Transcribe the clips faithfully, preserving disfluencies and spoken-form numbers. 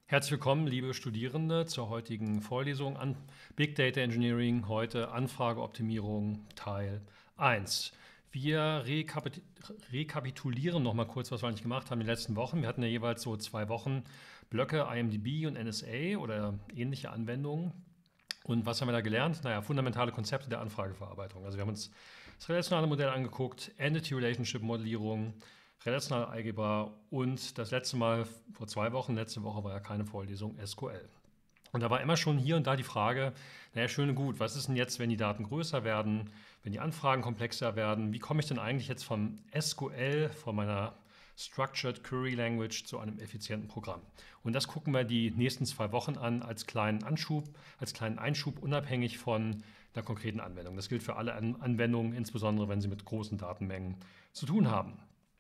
Herzlich willkommen, liebe Studierende, zur heutigen Vorlesung an Big Data Engineering. Heute Anfrageoptimierung Teil eins. Wir rekapit rekapitulieren noch mal kurz, was wir eigentlich gemacht haben in den letzten Wochen. Wir hatten ja jeweils so zwei Wochen Blöcke I M D B und N S A oder ähnliche Anwendungen. Und was haben wir da gelernt? Naja, fundamentale Konzepte der Anfrageverarbeitung. Also wir haben uns das relationale Modell angeguckt, Entity-Relationship-Modellierung, relationale Algebra und das letzte Mal vor zwei Wochen, letzte Woche war ja keine Vorlesung, S Q L. Und da war immer schon hier und da die Frage, naja, schön und gut, was ist denn jetzt, wenn die Daten größer werden, wenn die Anfragen komplexer werden, wie komme ich denn eigentlich jetzt vom S Q L, von meiner Structured Query Language zu einem effizienten Programm? Und das gucken wir die nächsten zwei Wochen an als kleinen Anschub, als kleinen Einschub, unabhängig von einer konkreten Anwendung. Das gilt für alle Anwendungen, insbesondere wenn sie mit großen Datenmengen zu tun haben.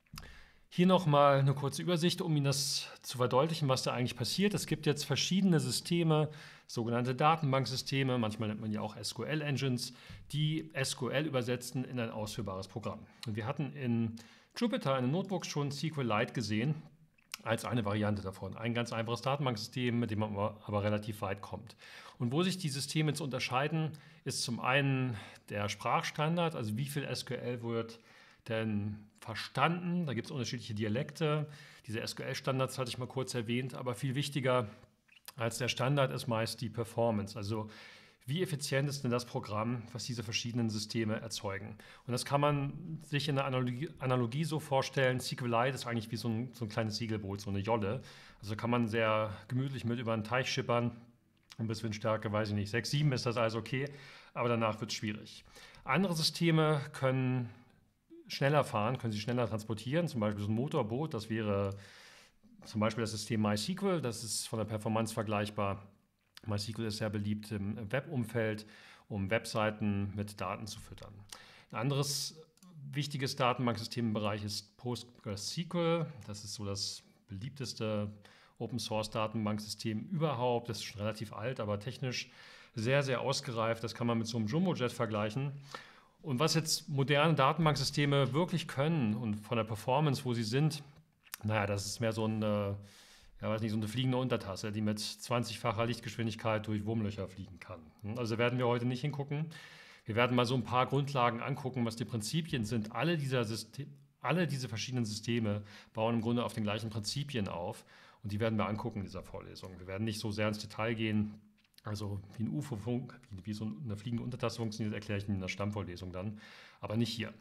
Hier nochmal eine kurze Übersicht, um Ihnen das zu verdeutlichen, was da eigentlich passiert. Es gibt jetzt verschiedene Systeme, sogenannte Datenbanksysteme, manchmal nennt man ja auch S Q L-Engines, die S Q L übersetzen in ein ausführbares Programm. Und wir hatten in Jupyter in den Notebooks schon SQLite gesehen als eine Variante davon. Ein ganz einfaches Datenbanksystem, mit dem man aber relativ weit kommt. Und wo sich die Systeme jetzt unterscheiden, ist zum einen der Sprachstandard, also wie viel S Q L wird denn verstanden. Da gibt es unterschiedliche Dialekte. Diese S Q L-Standards hatte ich mal kurz erwähnt, aber viel wichtiger als der Standard ist meist die Performance. Also wie effizient ist denn das Programm, was diese verschiedenen Systeme erzeugen? Und das kann man sich in der Analogie, Analogie so vorstellen. SQLite ist eigentlich wie so ein, so ein kleines Segelboot, so eine Jolle. Also kann man sehr gemütlich mit über einen Teich schippern. Und bis Windstärke, weiß ich nicht, sechs, sieben ist das also okay, aber danach wird es schwierig. Andere Systeme können schneller fahren, können sie schneller transportieren, zum Beispiel so ein Motorboot, das wäre zum Beispiel das System MySQL, das ist von der Performance vergleichbar. MySQL ist sehr beliebt im Webumfeld, um Webseiten mit Daten zu füttern. Ein anderes wichtiges Datenbanksystem im Bereich ist PostgreSQL, das ist so das beliebteste Open-Source-Datenbanksystem überhaupt, das ist schon relativ alt, aber technisch sehr, sehr ausgereift, das kann man mit so einem Jumbojet vergleichen. Und was jetzt moderne Datenbanksysteme wirklich können und von der Performance, wo sie sind, naja, das ist mehr so eine, ja, weiß nicht, so eine fliegende Untertasse, die mit zwanzigfacher Lichtgeschwindigkeit durch Wurmlöcher fliegen kann. Also werden wir heute nicht hingucken. Wir werden mal so ein paar Grundlagen angucken, was die Prinzipien sind. Alle, dieser System, alle diese verschiedenen Systeme bauen im Grunde auf den gleichen Prinzipien auf und die werden wir angucken in dieser Vorlesung. Wir werden nicht so sehr ins Detail gehen. Also wie ein U F O, wie so eine fliegende Untertasse funktioniert, erkläre ich Ihnen in der Stammvorlesung dann, aber nicht hier.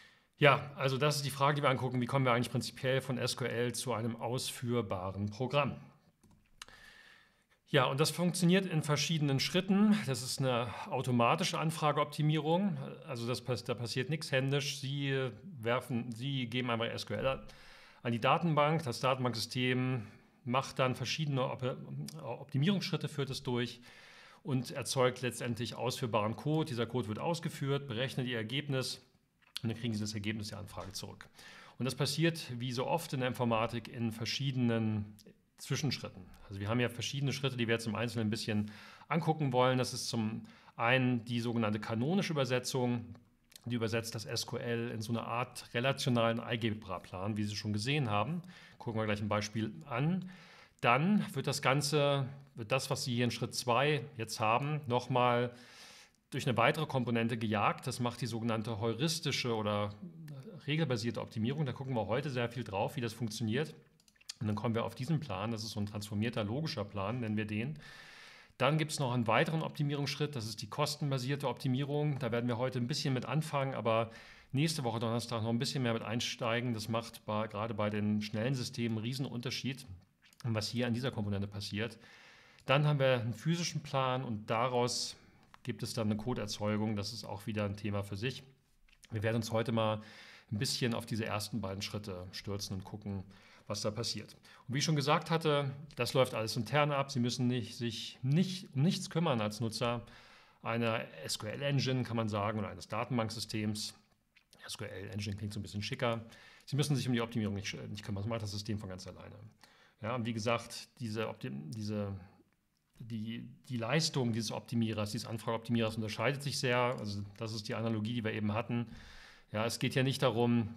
Ja, also das ist die Frage, die wir angucken, wie kommen wir eigentlich prinzipiell von S Q L zu einem ausführbaren Programm? Ja, und das funktioniert in verschiedenen Schritten. Das ist eine automatische Anfrageoptimierung, also das, da passiert nichts händisch. Sie, werfen, Sie geben einfach S Q L an die Datenbank, das Datenbanksystem macht dann verschiedene Optimierungsschritte, führt es durch und erzeugt letztendlich ausführbaren Code. Dieser Code wird ausgeführt, berechnet Ihr Ergebnis und dann kriegen Sie das Ergebnis der Anfrage zurück. Und das passiert wie so oft in der Informatik in verschiedenen Zwischenschritten. Also wir haben ja verschiedene Schritte, die wir jetzt im Einzelnen ein bisschen angucken wollen. Das ist zum einen die sogenannte kanonische Übersetzung. Die übersetzt das S Q L in so eine Art relationalen Algebra-Plan, wie Sie schon gesehen haben. Gucken wir gleich ein Beispiel an. Dann wird das Ganze, wird das, was Sie hier in Schritt zwei jetzt haben, nochmal durch eine weitere Komponente gejagt. Das macht die sogenannte heuristische oder regelbasierte Optimierung. Da gucken wir heute sehr viel drauf, wie das funktioniert. Und dann kommen wir auf diesen Plan. Das ist so ein transformierter logischer Plan, nennen wir den. Dann gibt es noch einen weiteren Optimierungsschritt, das ist die kostenbasierte Optimierung. Da werden wir heute ein bisschen mit anfangen, aber nächste Woche Donnerstag noch ein bisschen mehr mit einsteigen. Das macht bei, gerade bei den schnellen Systemen einen riesen Unterschied, was hier an dieser Komponente passiert. Dann haben wir einen physischen Plan und daraus gibt es dann eine Codeerzeugung. Das ist auch wieder ein Thema für sich. Wir werden uns heute mal ein bisschen auf diese ersten beiden Schritte stürzen und gucken, was da passiert. Und wie ich schon gesagt hatte, das läuft alles intern ab. Sie müssen nicht, sich nicht, um nichts kümmern als Nutzer einer S Q L-Engine, kann man sagen, oder eines Datenbanksystems. S Q L-Engine klingt so ein bisschen schicker. Sie müssen sich um die Optimierung nicht, nicht kümmern. Das macht das System von ganz alleine. Ja, und wie gesagt, diese, diese, die, die Leistung dieses Optimierers, dieses Anfrageoptimierers unterscheidet sich sehr. Also das ist die Analogie, die wir eben hatten. Ja, es geht ja nicht darum,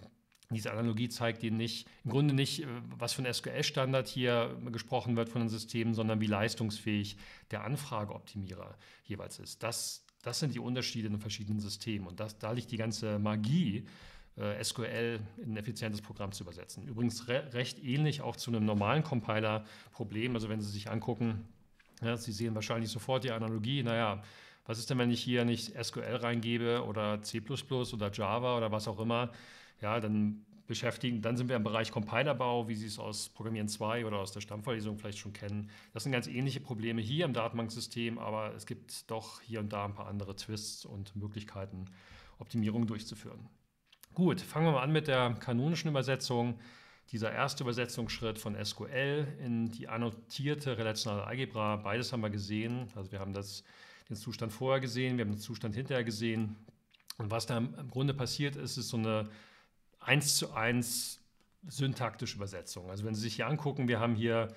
Diese Analogie zeigt Ihnen nicht, im Grunde nicht, was für ein S Q L-Standard hier gesprochen wird von den Systemen, sondern wie leistungsfähig der Anfrageoptimierer jeweils ist. Das, das sind die Unterschiede in den verschiedenen Systemen. Und das, da liegt die ganze Magie, äh, S Q L in ein effizientes Programm zu übersetzen. Übrigens re recht ähnlich auch zu einem normalen Compiler-Problem. Also wenn Sie sich angucken, ja, Sie sehen wahrscheinlich sofort die Analogie, naja, was ist denn, wenn ich hier nicht S Q L reingebe oder C plus plus oder Java oder was auch immer? Ja, dann beschäftigen, dann sind wir im Bereich Compilerbau, wie Sie es aus Programmieren zwei oder aus der Stammvorlesung vielleicht schon kennen. Das sind ganz ähnliche Probleme hier im Datenbanksystem, aber es gibt doch hier und da ein paar andere Twists und Möglichkeiten, Optimierungen durchzuführen. Gut, fangen wir mal an mit der kanonischen Übersetzung. Dieser erste Übersetzungsschritt von S Q L in die annotierte relationale Algebra, beides haben wir gesehen. Also wir haben das, den Zustand vorher gesehen, wir haben den Zustand hinterher gesehen. Und was da im Grunde passiert ist, ist so eine eins zu eins syntaktische Übersetzung. Also wenn Sie sich hier angucken, wir haben hier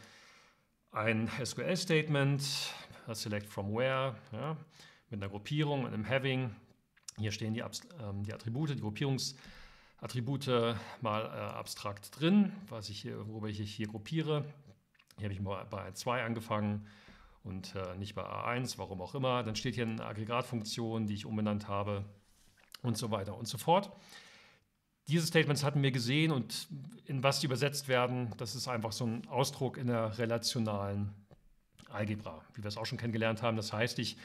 ein S Q L-Statement, select from where, ja, mit einer Gruppierung und einem Having. Hier stehen die, ähm, die Attribute, die Gruppierungsattribute mal äh, abstrakt drin, was ich hier, worüber ich hier gruppiere. Hier habe ich mal bei A zwei angefangen und äh, nicht bei A eins, warum auch immer. Dann steht hier eine Aggregatfunktion, die ich umbenannt habe und so weiter und so fort. Diese Statements hatten wir gesehen und in was die übersetzt werden, das ist einfach so ein Ausdruck in der relationalen Algebra, wie wir es auch schon kennengelernt haben. Das heißt, ich,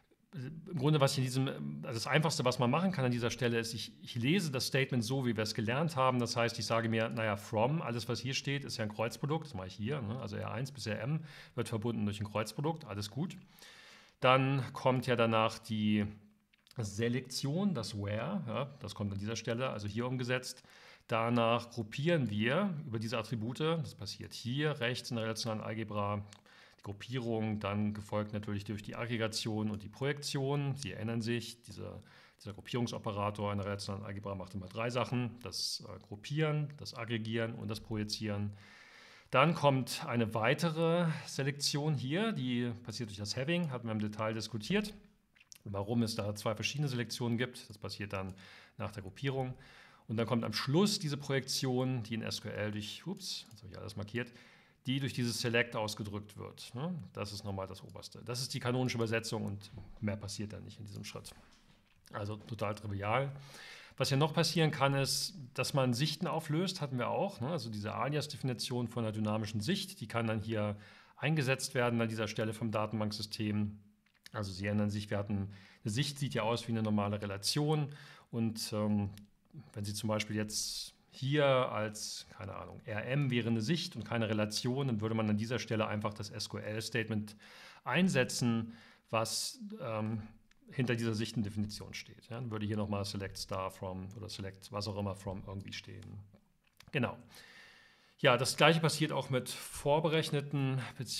im Grunde, was ich in diesem, also das Einfachste, was man machen kann an dieser Stelle, ist, ich, ich lese das Statement so, wie wir es gelernt haben. Das heißt, ich sage mir, naja, from, alles, was hier steht, ist ja ein Kreuzprodukt, das mache ich hier, ne? Also R eins bis R M wird verbunden durch ein Kreuzprodukt, alles gut. Dann kommt ja danach die Selektion, das Where, ja, das kommt an dieser Stelle, also hier umgesetzt. Danach gruppieren wir über diese Attribute, das passiert hier rechts in der relationalen Algebra, die Gruppierung, dann gefolgt natürlich durch die Aggregation und die Projektion. Sie erinnern sich, diese, dieser Gruppierungsoperator in der relationalen Algebra macht immer drei Sachen, das äh, Gruppieren, das Aggregieren und das Projizieren. Dann kommt eine weitere Selektion hier, die passiert durch das Having, hatten wir im Detail diskutiert. Warum es da zwei verschiedene Selektionen gibt, das passiert dann nach der Gruppierung. Und dann kommt am Schluss diese Projektion, die in S Q L durch, ups, jetzt habe ich alles markiert, die durch dieses Select ausgedrückt wird. Das ist nochmal das Oberste. Das ist die kanonische Übersetzung und mehr passiert dann nicht in diesem Schritt. Also total trivial. Was ja noch passieren kann, ist, dass man Sichten auflöst, hatten wir auch. Also diese Alias-Definition von einer dynamischen Sicht, die kann dann hier eingesetzt werden an dieser Stelle vom Datenbanksystem. Also Sie erinnern sich, wir hatten, eine Sicht sieht ja aus wie eine normale Relation und ähm, wenn Sie zum Beispiel jetzt hier als, keine Ahnung, R M wäre eine Sicht und keine Relation, dann würde man an dieser Stelle einfach das S Q L-Statement einsetzen, was ähm, hinter dieser Sichtendefinition steht. Ja, dann würde hier nochmal select star from oder select was auch immer from irgendwie stehen. Genau. Ja, das gleiche passiert auch mit vorberechneten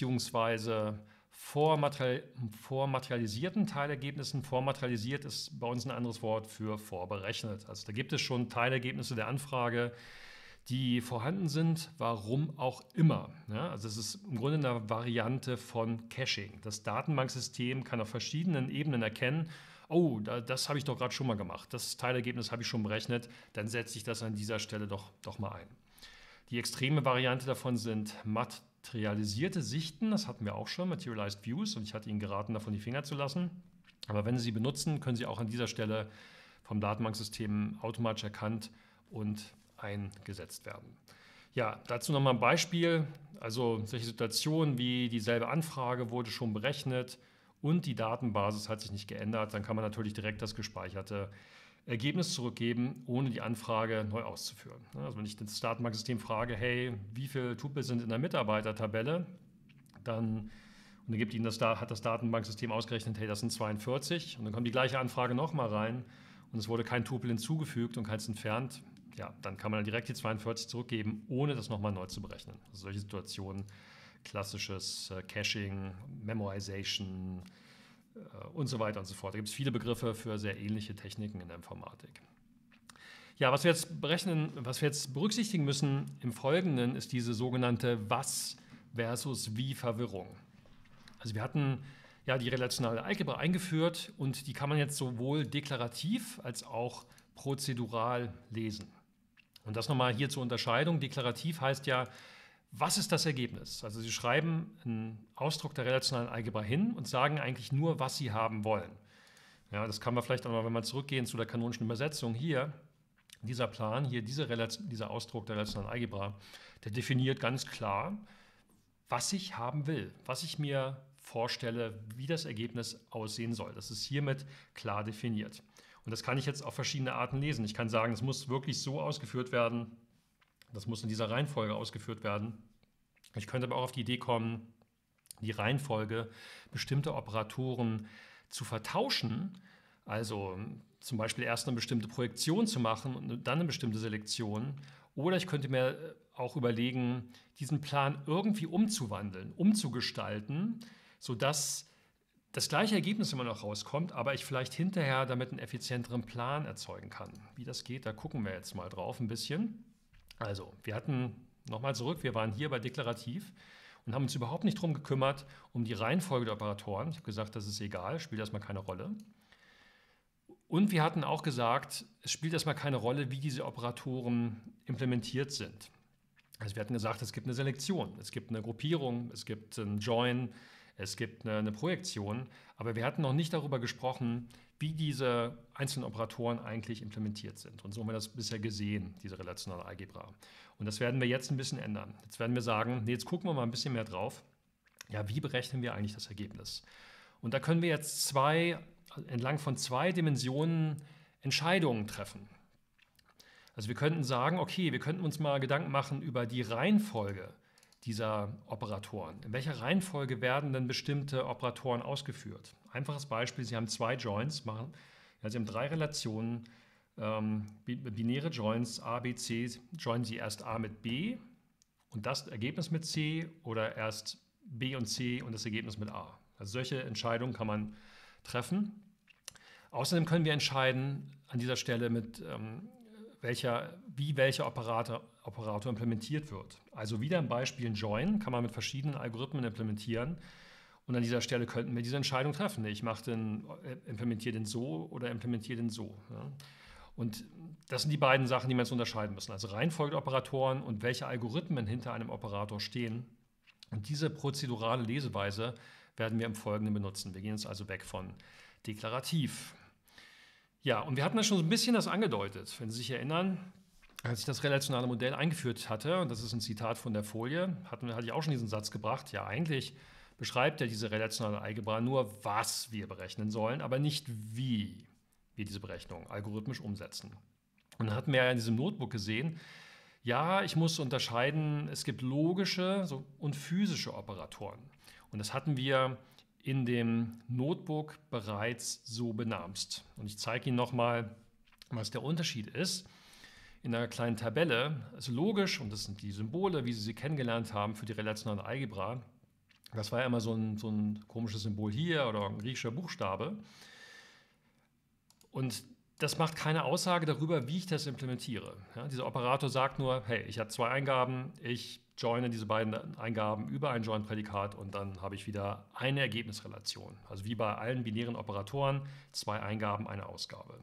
bzw. Vormaterial, vormaterialisierten Teilergebnissen. Vormaterialisiert ist bei uns ein anderes Wort für vorberechnet. Also da gibt es schon Teilergebnisse der Anfrage, die vorhanden sind, warum auch immer. Ja, also es ist im Grunde eine Variante von Caching. Das Datenbanksystem kann auf verschiedenen Ebenen erkennen, oh, das habe ich doch gerade schon mal gemacht, das Teilergebnis habe ich schon berechnet, dann setze ich das an dieser Stelle doch, doch mal ein. Die extreme Variante davon sind materialisierte Sichten, das hatten wir auch schon, Materialized Views, und ich hatte Ihnen geraten, davon die Finger zu lassen. Aber wenn Sie sie benutzen, können Sie auch an dieser Stelle vom Datenbanksystem automatisch erkannt und eingesetzt werden. Ja, dazu nochmal ein Beispiel. Also solche Situationen wie dieselbe Anfrage wurde schon berechnet und die Datenbasis hat sich nicht geändert, dann kann man natürlich direkt das gespeicherte Ergebnis zurückgeben, ohne die Anfrage neu auszuführen. Also wenn ich das Datenbanksystem frage, hey, wie viele Tupel sind in der Mitarbeitertabelle, dann, und dann gibt Ihnen das, hat das Datenbanksystem ausgerechnet, hey, das sind zweiundvierzig, und dann kommt die gleiche Anfrage nochmal rein und es wurde kein Tupel hinzugefügt und keins entfernt, ja, dann kann man dann direkt die zweiundvierzig zurückgeben, ohne das nochmal neu zu berechnen. Also solche Situationen, klassisches äh, Caching, Memorization, und so weiter und so fort. Da gibt es viele Begriffe für sehr ähnliche Techniken in der Informatik. Ja, was wir jetzt berechnen, was wir jetzt berücksichtigen müssen im Folgenden, ist diese sogenannte Was versus Wie Verwirrung. Also wir hatten ja die relationale Algebra eingeführt und die kann man jetzt sowohl deklarativ als auch prozedural lesen. Und das nochmal hier zur Unterscheidung. Deklarativ heißt ja, was ist das Ergebnis? Also Sie schreiben einen Ausdruck der relationalen Algebra hin und sagen eigentlich nur, was Sie haben wollen. Ja, das kann man vielleicht auch mal, wenn wir zurückgehen zu der kanonischen Übersetzung hier, dieser Plan, hier diese Relation, dieser Ausdruck der relationalen Algebra, der definiert ganz klar, was ich haben will, was ich mir vorstelle, wie das Ergebnis aussehen soll. Das ist hiermit klar definiert. Und das kann ich jetzt auf verschiedene Arten lesen. Ich kann sagen, es muss wirklich so ausgeführt werden, das muss in dieser Reihenfolge ausgeführt werden. Ich könnte aber auch auf die Idee kommen, die Reihenfolge bestimmter Operatoren zu vertauschen, also zum Beispiel erst eine bestimmte Projektion zu machen und dann eine bestimmte Selektion. Oder ich könnte mir auch überlegen, diesen Plan irgendwie umzuwandeln, umzugestalten, sodass das gleiche Ergebnis immer noch rauskommt, aber ich vielleicht hinterher damit einen effizienteren Plan erzeugen kann. Wie das geht, da gucken wir jetzt mal drauf ein bisschen. Also, wir hatten, nochmal zurück, wir waren hier bei deklarativ und haben uns überhaupt nicht darum gekümmert, um die Reihenfolge der Operatoren. Ich habe gesagt, das ist egal, spielt erstmal keine Rolle. Und wir hatten auch gesagt, es spielt erstmal keine Rolle, wie diese Operatoren implementiert sind. Also wir hatten gesagt, es gibt eine Selektion, es gibt eine Gruppierung, es gibt einen Join, es gibt eine, eine Projektion, aber wir hatten noch nicht darüber gesprochen, wie diese einzelnen Operatoren eigentlich implementiert sind. Und so haben wir das bisher gesehen, diese relationale Algebra. Und das werden wir jetzt ein bisschen ändern. Jetzt werden wir sagen, nee, jetzt gucken wir mal ein bisschen mehr drauf. Ja, wie berechnen wir eigentlich das Ergebnis? Und da können wir jetzt zwei, entlang von zwei Dimensionen Entscheidungen treffen. Also wir könnten sagen, okay, wir könnten uns mal Gedanken machen über die Reihenfolge dieser Operatoren. In welcher Reihenfolge werden denn bestimmte Operatoren ausgeführt? Einfaches Beispiel, Sie haben zwei Joins, machen, ja, Sie haben drei Relationen, ähm, binäre Joins A, B, C, joinen Sie erst A mit B und das Ergebnis mit C oder erst B und C und das Ergebnis mit A. Also solche Entscheidungen kann man treffen. Außerdem können wir entscheiden an dieser Stelle, mit ähm, welcher, wie welcher Operator, Operator implementiert wird. Also wieder ein Beispiel, ein Join kann man mit verschiedenen Algorithmen implementieren. Und an dieser Stelle könnten wir diese Entscheidung treffen. Ich mache den, implementiere den so oder implementiere den so. Ja. Und das sind die beiden Sachen, die wir jetzt unterscheiden müssen. Also Reihenfolge der Operatoren und welche Algorithmen hinter einem Operator stehen. Und diese prozedurale Leseweise werden wir im Folgenden benutzen. Wir gehen jetzt also weg von deklarativ. Ja, und wir hatten ja schon so ein bisschen das angedeutet, wenn Sie sich erinnern, als ich das relationale Modell eingeführt hatte, und das ist ein Zitat von der Folie, hatten, hatte ich auch schon diesen Satz gebracht, ja eigentlich beschreibt ja diese relationale Algebra nur, was wir berechnen sollen, aber nicht wie wir diese Berechnung algorithmisch umsetzen. Und dann hatten wir ja in diesem Notebook gesehen, ja, ich muss unterscheiden, es gibt logische und physische Operatoren. Und das hatten wir in dem Notebook bereits so benamst. Und ich zeige Ihnen nochmal, was der Unterschied ist. In einer kleinen Tabelle, also logisch, und das sind die Symbole, wie Sie sie kennengelernt haben für die relationale Algebra. Das war ja immer so ein, so ein komisches Symbol hier oder ein griechischer Buchstabe. Und das macht keine Aussage darüber, wie ich das implementiere. Ja, dieser Operator sagt nur, hey, ich habe zwei Eingaben, ich joine diese beiden Eingaben über ein Join-Prädikat und dann habe ich wieder eine Ergebnisrelation. Also wie bei allen binären Operatoren, zwei Eingaben, eine Ausgabe.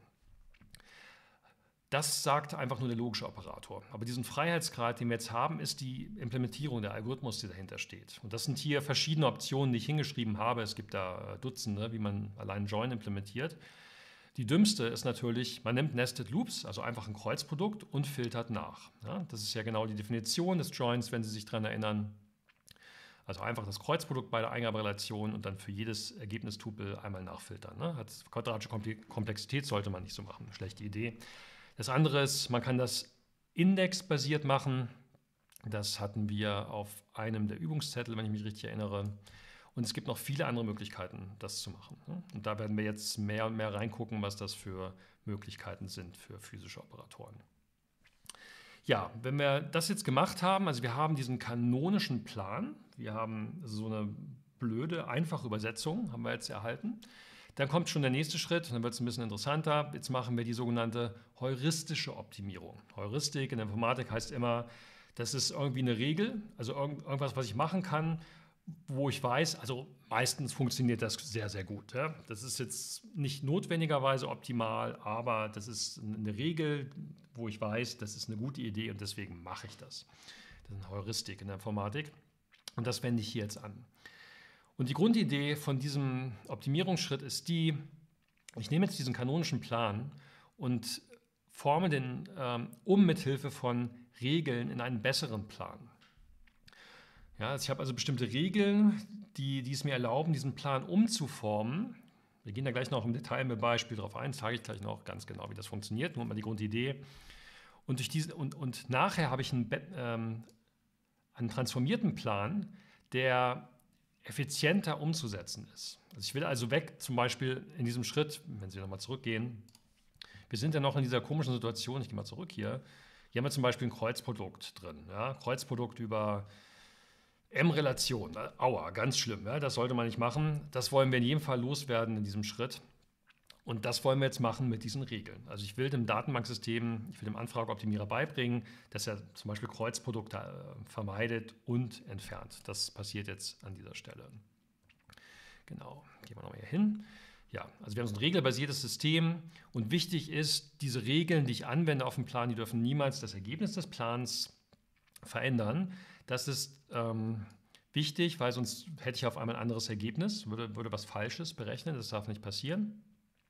Das sagt einfach nur der logische Operator. Aber diesen Freiheitsgrad, den wir jetzt haben, ist die Implementierung der Algorithmus, die dahinter steht. Und das sind hier verschiedene Optionen, die ich hingeschrieben habe. Es gibt da Dutzende, wie man allein Join implementiert. Die dümmste ist natürlich, man nimmt Nested Loops, also einfach ein Kreuzprodukt und filtert nach. Ja, das ist ja genau die Definition des Joins, wenn Sie sich daran erinnern. Also einfach das Kreuzprodukt beider Eingaberelationen und dann für jedes Ergebnistupel einmal nachfiltern. Ne? Hat quadratische Komplexität sollte man nicht so machen, eine schlechte Idee. Das andere ist, man kann das indexbasiert machen. Das hatten wir auf einem der Übungszettel, wenn ich mich richtig erinnere. Und es gibt noch viele andere Möglichkeiten, das zu machen. Und da werden wir jetzt mehr und mehr reingucken, was das für Möglichkeiten sind für physische Operatoren. Ja, wenn wir das jetzt gemacht haben, also wir haben diesen kanonischen Plan, wir haben so eine blöde, einfache Übersetzung, haben wir jetzt erhalten. Dann kommt schon der nächste Schritt, und dann wird es ein bisschen interessanter. Jetzt machen wir die sogenannte heuristische Optimierung. Heuristik in der Informatik heißt immer, das ist irgendwie eine Regel, also irgendwas, was ich machen kann, wo ich weiß, also meistens funktioniert das sehr, sehr gut. Ja? Das ist jetzt nicht notwendigerweise optimal, aber das ist eine Regel, wo ich weiß, das ist eine gute Idee und deswegen mache ich das. Das ist eine Heuristik in der Informatik und das wende ich hier jetzt an. Und die Grundidee von diesem Optimierungsschritt ist die, ich nehme jetzt diesen kanonischen Plan und forme den ähm, um mithilfe von Regeln in einen besseren Plan. Ja, also ich habe also bestimmte Regeln, die, die es mir erlauben, diesen Plan umzuformen. Wir gehen da gleich noch im Detail mit Beispiel drauf ein, zeige ich gleich noch ganz genau, wie das funktioniert, nur mal die Grundidee. Und, durch diese, und, und nachher habe ich einen, ähm, einen transformierten Plan, der effizienter umzusetzen ist. Also ich will also weg, zum Beispiel in diesem Schritt, wenn Sie nochmal zurückgehen, wir sind ja noch in dieser komischen Situation, ich gehe mal zurück hier, hier haben wir zum Beispiel ein Kreuzprodukt drin, ja? Kreuzprodukt über M-Relation, aua, ganz schlimm, ja? Das sollte man nicht machen. Das wollen wir in jedem Fall loswerden in diesem Schritt. Und das wollen wir jetzt machen mit diesen Regeln. Also ich will dem Datenbanksystem, ich will dem Anfrageoptimierer beibringen, dass er zum Beispiel Kreuzprodukte äh, vermeidet und entfernt. Das passiert jetzt an dieser Stelle. Genau, gehen wir nochmal hier hin. Ja, also wir haben so ein regelbasiertes System und wichtig ist, diese Regeln, die ich anwende auf dem Plan, die dürfen niemals das Ergebnis des Plans verändern. Das ist ähm, wichtig, weil sonst hätte ich auf einmal ein anderes Ergebnis, würde, würde was Falsches berechnen, das darf nicht passieren.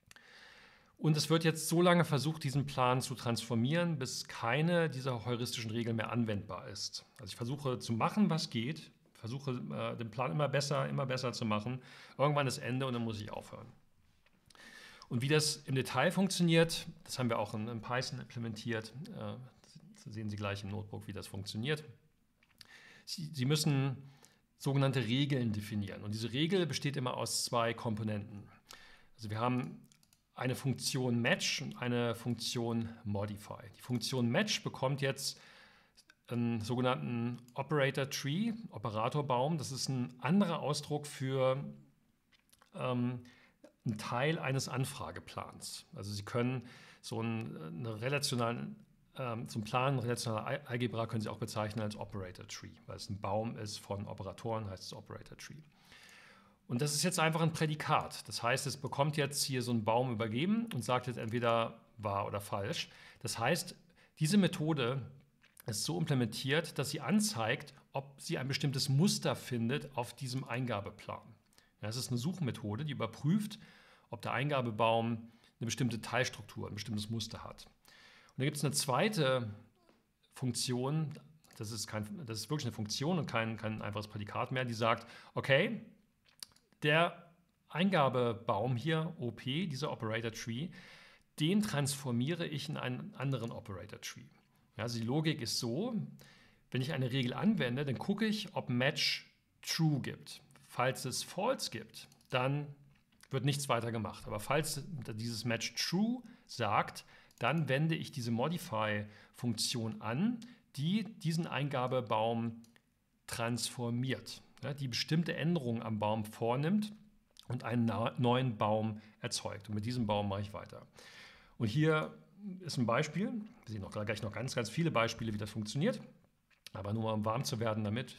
Und es wird jetzt so lange versucht, diesen Plan zu transformieren, bis keine dieser heuristischen Regeln mehr anwendbar ist. Also ich versuche zu machen, was geht, versuche äh, den Plan immer besser, immer besser zu machen. Irgendwann ist Ende und dann muss ich aufhören. Und wie das im Detail funktioniert, das haben wir auch in, in Python implementiert. Äh, das sehen Sie gleich im Notebook, wie das funktioniert. Sie, Sie müssen sogenannte Regeln definieren. Und diese Regel besteht immer aus zwei Komponenten. Also wir haben eine Funktion Match und eine Funktion Modify. Die Funktion Match bekommt jetzt einen sogenannten Operator Tree, Operatorbaum. Das ist ein anderer Ausdruck für ähm, einen Teil eines Anfrageplans. Also Sie können so einen, eine relationalen, ähm, so einen Plan relationaler Algebra können Sie auch bezeichnen als Operator Tree, weil es ein Baum ist von Operatoren, heißt es Operator Tree. Und das ist jetzt einfach ein Prädikat. Das heißt, es bekommt jetzt hier so einen Baum übergeben und sagt jetzt entweder wahr oder falsch. Das heißt, diese Methode ist so implementiert, dass sie anzeigt, ob sie ein bestimmtes Muster findet auf diesem Eingabeplan. Ja, das ist eine Suchmethode, die überprüft, ob der Eingabebaum eine bestimmte Teilstruktur, ein bestimmtes Muster hat. Und dann gibt es eine zweite Funktion, das ist, kein, das ist wirklich eine Funktion und kein, kein einfaches Prädikat mehr, die sagt, okay, der Eingabebaum hier, O P, dieser Operator Tree, den transformiere ich in einen anderen Operator Tree. Ja, also die Logik ist so, wenn ich eine Regel anwende, dann gucke ich, ob Match True gibt. Falls es False gibt, dann wird nichts weiter gemacht. Aber falls dieses Match True sagt, dann wende ich diese Modify-Funktion an, die diesen Eingabebaum transformiert, ja, die bestimmte Änderungen am Baum vornimmt und einen neuen Baum erzeugt. Und mit diesem Baum mache ich weiter. Und hier ist ein Beispiel. Wir sehen noch gleich noch ganz, ganz viele Beispiele, wie das funktioniert. Aber nur mal um warm zu werden damit.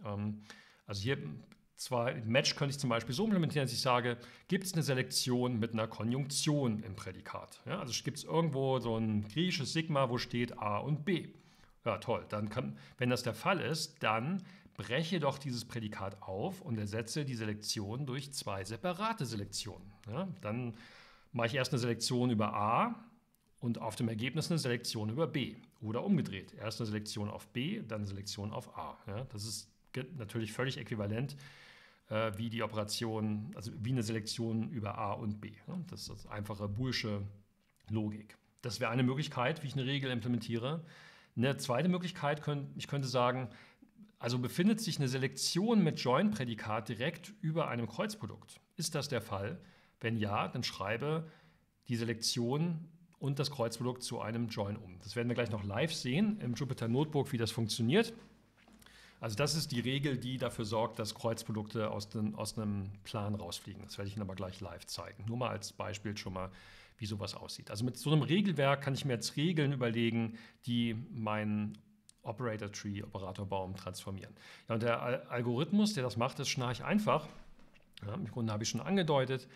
Also hier zwar Match könnte ich zum Beispiel so implementieren, dass ich sage, gibt es eine Selektion mit einer Konjunktion im Prädikat? Ja, also gibt es irgendwo so ein griechisches Sigma, wo steht A und B. Ja, toll. Dann kann, wenn das der Fall ist, dann breche doch dieses Prädikat auf und ersetze die Selektion durch zwei separate Selektionen. Ja, dann mache ich erst eine Selektion über A und auf dem Ergebnis eine Selektion über B. Oder umgedreht. Erst eine Selektion auf B, dann eine Selektion auf A. Ja, das ist natürlich völlig äquivalent äh, wie die Operation, also wie eine Selektion über A und B. Ja, das ist einfache boolsche Logik. Das wäre eine Möglichkeit, wie ich eine Regel implementiere. Eine zweite Möglichkeit, könnt, ich könnte sagen, also befindet sich eine Selektion mit Join-Prädikat direkt über einem Kreuzprodukt. Ist das der Fall? Wenn ja, dann schreibe die Selektion und das Kreuzprodukt zu einem Join um. Das werden wir gleich noch live sehen im Jupyter Notebook, wie das funktioniert. Also das ist die Regel, die dafür sorgt, dass Kreuzprodukte aus, den, aus einem Plan rausfliegen. Das werde ich Ihnen aber gleich live zeigen. Nur mal als Beispiel schon mal, wie sowas aussieht. Also mit so einem Regelwerk kann ich mir jetzt Regeln überlegen, die meinen Operator Tree, Operatorbaum transformieren. Ja, und der Al Algorithmus, der das macht, ist schnarch einfach. Ja, im Grunde habe ich schon angedeutet.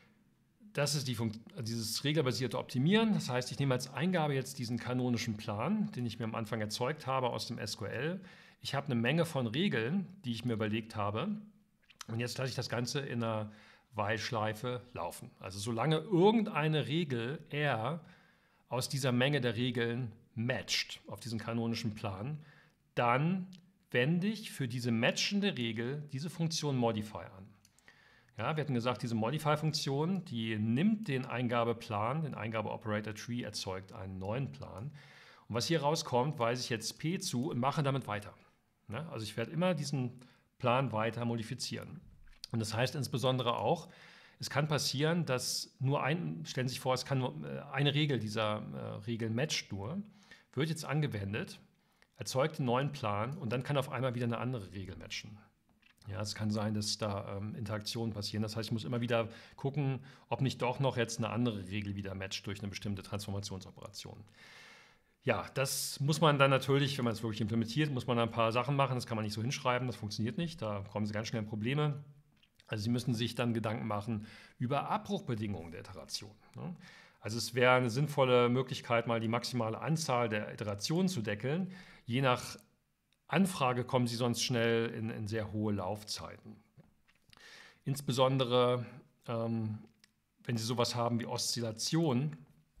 Das ist die dieses regelbasierte Optimieren. Das heißt, ich nehme als Eingabe jetzt diesen kanonischen Plan, den ich mir am Anfang erzeugt habe aus dem S Q L. Ich habe eine Menge von Regeln, die ich mir überlegt habe. Und jetzt lasse ich das Ganze in einer While-Schleife laufen. Also solange irgendeine Regel R aus dieser Menge der Regeln matcht auf diesen kanonischen Plan, dann wende ich für diese matchende Regel diese Funktion Modify an. Ja, wir hatten gesagt, diese Modify-Funktion, die nimmt den Eingabeplan, den Eingabe-Operator-Tree, erzeugt einen neuen Plan. Und was hier rauskommt, weise ich jetzt P zu und mache damit weiter. Ja, also ich werde immer diesen Plan weiter modifizieren. Und das heißt insbesondere auch, es kann passieren, dass nur ein, stellen Sie sich vor, es kann nur eine Regel dieser äh, Regel matcht nur, wird jetzt angewendet, erzeugt einen neuen Plan und dann kann auf einmal wieder eine andere Regel matchen. Ja, es kann sein, dass da ähm, Interaktionen passieren. Das heißt, ich muss immer wieder gucken, ob nicht doch noch jetzt eine andere Regel wieder matcht durch eine bestimmte Transformationsoperation. Ja, das muss man dann natürlich, wenn man es wirklich implementiert, muss man ein paar Sachen machen. Das kann man nicht so hinschreiben, das funktioniert nicht. Da kommen Sie ganz schnell in Probleme. Also Sie müssen sich dann Gedanken machen über Abbruchbedingungen der Iteration. Also es wäre eine sinnvolle Möglichkeit, mal die maximale Anzahl der Iterationen zu deckeln. Je nach Anfrage kommen Sie sonst schnell in, in sehr hohe Laufzeiten. Insbesondere, ähm, wenn Sie sowas haben wie Oszillation,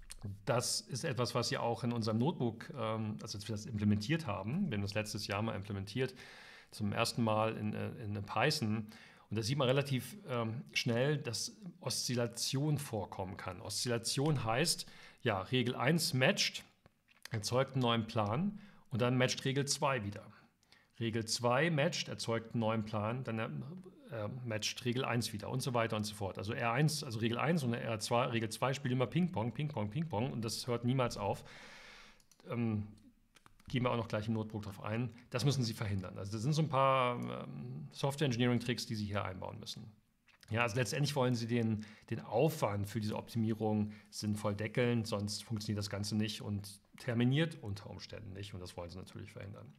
das ist etwas, was Sie auch in unserem Notebook, ähm, also als wir das implementiert haben, wir haben das letztes Jahr mal implementiert, zum ersten Mal in, in Python. Und da sieht man relativ ähm, schnell, dass Oszillation vorkommen kann. Oszillation heißt, ja, Regel eins matcht, erzeugt einen neuen Plan und dann matcht Regel zwei wieder. Regel zwei matcht, erzeugt einen neuen Plan, dann äh, matcht Regel eins wieder und so weiter und so fort. Also R eins, also Regel eins und R zwei, Regel zwei spielen immer Ping-Pong, Ping-Pong, Ping-Pong und das hört niemals auf. Ähm, gehen wir auch noch gleich im Notebook drauf ein. Das müssen Sie verhindern. Also das sind so ein paar ähm, Software-Engineering-Tricks, die Sie hier einbauen müssen. Ja, also letztendlich wollen Sie den, den Aufwand für diese Optimierung sinnvoll deckeln, sonst funktioniert das Ganze nicht und terminiert unter Umständen nicht und das wollen Sie natürlich verhindern.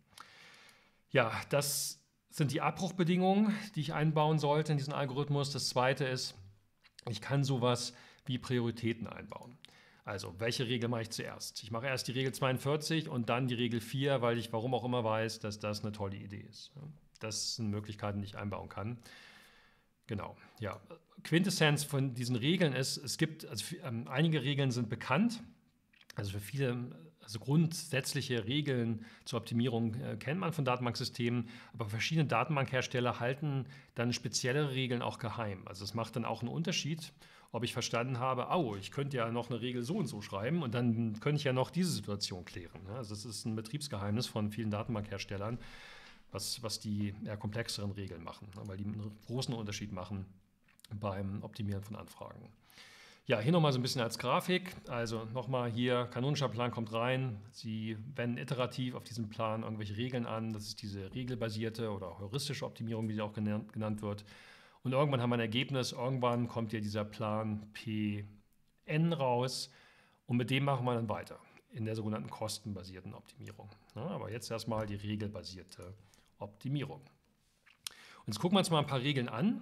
Ja, das sind die Abbruchbedingungen, die ich einbauen sollte in diesen Algorithmus. Das zweite ist, ich kann sowas wie Prioritäten einbauen. Also, welche Regel mache ich zuerst? Ich mache erst die Regel zweiundvierzig und dann die Regel vier, weil ich warum auch immer weiß, dass das eine tolle Idee ist. Das sind Möglichkeiten, die ich einbauen kann. Genau, ja. Quintessenz von diesen Regeln ist, es gibt, also ähm, einige Regeln sind bekannt. Also für viele, also grundsätzliche Regeln zur Optimierung äh, kennt man von Datenbanksystemen, aber verschiedene Datenbankhersteller halten dann spezielle Regeln auch geheim. Also es macht dann auch einen Unterschied, ob ich verstanden habe, oh, ich könnte ja noch eine Regel so und so schreiben und dann könnte ich ja noch diese Situation klären. Also das ist ein Betriebsgeheimnis von vielen Datenbankherstellern, was, was die eher komplexeren Regeln machen, weil die einen großen Unterschied machen beim Optimieren von Anfragen. Ja, hier nochmal so ein bisschen als Grafik. Also nochmal hier, kanonischer Plan kommt rein. Sie wenden iterativ auf diesen Plan irgendwelche Regeln an. Das ist diese regelbasierte oder heuristische Optimierung, wie sie auch genannt, genannt wird. Und irgendwann haben wir ein Ergebnis. Irgendwann kommt ja dieser Plan P N raus. Und mit dem machen wir dann weiter in der sogenannten kostenbasierten Optimierung. Ja, aber jetzt erstmal die regelbasierte Optimierung. Und jetzt gucken wir uns mal ein paar Regeln an,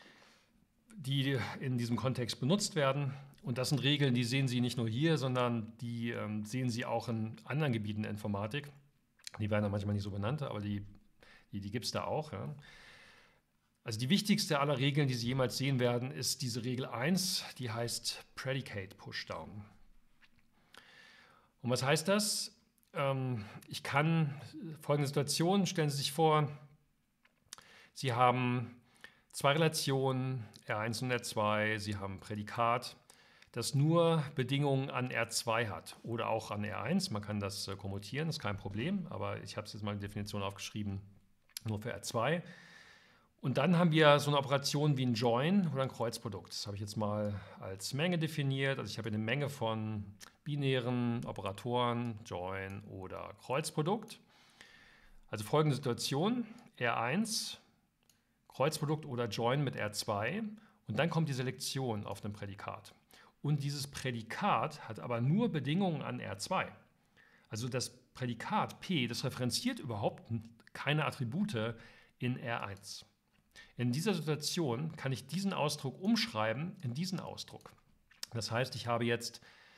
die in diesem Kontext benutzt werden. Und das sind Regeln, die sehen Sie nicht nur hier, sondern die ähm, sehen Sie auch in anderen Gebieten der Informatik. Die werden dann manchmal nicht so benannt, aber die, die, die gibt es da auch. Ja. Also die wichtigste aller Regeln, die Sie jemals sehen werden, ist diese Regel eins, die heißt Predicate Pushdown. Und was heißt das? Ähm, ich kann folgende Situation, stellen Sie sich vor, Sie haben zwei Relationen, R eins und R zwei, Sie haben ein Prädikat, das nur Bedingungen an R zwei hat oder auch an R eins. Man kann das äh, kommutieren, ist kein Problem, aber ich habe es jetzt mal in der Definition aufgeschrieben, nur für R zwei. Und dann haben wir so eine Operation wie ein Join oder ein Kreuzprodukt. Das habe ich jetzt mal als Menge definiert. Also ich habe eine Menge von binären Operatoren, Join oder Kreuzprodukt. Also folgende Situation, R eins, Kreuzprodukt oder Join mit R zwei und dann kommt die Selektion auf dem Prädikat. Und dieses Prädikat hat aber nur Bedingungen an R zwei. Also das Prädikat P, das referenziert überhaupt keine Attribute in R eins. In dieser Situation kann ich diesen Ausdruck umschreiben in diesen Ausdruck. Das heißt, ich habe jetzt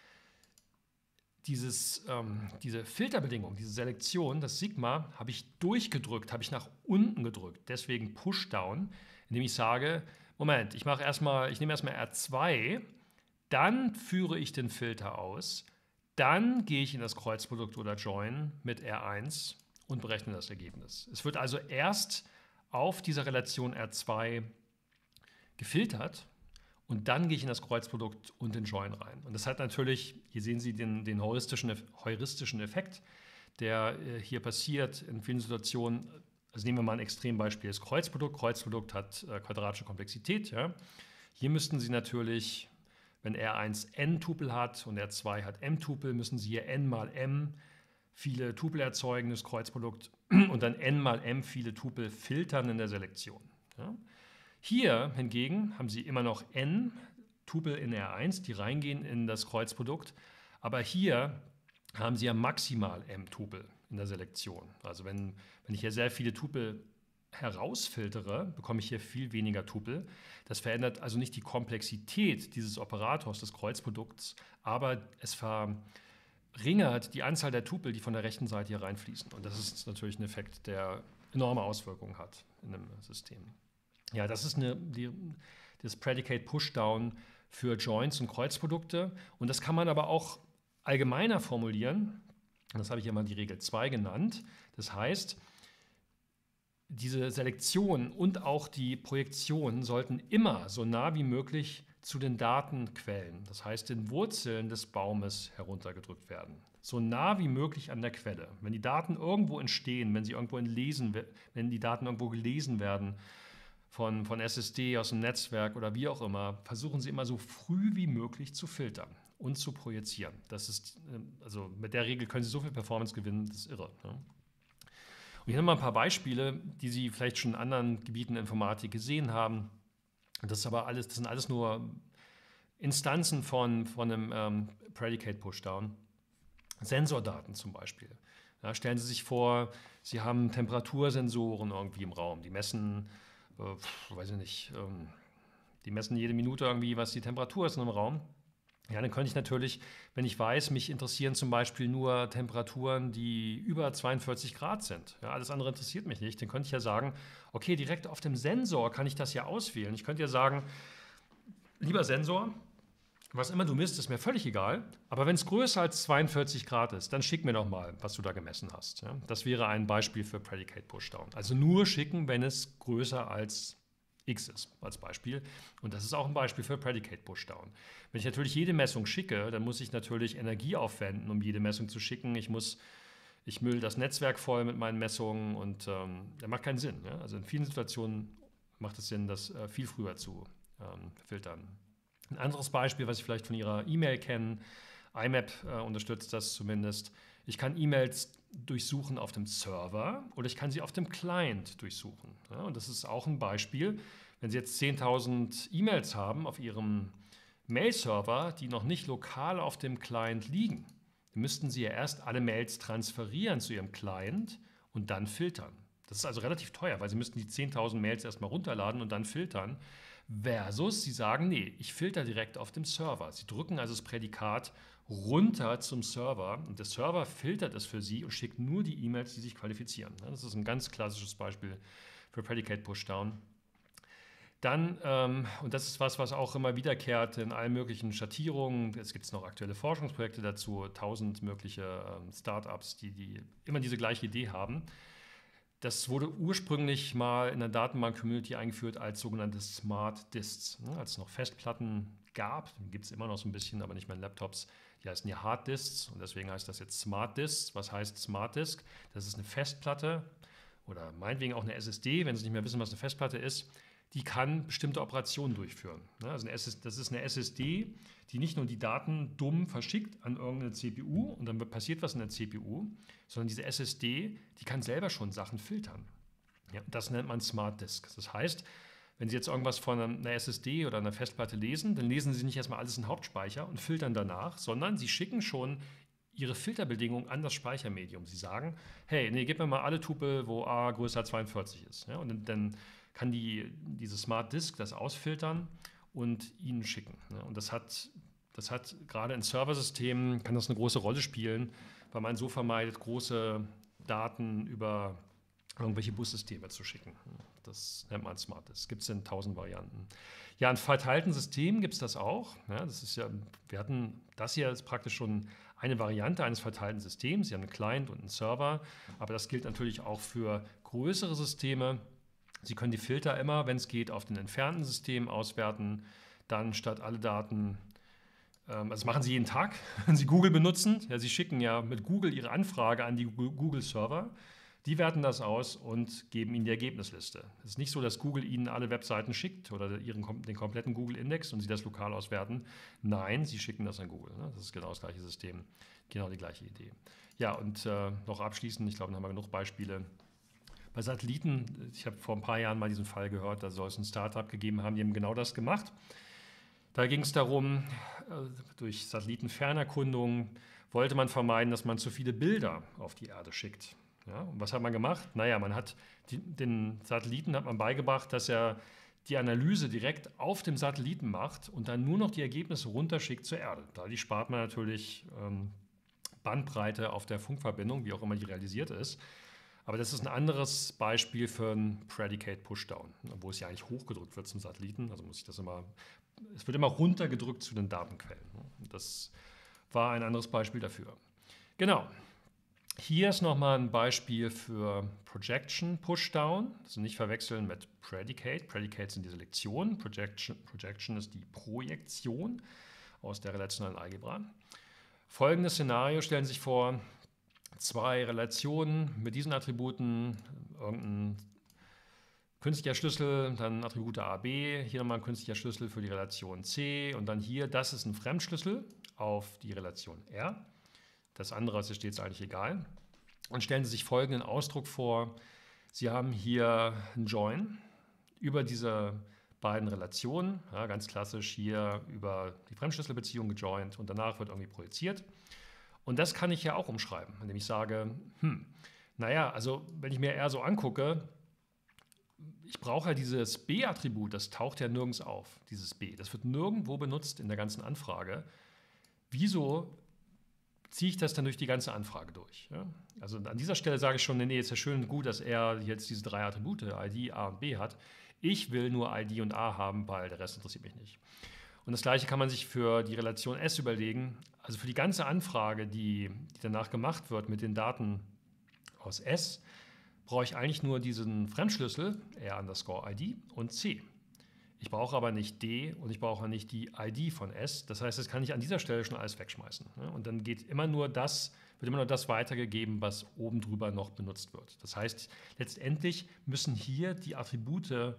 dieses, ähm, diese Filterbedingung, diese Selektion, das Sigma, habe ich durchgedrückt, habe ich nach unten gedrückt. Deswegen Pushdown, indem ich sage, Moment, ich mache erstmal, ich nehme erstmal R zwei, dann führe ich den Filter aus, dann gehe ich in das Kreuzprodukt oder Join mit R eins und berechne das Ergebnis. Es wird also erst auf dieser Relation R zwei gefiltert und dann gehe ich in das Kreuzprodukt und den Join rein. Und das hat natürlich, hier sehen Sie den, den heuristischen, heuristischen Effekt, der äh, hier passiert in vielen Situationen. Also nehmen wir mal ein Extrembeispiel, das Kreuzprodukt. Kreuzprodukt hat äh, quadratische Komplexität. Ja. Hier müssten Sie natürlich, wenn R eins n Tupel hat und R zwei hat m Tupel, müssen Sie hier n mal m viele Tupel erzeugen, das Kreuzprodukt, und dann n mal m viele Tupel filtern in der Selektion. Ja. Hier hingegen haben Sie immer noch n Tupel in R eins, die reingehen in das Kreuzprodukt, aber hier haben Sie ja maximal m Tupel in der Selektion. Also wenn, wenn ich hier sehr viele Tupel herausfiltere, bekomme ich hier viel weniger Tupel. Das verändert also nicht die Komplexität dieses Operators, des Kreuzprodukts, aber es verringert die Anzahl der Tupel, die von der rechten Seite hier reinfließen. Und das ist natürlich ein Effekt, der enorme Auswirkungen hat in einem System. Ja, das ist eine, die, das Predicate Pushdown für Joins und Kreuzprodukte. Und das kann man aber auch allgemeiner formulieren. Das habe ich ja mal die Regel zwei genannt. Das heißt, diese Selektion und auch die Projektion sollten immer so nah wie möglich zu den Datenquellen, das heißt den Wurzeln des Baumes, heruntergedrückt werden. So nah wie möglich an der Quelle. Wenn die Daten irgendwo entstehen, wenn sie irgendwo lesen, wenn die Daten irgendwo gelesen werden von, von S S D aus dem Netzwerk oder wie auch immer, versuchen Sie immer so früh wie möglich zu filtern und zu projizieren. Das ist, also mit der Regel können Sie so viel Performance gewinnen, das ist irre. Ne? Und hier haben wir ein paar Beispiele, die Sie vielleicht schon in anderen Gebieten der Informatik gesehen haben. Das ist aber alles, das sind alles nur Instanzen von, von einem ähm, Predicate Pushdown. Sensordaten zum Beispiel. Ja, stellen Sie sich vor, Sie haben Temperatursensoren irgendwie im Raum. Die messen, äh, weiß ich nicht, ähm, die messen jede Minute irgendwie, was die Temperatur ist in einem Raum. Ja, dann könnte ich natürlich, wenn ich weiß, mich interessieren zum Beispiel nur Temperaturen, die über zweiundvierzig Grad sind. Ja, alles andere interessiert mich nicht. Dann könnte ich ja sagen, okay, direkt auf dem Sensor kann ich das ja auswählen. Ich könnte ja sagen, lieber Sensor, was immer du misst, ist mir völlig egal. Aber wenn es größer als zweiundvierzig Grad ist, dann schick mir doch mal, was du da gemessen hast. Ja, das wäre ein Beispiel für Predicate Pushdown. Also nur schicken, wenn es größer als X ist, als Beispiel. Und das ist auch ein Beispiel für Predicate Pushdown. Wenn ich natürlich jede Messung schicke, dann muss ich natürlich Energie aufwenden, um jede Messung zu schicken. Ich muss, ich müll das Netzwerk voll mit meinen Messungen und ähm, das macht keinen Sinn. Ja? Also in vielen Situationen macht es Sinn, das äh, viel früher zu ähm, filtern. Ein anderes Beispiel, was Sie vielleicht von Ihrer E-Mail kennen, I M A P äh, unterstützt das zumindest. Ich kann E-Mails durchsuchen auf dem Server oder ich kann sie auf dem Client durchsuchen. Ja, und das ist auch ein Beispiel. Wenn Sie jetzt zehntausend E-Mails haben auf Ihrem Mail-Server, die noch nicht lokal auf dem Client liegen, dann müssten Sie ja erst alle Mails transferieren zu Ihrem Client und dann filtern. Das ist also relativ teuer, weil Sie müssten die zehntausend Mails erstmal runterladen und dann filtern. Versus Sie sagen, nee, ich filter direkt auf dem Server. Sie drücken also das Prädikat runter zum Server und der Server filtert es für Sie und schickt nur die E-Mails, die sich qualifizieren. Das ist ein ganz klassisches Beispiel für Predicate Pushdown. Dann, ähm, und das ist was, was auch immer wiederkehrt in allen möglichen Schattierungen, jetzt gibt es noch aktuelle Forschungsprojekte dazu, tausend mögliche ähm, Startups, die, die immer diese gleiche Idee haben. Das wurde ursprünglich mal in der Datenbank-Community eingeführt als sogenannte Smart Disks. Als es noch Festplatten gab, gibt es immer noch so ein bisschen, aber nicht mehr in Laptops, die heißen ja Hard Disks und deswegen heißt das jetzt Smart Disks. Was heißt Smart Disk? Das ist eine Festplatte oder meinetwegen auch eine S S D, wenn Sie nicht mehr wissen, was eine Festplatte ist, die kann bestimmte Operationen durchführen. Also eine S S D, das ist eine S S D, die nicht nur die Daten dumm verschickt an irgendeine C P U und dann passiert was in der C P U, sondern diese S S D, die kann selber schon Sachen filtern. Ja, das nennt man Smart Disk. Das heißt, wenn Sie jetzt irgendwas von einer S S D oder einer Festplatte lesen, dann lesen Sie nicht erstmal alles in den Hauptspeicher und filtern danach, sondern Sie schicken schon ihre Filterbedingungen an das Speichermedium. Sie sagen, hey, nee, gib mir mal alle Tupel, wo a größer als zweiundvierzig ist. Ja, und dann, dann kann die, diese Smart Disk das ausfiltern und Ihnen schicken. Ja, und das hat, das hat gerade in Serversystemen kann das eine große Rolle spielen, weil man so vermeidet, große Daten über irgendwelche Bussysteme zu schicken. Das nennt man Smart Disk. Gibt es in tausend Varianten. Ja, in verteilten Systemen gibt es das auch. Ja, das ist ja, wir hatten, das hier ist praktisch schon eine Variante eines verteilten Systems. Sie haben einen Client und einen Server, aber das gilt natürlich auch für größere Systeme. Sie können die Filter immer, wenn es geht, auf den entfernten System auswerten. Dann statt alle Daten, ähm, also das machen Sie jeden Tag, wenn Sie Google benutzen. Ja, Sie schicken ja mit Google Ihre Anfrage an die Google-Server. Die werten das aus und geben Ihnen die Ergebnisliste. Es ist nicht so, dass Google Ihnen alle Webseiten schickt oder ihren, den kompletten Google-Index und Sie das lokal auswerten. Nein, Sie schicken das an Google. Ne? Das ist genau das gleiche System, genau die gleiche Idee. Ja, und äh, noch abschließend, ich glaube, dann haben wir genug Beispiele. Bei Satelliten, ich habe vor ein paar Jahren mal diesen Fall gehört, da soll es ein Startup gegeben haben, die haben genau das gemacht. Da ging es darum, durch Satellitenfernerkundung wollte man vermeiden, dass man zu viele Bilder auf die Erde schickt. Ja, und was hat man gemacht? Naja, man hat die, den Satelliten hat man beigebracht, dass er die Analyse direkt auf dem Satelliten macht und dann nur noch die Ergebnisse runterschickt zur Erde. Dadurch spart man natürlich ähm, Bandbreite auf der Funkverbindung, wie auch immer die realisiert ist. Aber das ist ein anderes Beispiel für ein Predicate Pushdown, wo es ja eigentlich hochgedrückt wird zum Satelliten. Also muss ich das immer, es wird immer runtergedrückt zu den Datenquellen. Das war ein anderes Beispiel dafür. Genau. Hier ist nochmal ein Beispiel für Projection Pushdown. Das ist nicht verwechseln mit Predicate. Predicate sind die Selektion. Projection, Projection ist die Projektion aus der relationalen Algebra. Folgendes Szenario stellen Sie sich vor: Zwei Relationen mit diesen Attributen, irgendein künstlicher Schlüssel, dann Attribute A, B, hier nochmal ein künstlicher Schlüssel für die Relation C und dann hier, das ist ein Fremdschlüssel auf die Relation R. Das andere ist jetzt eigentlich egal. Und stellen Sie sich folgenden Ausdruck vor. Sie haben hier einen Join über diese beiden Relationen, ja, ganz klassisch hier über die Fremdschlüsselbeziehung gejoint und danach wird irgendwie projiziert. Und das kann ich ja auch umschreiben, indem ich sage, hm, naja, also wenn ich mir R so angucke, ich brauche ja dieses B-Attribut, das taucht ja nirgends auf, dieses B. Das wird nirgendwo benutzt in der ganzen Anfrage. Wieso ziehe ich das dann durch die ganze Anfrage durch? Ja? Also an dieser Stelle sage ich schon, nee, nee, ist ja schön und gut, dass er jetzt diese drei Attribute, I D, A und B hat. Ich will nur I D und A haben, weil der Rest interessiert mich nicht. Und das Gleiche kann man sich für die Relation S überlegen. Also für die ganze Anfrage, die, die danach gemacht wird mit den Daten aus S, brauche ich eigentlich nur diesen Fremdschlüssel, R underscore I D und C. Ich brauche aber nicht D und ich brauche nicht die I D von S. Das heißt, das kann ich an dieser Stelle schon alles wegschmeißen. Und dann geht immer nur das, wird immer nur das weitergegeben, was oben drüber noch benutzt wird. Das heißt, letztendlich müssen hier die Attribute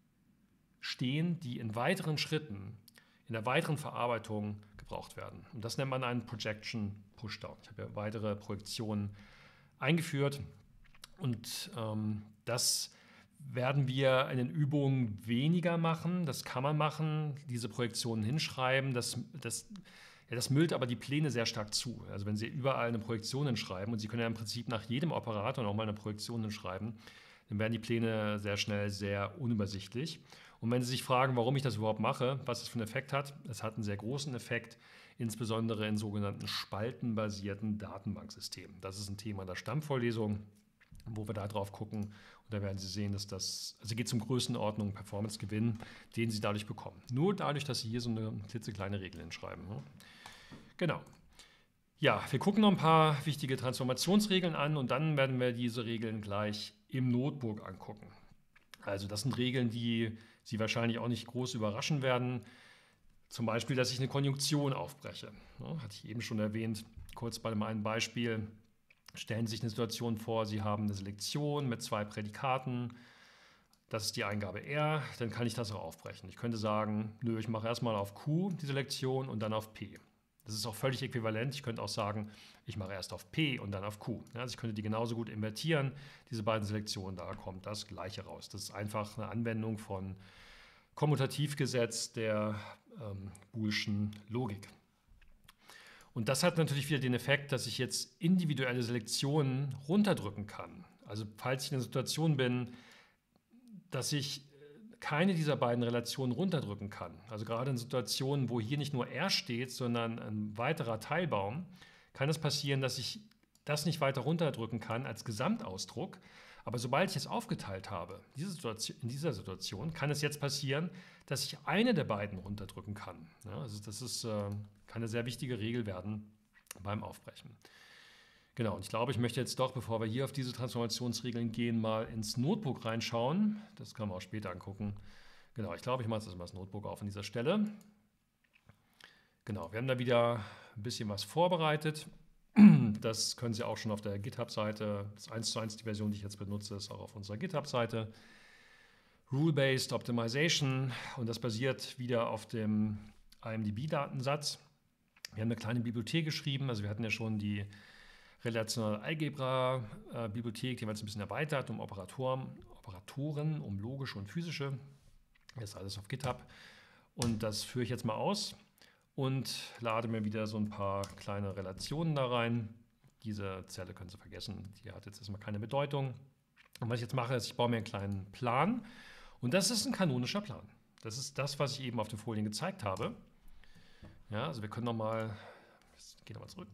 stehen, die in weiteren Schritten, in der weiteren Verarbeitung gebraucht werden. Und das nennt man einen Projection Pushdown. Ich habe ja weitere Projektionen eingeführt und ähm, das werden wir in den Übungen weniger machen. Das kann man machen, diese Projektionen hinschreiben. Das, das, ja, das müllt aber die Pläne sehr stark zu. Also wenn Sie überall eine Projektion hinschreiben und Sie können ja im Prinzip nach jedem Operator noch mal eine Projektion hinschreiben, dann werden die Pläne sehr schnell sehr unübersichtlich. Und wenn Sie sich fragen, warum ich das überhaupt mache, was es für einen Effekt hat, es hat einen sehr großen Effekt, insbesondere in sogenannten spaltenbasierten Datenbanksystemen. Das ist ein Thema der Stammvorlesung, wo wir da drauf gucken. Und da werden Sie sehen, dass das, also geht um Größenordnung, Performance-Gewinn, den Sie dadurch bekommen. Nur dadurch, dass Sie hier so eine klitzekleine Regel hinschreiben. Genau. Ja, wir gucken noch ein paar wichtige Transformationsregeln an und dann werden wir diese Regeln gleich im Notebook angucken. Also das sind Regeln, die Sie wahrscheinlich auch nicht groß überraschen werden. Zum Beispiel, dass ich eine Konjunktion aufbreche. Ja, hatte ich eben schon erwähnt, kurz bei einem Beispiel. Stellen Sie sich eine Situation vor, Sie haben eine Selektion mit zwei Prädikaten. Das ist die Eingabe R, dann kann ich das auch aufbrechen. Ich könnte sagen, nö, ich mache erstmal auf Q die Selektion und dann auf P. Das ist auch völlig äquivalent. Ich könnte auch sagen, ich mache erst auf P und dann auf Q. Ja, also ich könnte die genauso gut invertieren, diese beiden Selektionen, da kommt das Gleiche raus. Das ist einfach eine Anwendung von Kommutativgesetz der ähm, Boolschen Logik. Und das hat natürlich wieder den Effekt, dass ich jetzt individuelle Selektionen runterdrücken kann. Also falls ich in einer Situation bin, dass ich keine dieser beiden Relationen runterdrücken kann, also gerade in Situationen, wo hier nicht nur R steht, sondern ein weiterer Teilbaum, kann es passieren, dass ich das nicht weiter runterdrücken kann als Gesamtausdruck. Aber sobald ich es aufgeteilt habe, diese Situation, in dieser Situation, kann es jetzt passieren, dass ich eine der beiden runterdrücken kann. Ja, also das ist, äh, kann eine sehr wichtige Regel werden beim Aufbrechen. Genau, und ich glaube, ich möchte jetzt doch, bevor wir hier auf diese Transformationsregeln gehen, mal ins Notebook reinschauen. Das können wir auch später angucken. Genau, ich glaube, ich mache jetzt erstmal das Notebook auf an dieser Stelle. Genau, wir haben da wieder ein bisschen was vorbereitet. Das können Sie auch schon auf der GitHub-Seite, das eins zu eins die Version, die ich jetzt benutze, ist auch auf unserer GitHub-Seite. Rule-Based Optimization, und das basiert wieder auf dem I M D B-Datensatz. Wir haben eine kleine Bibliothek geschrieben, also wir hatten ja schon die relationale Algebra-Bibliothek, die haben wir jetzt ein bisschen erweitert um Operatoren, Operatoren, um logische und physische. Das ist alles auf GitHub. Und das führe ich jetzt mal aus und lade mir wieder so ein paar kleine Relationen da rein. Diese Zelle können Sie vergessen, die hat jetzt erstmal keine Bedeutung. Und was ich jetzt mache, ist, ich baue mir einen kleinen Plan. Und das ist ein kanonischer Plan. Das ist das, was ich eben auf den Folien gezeigt habe. Ja, also wir können nochmal, gehen nochmal zurück.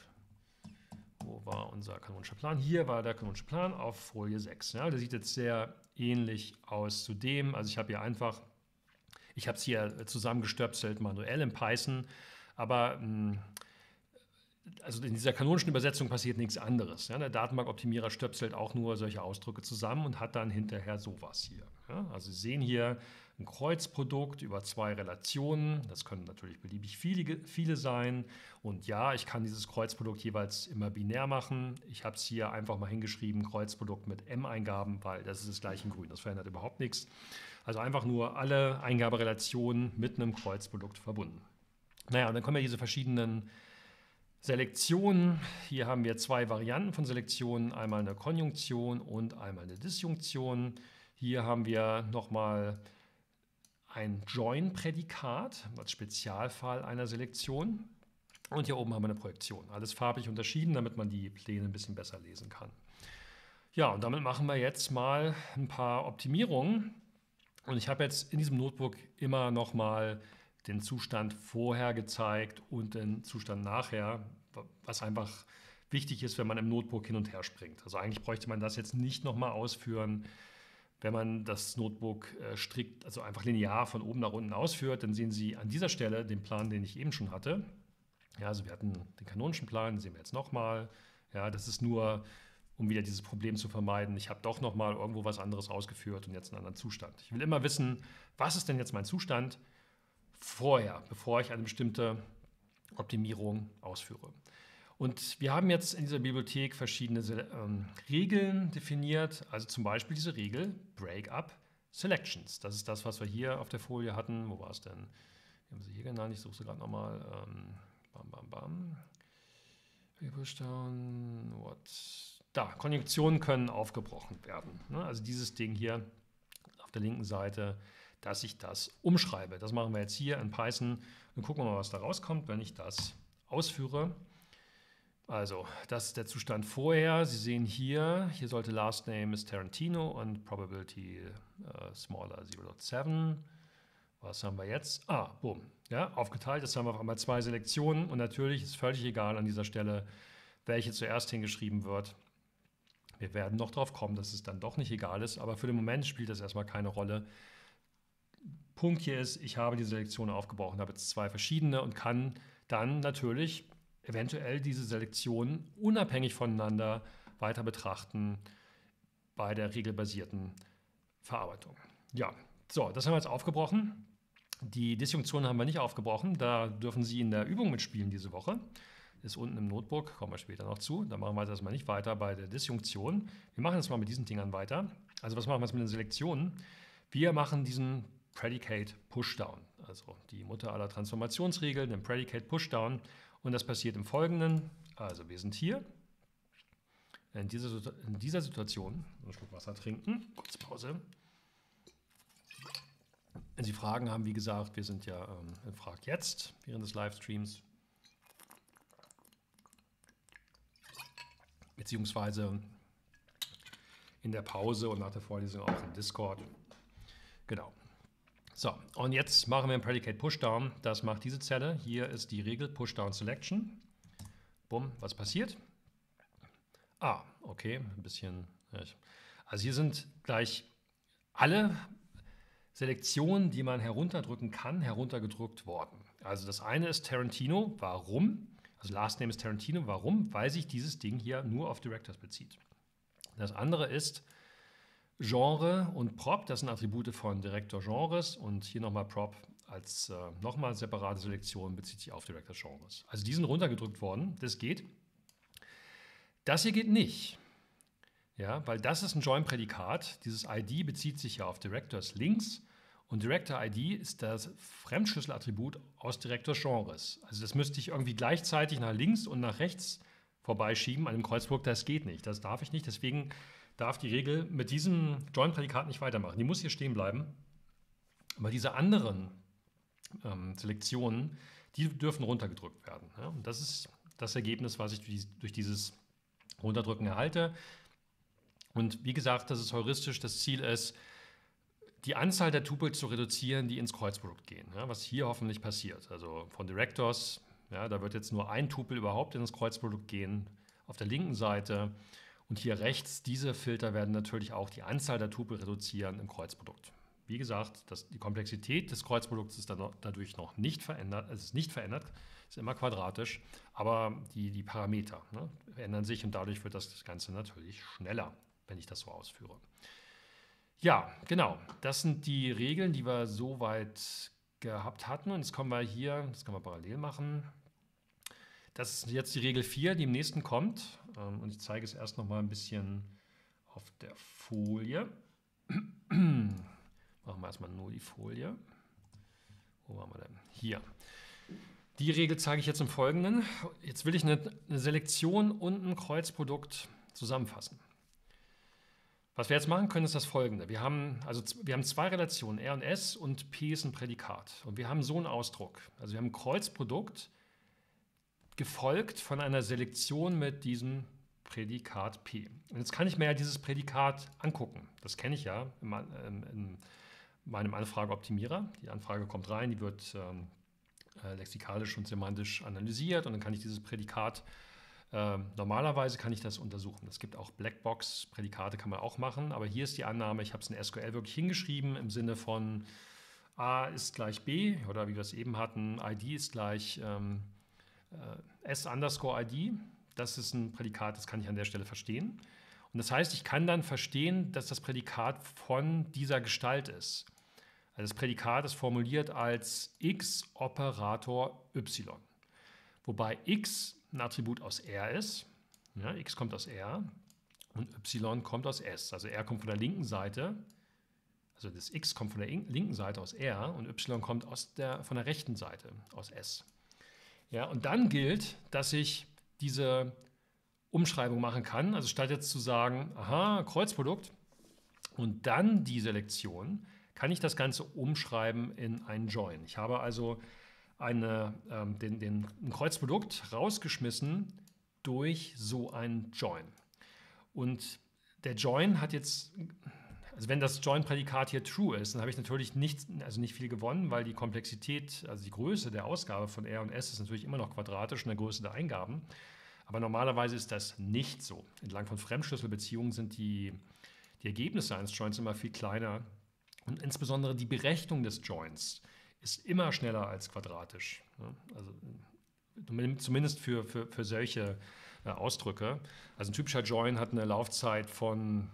Wo war unser kanonischer Plan? Hier war der kanonische Plan auf Folie sechs. Ja, der sieht jetzt sehr ähnlich aus zu dem. Also ich habe hier einfach, ich habe es hier zusammengestöpselt manuell in Python, aber mh, also in dieser kanonischen Übersetzung passiert nichts anderes. Ja, der Datenbankoptimierer stöpselt auch nur solche Ausdrücke zusammen und hat dann hinterher sowas hier. Ja, also Sie sehen hier ein Kreuzprodukt über zwei Relationen. Das können natürlich beliebig viele, viele sein. Und ja, ich kann dieses Kreuzprodukt jeweils immer binär machen. Ich habe es hier einfach mal hingeschrieben, Kreuzprodukt mit M-Eingaben, weil das ist das gleiche in Grün. Das verändert überhaupt nichts. Also einfach nur alle Eingaberelationen mit einem Kreuzprodukt verbunden. Naja, und dann kommen ja diese verschiedenen Selektionen. Hier haben wir zwei Varianten von Selektionen, einmal eine Konjunktion und einmal eine Disjunktion. Hier haben wir nochmal ein Join-Prädikat als Spezialfall einer Selektion. Und hier oben haben wir eine Projektion. Alles farblich unterschieden, damit man die Pläne ein bisschen besser lesen kann. Ja, und damit machen wir jetzt mal ein paar Optimierungen. Und ich habe jetzt in diesem Notebook immer nochmal den Zustand vorher gezeigt und den Zustand nachher, was einfach wichtig ist, wenn man im Notebook hin und her springt. Also eigentlich bräuchte man das jetzt nicht nochmal ausführen. Wenn man das Notebook äh, strikt, also einfach linear von oben nach unten ausführt, dann sehen Sie an dieser Stelle den Plan, den ich eben schon hatte. Ja, also wir hatten den kanonischen Plan, den sehen wir jetzt nochmal. Ja, das ist nur, um wieder dieses Problem zu vermeiden. Ich habe doch nochmal irgendwo was anderes ausgeführt und jetzt einen anderen Zustand. Ich will immer wissen, was ist denn jetzt mein Zustand vorher, bevor ich eine bestimmte Optimierung ausführe. Und wir haben jetzt in dieser Bibliothek verschiedene ähm, Regeln definiert, also zum Beispiel diese Regel Breakup Selections. Das ist das, was wir hier auf der Folie hatten. Wo war es denn? Wir haben sie hier genannt, ich suche sie gerade nochmal. Ähm, bam, bam, bam. Pushdown, what? Da, Konjunktionen können aufgebrochen werden. Ne? Also dieses Ding hier auf der linken Seite, dass ich das umschreibe. Das machen wir jetzt hier in Python und gucken wir mal, was da rauskommt, wenn ich das ausführe. Also, das ist der Zustand vorher. Sie sehen hier, hier sollte Last Name ist Tarantino und Probability uh, smaller zero point seven. Was haben wir jetzt? Ah, boom. Ja, aufgeteilt. Jetzt haben wir auf einmal zwei Selektionen und natürlich ist völlig egal an dieser Stelle, welche zuerst hingeschrieben wird. Wir werden noch drauf kommen, dass es dann doch nicht egal ist, aber für den Moment spielt das erstmal keine Rolle. Punkt hier ist, ich habe die Selektion aufgebrochen, habe jetzt zwei verschiedene und kann dann natürlich eventuell diese Selektionen unabhängig voneinander weiter betrachten bei der regelbasierten Verarbeitung. Ja, so, das haben wir jetzt aufgebrochen. Die Disjunktion haben wir nicht aufgebrochen. Da dürfen Sie in der Übung mitspielen diese Woche. Ist unten im Notebook, kommen wir später noch zu. Da machen wir jetzt erstmal nicht weiter bei der Disjunktion. Wir machen jetzt mal mit diesen Dingern weiter. Also was machen wir jetzt mit den Selektionen? Wir machen diesen Predicate Pushdown, also die Mutter aller Transformationsregeln, den Predicate Pushdown. Und das passiert im Folgenden. Also wir sind hier in dieser, in dieser Situation. Einen Schluck Wasser trinken. Kurz Pause. Wenn Sie Fragen haben, wie gesagt, wir sind ja ähm, in Frag jetzt während des Livestreams. beziehungsweise in der Pause und nach der Vorlesung auch im Discord. Genau. So, und jetzt machen wir ein Predicate Pushdown. Das macht diese Zelle. Hier ist die Regel Pushdown Selection. Bumm, was passiert? Ah, okay, ein bisschen. Also hier sind gleich alle Selektionen, die man herunterdrücken kann, heruntergedrückt worden. Also das eine ist Tarantino. Warum? Also Last Name ist Tarantino. Warum? Weil sich dieses Ding hier nur auf Directors bezieht. Das andere ist Genre und Prop. Das sind Attribute von Director Genres. Und hier nochmal Prop als äh, nochmal separate Selektion bezieht sich auf Director Genres. Also die sind runtergedrückt worden. Das geht. Das hier geht nicht. Ja, weil das ist ein Join-Prädikat. Dieses I D bezieht sich ja auf Directors Links. Und Director I D ist das Fremdschlüsselattribut aus Directors Genres. Also das müsste ich irgendwie gleichzeitig nach links und nach rechts vorbeischieben an dem Kreuzprodukt. Das geht nicht. Das darf ich nicht. Deswegen darf die Regel mit diesem Join-Prädikat nicht weitermachen. Die muss hier stehen bleiben. Aber diese anderen ähm, Selektionen, die dürfen runtergedrückt werden. Ja? Und das ist das Ergebnis, was ich durch, durch dieses Runterdrücken erhalte. Und wie gesagt, das ist heuristisch. Das Ziel ist, die Anzahl der Tupel zu reduzieren, die ins Kreuzprodukt gehen. Ja, was hier hoffentlich passiert. Also von Directors, ja, da wird jetzt nur ein Tupel überhaupt in das Kreuzprodukt gehen, auf der linken Seite. Und hier rechts, diese Filter werden natürlich auch die Anzahl der Tupel reduzieren im Kreuzprodukt. Wie gesagt, das, die Komplexität des Kreuzprodukts ist dann noch, dadurch noch nicht verändert. Es ist nicht verändert, ist immer quadratisch, aber die, die Parameter, ne, verändern sich und dadurch wird das Ganze natürlich schneller, wenn ich das so ausführe. Ja, genau. Das sind die Regeln, die wir soweit gehabt hatten. Und jetzt kommen wir hier, das können wir parallel machen. Das ist jetzt die Regel vier, die im nächsten kommt. Und ich zeige es erst noch mal ein bisschen auf der Folie. Machen wir erstmal nur die Folie. Wo waren wir denn? Hier. Die Regel zeige ich jetzt im Folgenden. Jetzt will ich eine, eine Selektion und ein Kreuzprodukt zusammenfassen. Was wir jetzt machen können, ist das Folgende. Wir haben, also, wir haben zwei Relationen, R und S, und P ist ein Prädikat. Und wir haben so einen Ausdruck. Also wir haben ein Kreuzprodukt gefolgt von einer Selektion mit diesem Prädikat P. Und jetzt kann ich mir ja dieses Prädikat angucken. Das kenne ich ja in, in meinem Anfrageoptimierer. Die Anfrage kommt rein, die wird ähm, lexikalisch und semantisch analysiert und dann kann ich dieses Prädikat Äh, normalerweise kann ich das untersuchen. Es gibt auch Blackbox-Prädikate, kann man auch machen, aber hier ist die Annahme, ich habe es in S Q L wirklich hingeschrieben im Sinne von A ist gleich B oder wie wir es eben hatten, I D ist gleich ähm, äh, S underscore I D. Das ist ein Prädikat, das kann ich an der Stelle verstehen. Und das heißt, ich kann dann verstehen, dass das Prädikat von dieser Gestalt ist. Also das Prädikat ist formuliert als X Operator Y. Wobei X ein Attribut aus R ist. Ja, X kommt aus R und Y kommt aus S. Also R kommt von der linken Seite, also das X kommt von der linken Seite aus R und Y kommt aus der, von der rechten Seite aus S. Ja, und dann gilt, dass ich diese Umschreibung machen kann. Also statt jetzt zu sagen, aha, Kreuzprodukt und dann die Selektion, kann ich das Ganze umschreiben in einen Join. Ich habe also Eine, ähm, den, den, ein Kreuzprodukt rausgeschmissen durch so ein Join. Und der Join hat jetzt, also wenn das Join-Prädikat hier true ist, dann habe ich natürlich nicht, also nicht viel gewonnen, weil die Komplexität, also die Größe der Ausgabe von R und S ist natürlich immer noch quadratisch in der Größe der Eingaben. Aber normalerweise ist das nicht so. Entlang von Fremdschlüsselbeziehungen sind die, die Ergebnisse eines Joins immer viel kleiner. Und insbesondere die Berechnung des Joins ist immer schneller als quadratisch. Also zumindest für, für, für solche äh, Ausdrücke. Also ein typischer Join hat eine Laufzeit von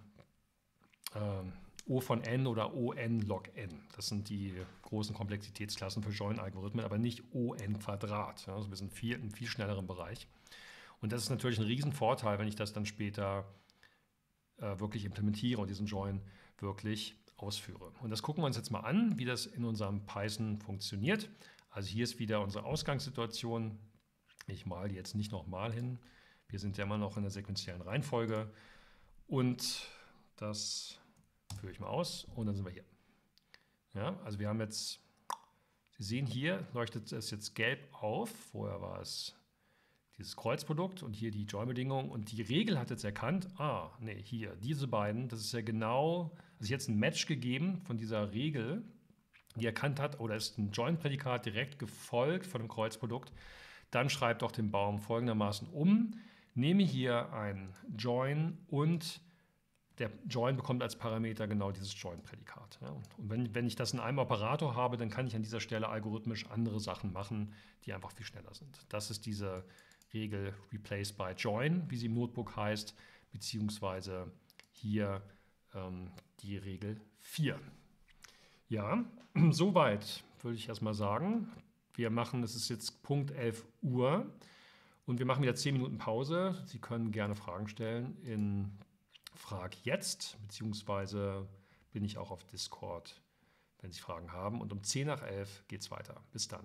äh, O von n oder O n log n. Das sind die großen Komplexitätsklassen für Join-Algorithmen, aber nicht O n Quadrat. Also wir sind viel, im viel schnelleren Bereich. Und das ist natürlich ein Riesenvorteil, wenn ich das dann später äh, wirklich implementiere und diesen Join wirklich ausführe. Und das gucken wir uns jetzt mal an, wie das in unserem Python funktioniert. Also hier ist wieder unsere Ausgangssituation. Ich male die jetzt nicht nochmal hin. Wir sind ja immer noch in der sequenziellen Reihenfolge. Und das führe ich mal aus und dann sind wir hier. Ja, also wir haben jetzt, Sie sehen hier, leuchtet es jetzt gelb auf. Vorher war es dieses Kreuzprodukt und hier die Join-Bedingung. Und die Regel hat jetzt erkannt, ah, nee, hier, diese beiden, das ist ja genau, also jetzt ein Match gegeben von dieser Regel, die erkannt hat, oder ist ein Join-Prädikat direkt gefolgt von dem Kreuzprodukt, dann schreibt doch den Baum folgendermaßen um. Nehme hier ein Join und der Join bekommt als Parameter genau dieses Join-Prädikat. Ja. Und wenn, wenn ich das in einem Operator habe, dann kann ich an dieser Stelle algorithmisch andere Sachen machen, die einfach viel schneller sind. Das ist diese Regel Replace by Join, wie sie im Notebook heißt, beziehungsweise hier ähm, die Regel vier. Ja, soweit würde ich erstmal sagen. Wir machen, es ist jetzt Punkt elf Uhr und wir machen wieder zehn Minuten Pause. Sie können gerne Fragen stellen in Frag jetzt, beziehungsweise bin ich auch auf Discord, wenn Sie Fragen haben. Und um zehn nach elf geht es weiter. Bis dann.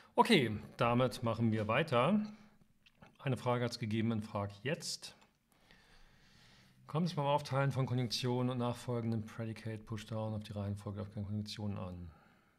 Okay, damit machen wir weiter. Eine Frage hat es gegeben in Frag jetzt. Kommt es beim Aufteilen von Konjunktionen und nachfolgenden Predicate Pushdown auf die Reihenfolge auf Konjunktionen an?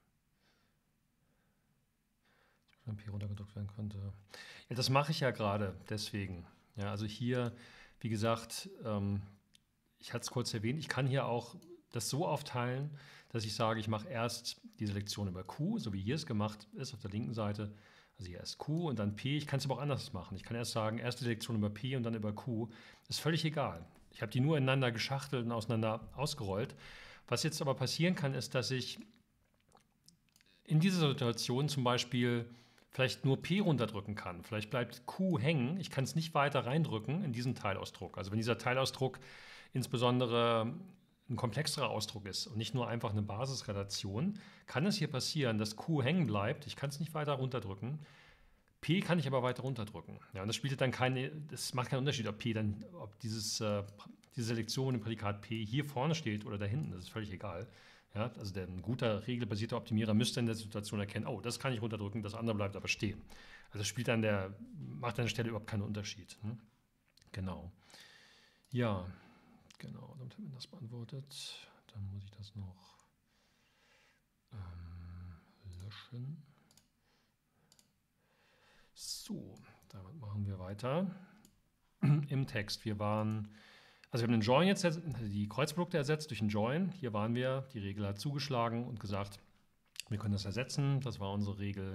Wenn P runtergedrückt werden könnte. Ja, das mache ich ja gerade, deswegen. Ja, also hier, wie gesagt, ähm, ich hatte es kurz erwähnt, ich kann hier auch das so aufteilen, dass ich sage, ich mache erst die Selektion über Q, so wie hier es gemacht ist auf der linken Seite. Also hier erst Q und dann P. Ich kann es aber auch anders machen. Ich kann erst sagen, erst die Selektion über P und dann über Q. Ist völlig egal. Ich habe die nur ineinander geschachtelt und auseinander ausgerollt. Was jetzt aber passieren kann, ist, dass ich in dieser Situation zum Beispiel vielleicht nur P runterdrücken kann. Vielleicht bleibt Q hängen. Ich kann es nicht weiter reindrücken in diesen Teilausdruck. Also wenn dieser Teilausdruck insbesondere ein komplexerer Ausdruck ist und nicht nur einfach eine Basisrelation, kann es hier passieren, dass Q hängen bleibt. Ich kann es nicht weiter runterdrücken. P kann ich aber weiter runterdrücken. Ja, und das spielt dann keine, das macht keinen Unterschied, ob P dann, ob dieses, äh, diese Selektion im Prädikat P hier vorne steht oder da hinten. Das ist völlig egal. Ja, also der, ein guter regelbasierter Optimierer müsste in der Situation erkennen, oh, das kann ich runterdrücken, das andere bleibt aber stehen. Also das spielt an der, macht an der Stelle überhaupt keinen Unterschied. Hm? Genau. Ja, genau, damit haben wir das beantwortet. Dann muss ich das noch ähm, löschen. So, damit machen wir weiter im Text. Wir waren, also wir haben den Join jetzt, die Kreuzprodukte ersetzt durch einen Join. Hier waren wir, die Regel hat zugeschlagen und gesagt, wir können das ersetzen. Das war unsere Regel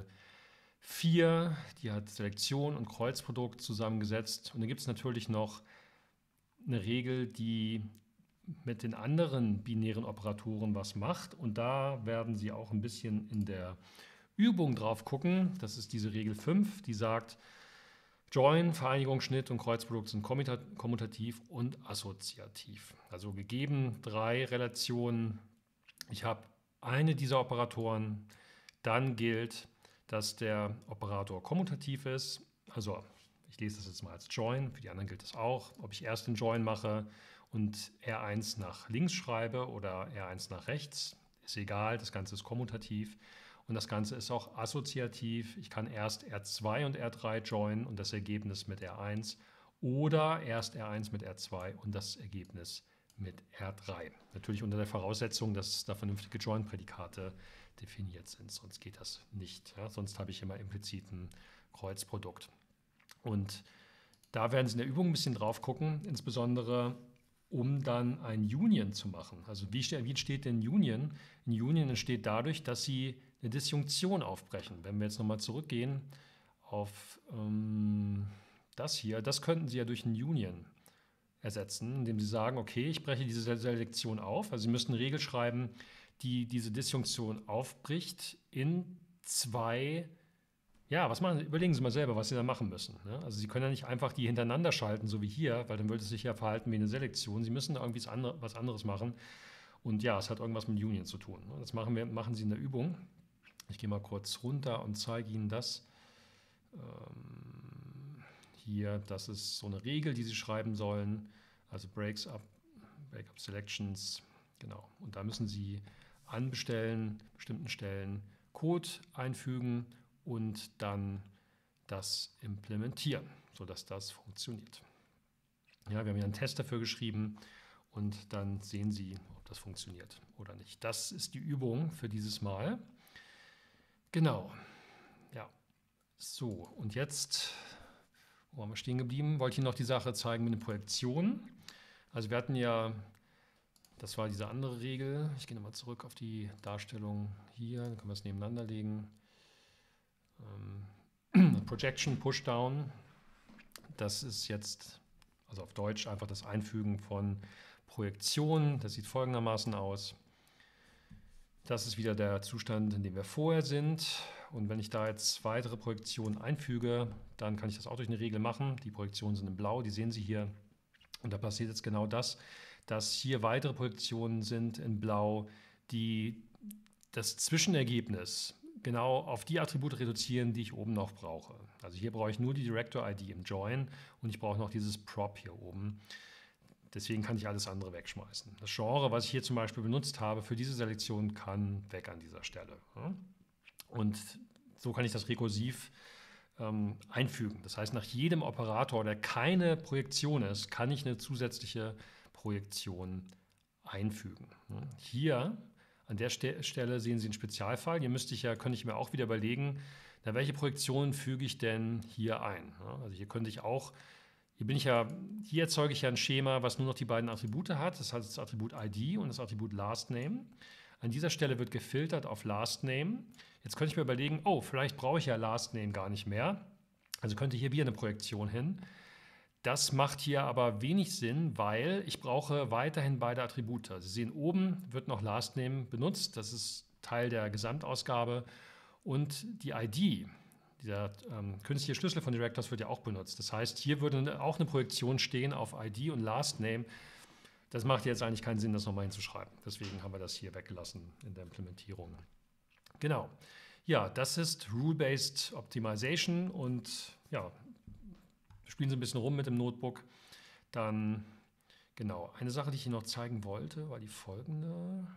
vier, die hat Selektion und Kreuzprodukt zusammengesetzt. Und dann gibt es natürlich noch eine Regel, die mit den anderen binären Operatoren was macht. Und da werden Sie auch ein bisschen in der Übung drauf gucken. Das ist diese Regel fünf, die sagt, Join, Vereinigung, Schnitt und Kreuzprodukt sind kommutativ und assoziativ. Also gegeben drei Relationen. Ich habe eine dieser Operatoren, dann gilt, dass der Operator kommutativ ist. Also ich lese das jetzt mal als Join, für die anderen gilt das auch. Ob ich erst den Join mache und R eins nach links schreibe oder R eins nach rechts, ist egal, das Ganze ist kommutativ. Und das Ganze ist auch assoziativ. Ich kann erst R zwei und R drei joinen und das Ergebnis mit R eins oder erst R eins mit R zwei und das Ergebnis mit R drei. Natürlich unter der Voraussetzung, dass da vernünftige Join-Prädikate definiert sind, sonst geht das nicht. Ja? Sonst habe ich immer implizit ein Kreuzprodukt. Und da werden Sie in der Übung ein bisschen drauf gucken, insbesondere um dann ein Union zu machen. Also wie, wie entsteht denn Union? Ein Union entsteht dadurch, dass Sie eine Disjunktion aufbrechen. Wenn wir jetzt nochmal zurückgehen auf ähm, das hier, das könnten Sie ja durch ein Union ersetzen, indem Sie sagen, okay, ich breche diese Selektion auf. Also Sie müssten eine Regel schreiben, die diese Disjunktion aufbricht in zwei. Ja, was machen Sie? Überlegen Sie mal selber, was Sie da machen müssen. Ne? Also Sie können ja nicht einfach die hintereinander schalten, so wie hier, weil dann würde es sich ja verhalten wie eine Selektion. Sie müssen da irgendwie was anderes machen. Und ja, es hat irgendwas mit Union zu tun. Ne? Das machen, wir, machen Sie in der Übung. Ich gehe mal kurz runter und zeige Ihnen das. Ähm, hier, das ist so eine Regel, die Sie schreiben sollen. Also Breaks up, Break up Selections. Genau. Und da müssen Sie an Bestellen, bestimmten Stellen Code einfügen und dann das implementieren, sodass das funktioniert. Ja, wir haben hier einen Test dafür geschrieben und dann sehen Sie, ob das funktioniert oder nicht. Das ist die Übung für dieses Mal. Genau. Ja. So, und jetzt, wo waren wir stehen geblieben, wollte ich Ihnen noch die Sache zeigen mit den Projektionen. Also wir hatten ja, das war diese andere Regel. Ich gehe nochmal zurück auf die Darstellung hier, dann können wir es nebeneinander legen. Projection, Pushdown, das ist jetzt, also auf Deutsch einfach das Einfügen von Projektionen. Das sieht folgendermaßen aus. Das ist wieder der Zustand, in dem wir vorher sind. Und wenn ich da jetzt weitere Projektionen einfüge, dann kann ich das auch durch eine Regel machen. Die Projektionen sind in blau, die sehen Sie hier. Und da passiert jetzt genau das, dass hier weitere Projektionen sind in blau, die das Zwischenergebnis genau auf die Attribute reduzieren, die ich oben noch brauche. Also hier brauche ich nur die Director-I D im Join und ich brauche noch dieses Prop hier oben. Deswegen kann ich alles andere wegschmeißen. Das Genre, was ich hier zum Beispiel benutzt habe für diese Selektion, kann weg an dieser Stelle. Und so kann ich das rekursiv ähm, einfügen. Das heißt, nach jedem Operator, der keine Projektion ist, kann ich eine zusätzliche Projektion einfügen. Hier an der Ste- Stelle sehen Sie einen Spezialfall. Hier müsste ich ja, könnte ich mir auch wieder überlegen, na, welche Projektionen füge ich denn hier ein? Also hier könnte ich auch, hier bin ich ja, hier erzeuge ich ja ein Schema, was nur noch die beiden Attribute hat. Das heißt das Attribut I D und das Attribut LastName. An dieser Stelle wird gefiltert auf LastName. Jetzt könnte ich mir überlegen, oh, vielleicht brauche ich ja LastName gar nicht mehr. Also könnte hier wieder eine Projektion hin. Das macht hier aber wenig Sinn, weil ich brauche weiterhin beide Attribute. Sie sehen, oben wird noch LastName benutzt. Das ist Teil der Gesamtausgabe. Und die I D, dieser ähm, künstliche Schlüssel von Directors, wird ja auch benutzt. Das heißt, hier würde auch eine Projektion stehen auf I D und LastName. Das macht jetzt eigentlich keinen Sinn, das nochmal hinzuschreiben. Deswegen haben wir das hier weggelassen in der Implementierung. Genau. Ja, das ist Rule-Based Optimization und ja, spielen Sie ein bisschen rum mit dem Notebook. Dann, genau, eine Sache, die ich Ihnen noch zeigen wollte, war die folgende.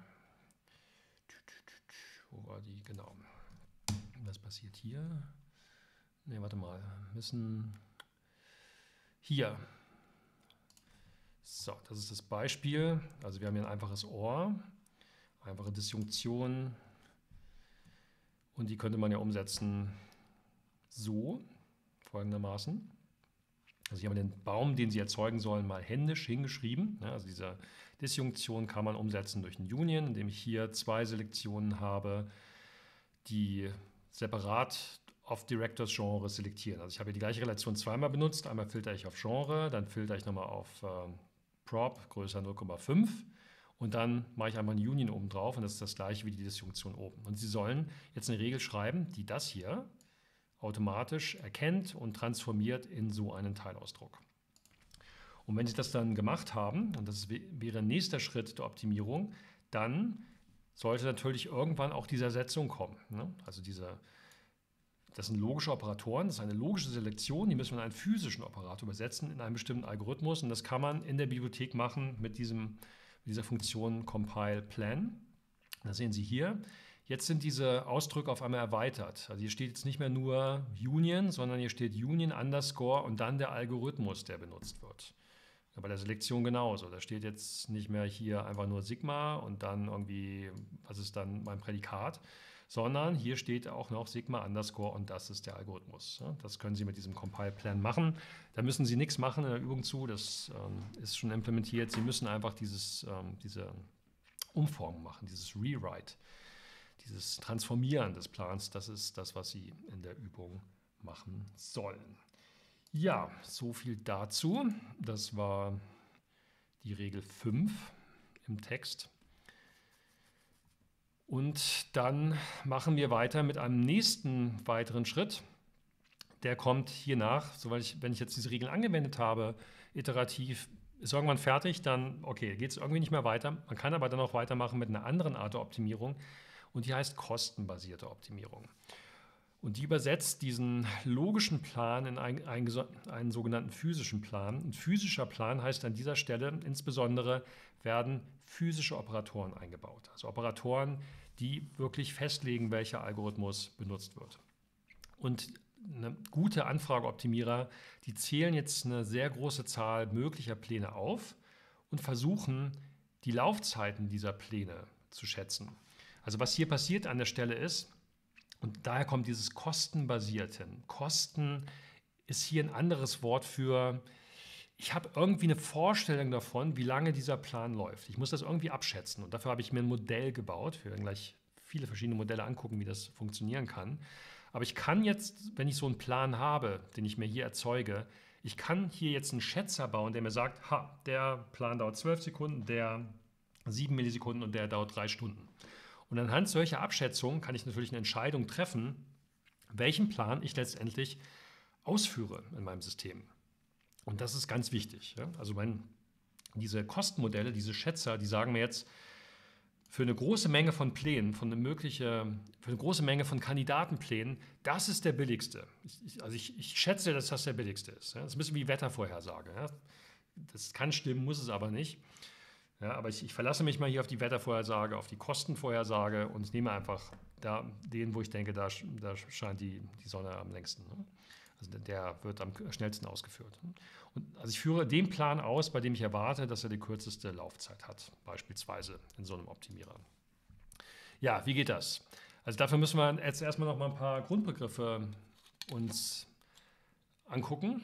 Wo war die? Genau. Was passiert hier? Ne, warte mal. Wir müssen hier. So, das ist das Beispiel. Also wir haben hier ein einfaches OR, einfache Disjunktion. Und die könnte man ja umsetzen so, folgendermaßen. Also hier haben wir den Baum, den Sie erzeugen sollen, mal händisch hingeschrieben. Also diese Disjunktion kann man umsetzen durch ein Union, indem ich hier zwei Selektionen habe, die separat auf Directors Genre selektieren. Also ich habe hier die gleiche Relation zweimal benutzt. Einmal filtere ich auf Genre, dann filtere ich nochmal auf äh, Prop größer null Komma fünf und dann mache ich einmal ein Union oben drauf und das ist das gleiche wie die Disjunktion oben. Und Sie sollen jetzt eine Regel schreiben, die das hier automatisch erkennt und transformiert in so einen Teilausdruck. Und wenn Sie das dann gemacht haben, und das wäre nächster Schritt der Optimierung, dann sollte natürlich irgendwann auch diese Ersetzung kommen. Ne? Also diese, das sind logische Operatoren, das ist eine logische Selektion, die müssen wir in einen physischen Operator übersetzen, in einem bestimmten Algorithmus. Und das kann man in der Bibliothek machen mit, diesem, mit dieser Funktion Compile Plan. Das sehen Sie hier. Jetzt sind diese Ausdrücke auf einmal erweitert. Also hier steht jetzt nicht mehr nur Union, sondern hier steht Union Underscore und dann der Algorithmus, der benutzt wird. Ja, bei der Selektion genauso. Da steht jetzt nicht mehr hier einfach nur Sigma und dann irgendwie, was ist dann mein Prädikat, sondern hier steht auch noch Sigma Underscore und das ist der Algorithmus. Das können Sie mit diesem Compile-Plan machen. Da müssen Sie nichts machen in der Übung zu, das ähm, ist schon implementiert. Sie müssen einfach dieses, ähm, diese Umformung machen, dieses Rewrite. Dieses Transformieren des Plans, das ist das, was Sie in der Übung machen sollen. Ja, so viel dazu. Das war die Regel fünf im Text. Und dann machen wir weiter mit einem nächsten weiteren Schritt. Der kommt hier nach. So, weil ich, wenn ich jetzt diese Regeln angewendet habe, iterativ, ist irgendwann fertig, dann okay, geht es irgendwie nicht mehr weiter. Man kann aber dann auch weitermachen mit einer anderen Art der Optimierung. Und die heißt kostenbasierte Optimierung. Und die übersetzt diesen logischen Plan in einen, einen, einen sogenannten physischen Plan. Ein physischer Plan heißt an dieser Stelle insbesondere werden physische Operatoren eingebaut. Also Operatoren, die wirklich festlegen, welcher Algorithmus benutzt wird. Und eine gute Anfrageoptimierer, die zählen jetzt eine sehr große Zahl möglicher Pläne auf und versuchen, die Laufzeiten dieser Pläne zu schätzen. Also was hier passiert an der Stelle ist, und daher kommt dieses Kostenbasierten. Kosten ist hier ein anderes Wort für, ich habe irgendwie eine Vorstellung davon, wie lange dieser Plan läuft. Ich muss das irgendwie abschätzen und dafür habe ich mir ein Modell gebaut. Wir werden gleich viele verschiedene Modelle angucken, wie das funktionieren kann. Aber ich kann jetzt, wenn ich so einen Plan habe, den ich mir hier erzeuge, ich kann hier jetzt einen Schätzer bauen, der mir sagt, ha, der Plan dauert zwölf Sekunden, der sieben Millisekunden und der dauert drei Stunden. Und anhand solcher Abschätzungen kann ich natürlich eine Entscheidung treffen, welchen Plan ich letztendlich ausführe in meinem System. Und das ist ganz wichtig. Ja? Also mein, diese Kostenmodelle, diese Schätzer, die sagen mir jetzt, für eine große Menge von Plänen, von eine mögliche, für eine große Menge von Kandidatenplänen, das ist der billigste. Ich, also ich, ich schätze, dass das der billigste ist. Ja? Das ist ein bisschen wie Wettervorhersage. Ja? Das kann stimmen, muss es aber nicht. Ja, aber ich, ich verlasse mich mal hier auf die Wettervorhersage, auf die Kostenvorhersage und nehme einfach da den, wo ich denke, da, da scheint die, die Sonne am längsten. Ne? Also der wird am schnellsten ausgeführt. Und also ich führe den Plan aus, bei dem ich erwarte, dass er die kürzeste Laufzeit hat, beispielsweise in so einem Optimierer. Ja, wie geht das? Also dafür müssen wir jetzt erstmal noch mal ein paar Grundbegriffe uns angucken.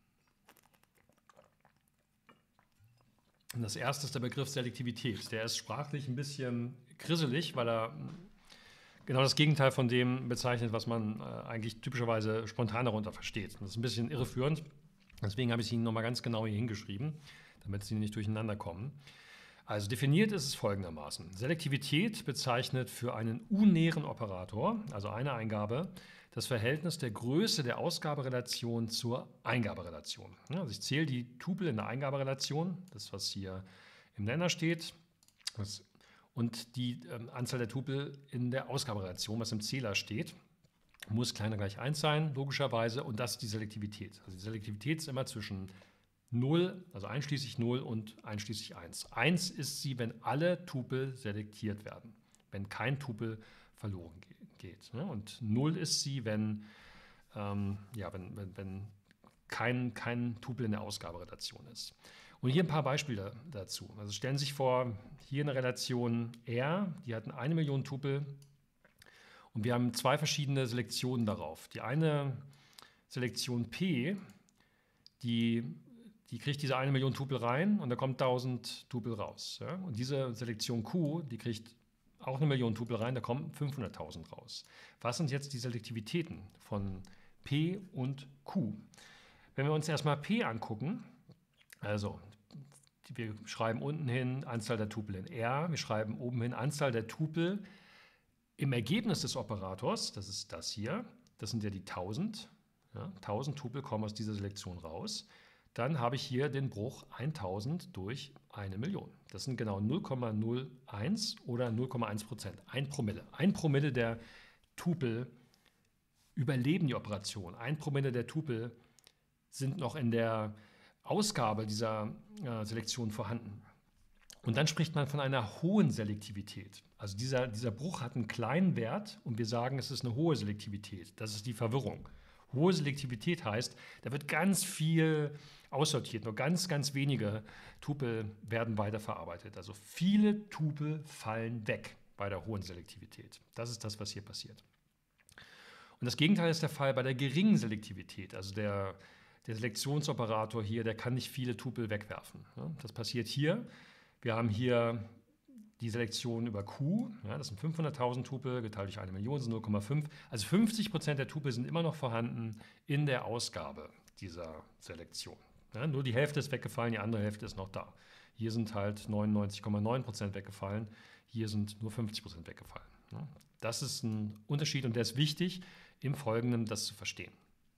Und das erste ist der Begriff Selektivität. Der ist sprachlich ein bisschen grisselig, weil er genau das Gegenteil von dem bezeichnet, was man äh, eigentlich typischerweise spontan darunter versteht. Das ist ein bisschen irreführend. Deswegen habe ich es Ihnen nochmal ganz genau hier hingeschrieben, damit Sie nicht durcheinander kommen. Also definiert ist es folgendermaßen. Selektivität bezeichnet für einen unären Operator, also eine Eingabe, das Verhältnis der Größe der Ausgaberelation zur Eingaberelation. Also ich zähle die Tupel in der Eingaberelation, das was hier im Nenner steht, das, und die ähm, Anzahl der Tupel in der Ausgaberelation, was im Zähler steht, muss kleiner gleich eins sein, logischerweise, und das ist die Selektivität. Also die Selektivität ist immer zwischen null, also einschließlich null und einschließlich eins. eins ist sie, wenn alle Tupel selektiert werden, wenn kein Tupel verloren geht. Und null ist sie, wenn, ähm, ja, wenn, wenn, wenn kein, kein Tupel in der Ausgaberelation ist. Und hier ein paar Beispiele dazu. Also stellen Sie sich vor, hier eine Relation R, die hat eine Million Tupel und wir haben zwei verschiedene Selektionen darauf. Die eine Selektion P, die Die kriegt diese eine Million Tupel rein und da kommt tausend Tupel raus. Ja? Und diese Selektion Q, die kriegt auch eine Million Tupel rein, da kommen fünfhunderttausend raus. Was sind jetzt die Selektivitäten von P und Q? Wenn wir uns erstmal P angucken, also wir schreiben unten hin Anzahl der Tupel in R, wir schreiben oben hin Anzahl der Tupel im Ergebnis des Operators, das ist das hier, das sind ja die tausend, ja? tausend Tupel kommen aus dieser Selektion raus. Dann habe ich hier den Bruch tausend durch eine Million. Das sind genau null Komma null eins oder null Komma eins Prozent, ein Promille. Ein Promille der Tupel überleben die Operation. Ein Promille der Tupel sind noch in der Ausgabe dieser äh, Selektion vorhanden. Und dann spricht man von einer hohen Selektivität. Also dieser, dieser Bruch hat einen kleinen Wert und wir sagen, es ist eine hohe Selektivität. Das ist die Verwirrung. Hohe Selektivität heißt, da wird ganz viel aussortiert, nur ganz, ganz wenige Tupel werden weiterverarbeitet. Also viele Tupel fallen weg bei der hohen Selektivität. Das ist das, was hier passiert. Und das Gegenteil ist der Fall bei der geringen Selektivität. Also der, der Selektionsoperator hier, der kann nicht viele Tupel wegwerfen. Das passiert hier. Wir haben hier die Selektion über Q, ja, das sind fünfhunderttausend Tupel, geteilt durch eine Million sind null Komma fünf. Also fünfzig Prozent der Tupel sind immer noch vorhanden in der Ausgabe dieser Selektion. Ja, nur die Hälfte ist weggefallen, die andere Hälfte ist noch da. Hier sind halt neunundneunzig Komma neun Prozent weggefallen, hier sind nur fünfzig Prozent weggefallen. Ja, das ist ein Unterschied und der ist wichtig, im Folgenden das zu verstehen.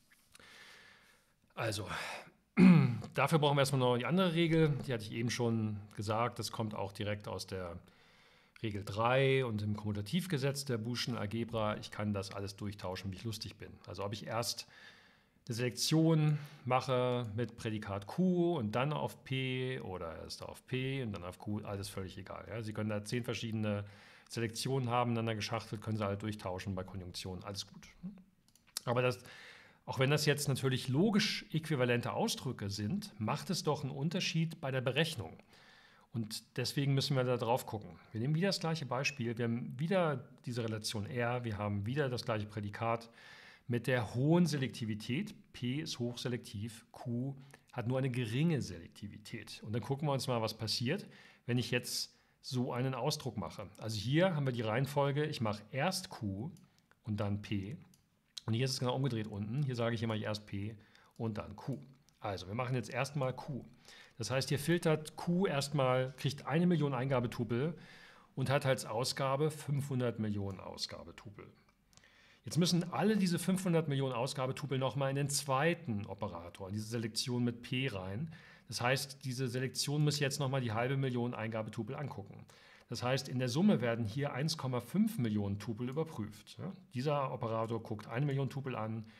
Also, dafür brauchen wir erstmal noch die andere Regel, die hatte ich eben schon gesagt, das kommt auch direkt aus der Regel drei und im Kommutativgesetz der Boolschen Algebra. Ich kann das alles durchtauschen, wie ich lustig bin. Also ob ich erst eine Selektion mache mit Prädikat Q und dann auf P oder erst auf P und dann auf Q, alles völlig egal. Ja? Sie können da zehn verschiedene Selektionen haben, miteinander geschachtelt, können sie alle durchtauschen bei Konjunktionen, alles gut. Aber das, auch wenn das jetzt natürlich logisch äquivalente Ausdrücke sind, macht es doch einen Unterschied bei der Berechnung. Und deswegen müssen wir da drauf gucken. Wir nehmen wieder das gleiche Beispiel. Wir haben wieder diese Relation R, wir haben wieder das gleiche Prädikat mit der hohen Selektivität. P ist hochselektiv, Q hat nur eine geringe Selektivität. Und dann gucken wir uns mal, was passiert, wenn ich jetzt so einen Ausdruck mache. Also hier haben wir die Reihenfolge, ich mache erst Q und dann P. Und hier ist es genau umgedreht unten. Hier sage ich immer erst P und dann Q. Also wir machen jetzt erstmal Q. Das heißt, hier filtert Q erstmal, kriegt eine Million Eingabetupel und hat als Ausgabe fünfhundert Millionen Ausgabetupel. Jetzt müssen alle diese fünfhundert Millionen Ausgabetupel nochmal in den zweiten Operator, in diese Selektion mit P rein. Das heißt, diese Selektion muss jetzt nochmal die halbe Million Eingabetupel angucken. Das heißt, in der Summe werden hier eins Komma fünf Millionen Tupel überprüft. Ja, dieser Operator guckt eine Million Tupel an,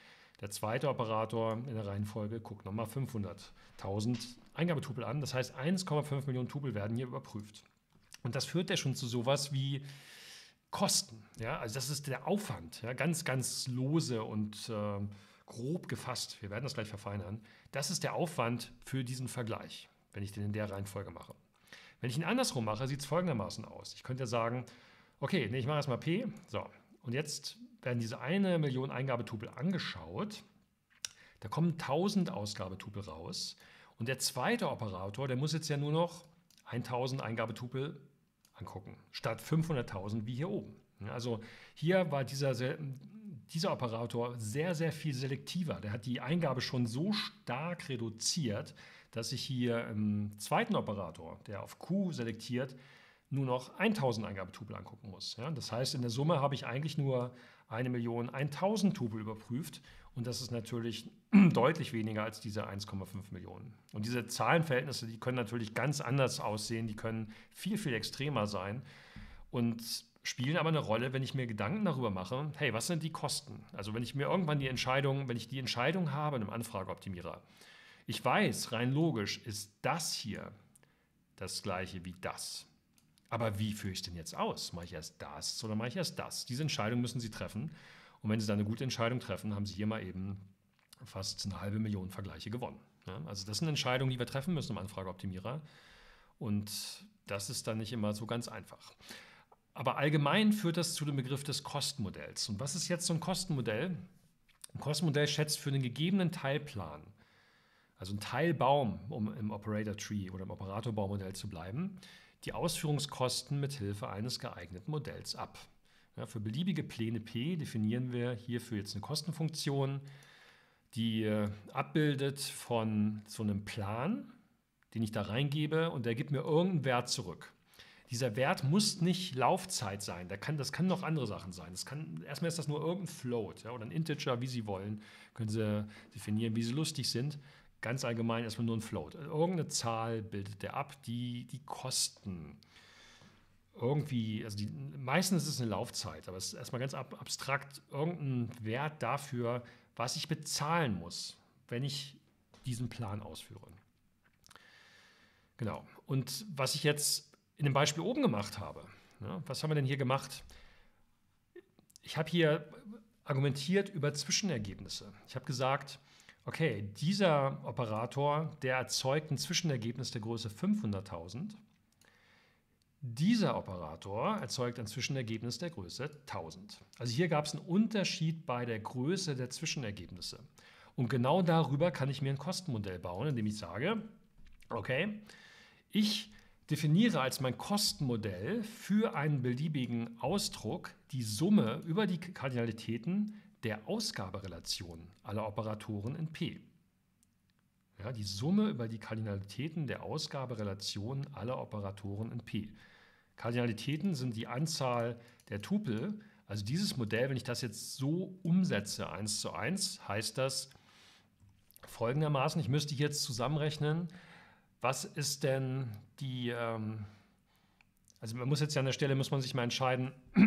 Der zweite Operator in der Reihenfolge guckt nochmal fünfhunderttausend Eingabetupel an. Das heißt, eins Komma fünf Millionen Tupel werden hier überprüft. Und das führt ja schon zu sowas wie Kosten. Ja? Also das ist der Aufwand, ja? Ganz, ganz lose und äh, grob gefasst. Wir werden das gleich verfeinern. Das ist der Aufwand für diesen Vergleich, wenn ich den in der Reihenfolge mache. Wenn ich ihn andersrum mache, sieht es folgendermaßen aus. Ich könnte ja sagen, okay, nee, ich mache erstmal P. So, und jetzt werden diese eine Million Eingabetupel angeschaut. Da kommen tausend Ausgabetupel raus. Und der zweite Operator, der muss jetzt ja nur noch tausend Eingabetupel angucken, statt fünfhunderttausend wie hier oben. Also hier war dieser, dieser Operator sehr, sehr viel selektiver. Der hat die Eingabe schon so stark reduziert, dass ich hier im zweiten Operator, der auf Q selektiert, nur noch tausend Eingabetupel angucken muss. Ja, das heißt, in der Summe habe ich eigentlich nur eine Million tausend Tupel überprüft und das ist natürlich deutlich weniger als diese eins Komma fünf Millionen. Und diese Zahlenverhältnisse, die können natürlich ganz anders aussehen, die können viel, viel extremer sein und spielen aber eine Rolle, wenn ich mir Gedanken darüber mache, hey, was sind die Kosten? Also wenn ich mir irgendwann die Entscheidung, wenn ich die Entscheidung habe in einem Anfrageoptimierer, ich weiß, rein logisch ist das hier das gleiche wie das. Aber wie führe ich es denn jetzt aus? Mache ich erst das oder mache ich erst das? Diese Entscheidung müssen Sie treffen. Und wenn Sie dann eine gute Entscheidung treffen, haben Sie hier mal eben fast eine halbe Million Vergleiche gewonnen. Ja, also das sind Entscheidungen, die wir treffen müssen im Anfrageoptimierer. Und das ist dann nicht immer so ganz einfach. Aber allgemein führt das zu dem Begriff des Kostenmodells. Und was ist jetzt so ein Kostenmodell? Ein Kostenmodell schätzt für einen gegebenen Teilplan, also ein Teilbaum, um im Operator Tree oder im Operatorbaumodell zu bleiben, die Ausführungskosten mit Hilfe eines geeigneten Modells ab. Ja, für beliebige Pläne P definieren wir hierfür jetzt eine Kostenfunktion, die äh, abbildet von so einem Plan, den ich da reingebe und der gibt mir irgendeinen Wert zurück. Dieser Wert muss nicht Laufzeit sein, der kann, das kann noch andere Sachen sein. Das kann, erstmal ist das nur irgendein Float, ja, oder ein Integer, wie Sie wollen, können Sie definieren, wie Sie lustig sind. Ganz allgemein erstmal nur ein Float. Irgendeine Zahl bildet der ab, die die Kosten irgendwie, also die, meistens ist es eine Laufzeit, aber es ist erstmal ganz ab, abstrakt, irgendein Wert dafür, was ich bezahlen muss, wenn ich diesen Plan ausführe. Genau. Und was ich jetzt in dem Beispiel oben gemacht habe, ja, was haben wir denn hier gemacht? Ich habe hier argumentiert über Zwischenergebnisse. Ich habe gesagt, okay, dieser Operator, der erzeugt ein Zwischenergebnis der Größe fünfhunderttausend. Dieser Operator erzeugt ein Zwischenergebnis der Größe tausend. Also hier gab es einen Unterschied bei der Größe der Zwischenergebnisse. Und genau darüber kann ich mir ein Kostenmodell bauen, indem ich sage, okay, ich definiere als mein Kostenmodell für einen beliebigen Ausdruck die Summe über die Kardinalitäten der Ausgaberelation aller Operatoren in P. Ja, die Summe über die Kardinalitäten der Ausgaberelation aller Operatoren in P. Kardinalitäten sind die Anzahl der Tupel. Also dieses Modell, wenn ich das jetzt so umsetze, eins zu eins, heißt das folgendermaßen, ich müsste jetzt zusammenrechnen, was ist denn die, ähm, also man muss jetzt ja an der Stelle, muss man sich mal entscheiden,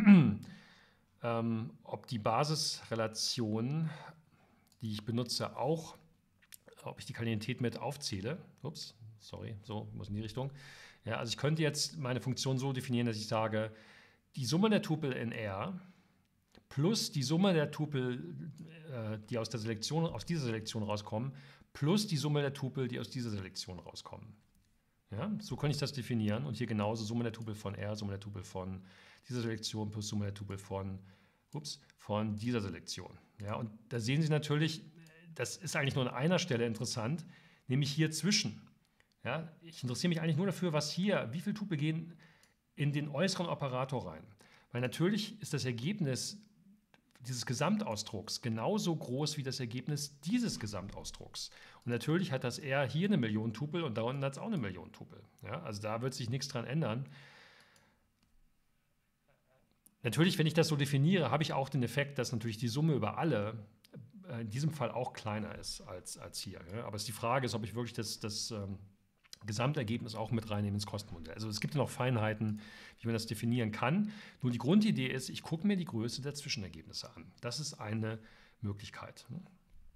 ähm, ob die Basisrelation, die ich benutze, auch, ob ich die Kardinalität mit aufzähle. Ups, sorry, so, muss in die Richtung. Ja, also ich könnte jetzt meine Funktion so definieren, dass ich sage, die Summe der Tupel in R plus die Summe der Tupel, äh, die aus der Selektion, aus dieser Selektion rauskommen, plus die Summe der Tupel, die aus dieser Selektion rauskommen. Ja, so kann ich das definieren und hier genauso Summe der Tupel von R, Summe der Tupel von dieser Selektion plus Summe der Tupel von, ups, von dieser Selektion. Ja, und da sehen Sie natürlich, das ist eigentlich nur an einer Stelle interessant, nämlich hier zwischen. Ja, ich interessiere mich eigentlich nur dafür, was hier, wie viele Tupel gehen in den äußeren Operator rein. Weil natürlich ist das Ergebnis dieses Gesamtausdrucks genauso groß wie das Ergebnis dieses Gesamtausdrucks. Und natürlich hat das R hier eine Million Tupel und da unten hat es auch eine Million Tupel. Ja, also da wird sich nichts dran ändern. Natürlich, wenn ich das so definiere, habe ich auch den Effekt, dass natürlich die Summe über alle in diesem Fall auch kleiner ist als, als hier. Ja. Aber die Frage ist, ob ich wirklich das, das ähm, Gesamtergebnis auch mit reinnehme ins Kostenmodell. Also es gibt ja noch Feinheiten, wie man das definieren kann. Nur die Grundidee ist, ich gucke mir die Größe der Zwischenergebnisse an. Das ist eine Möglichkeit.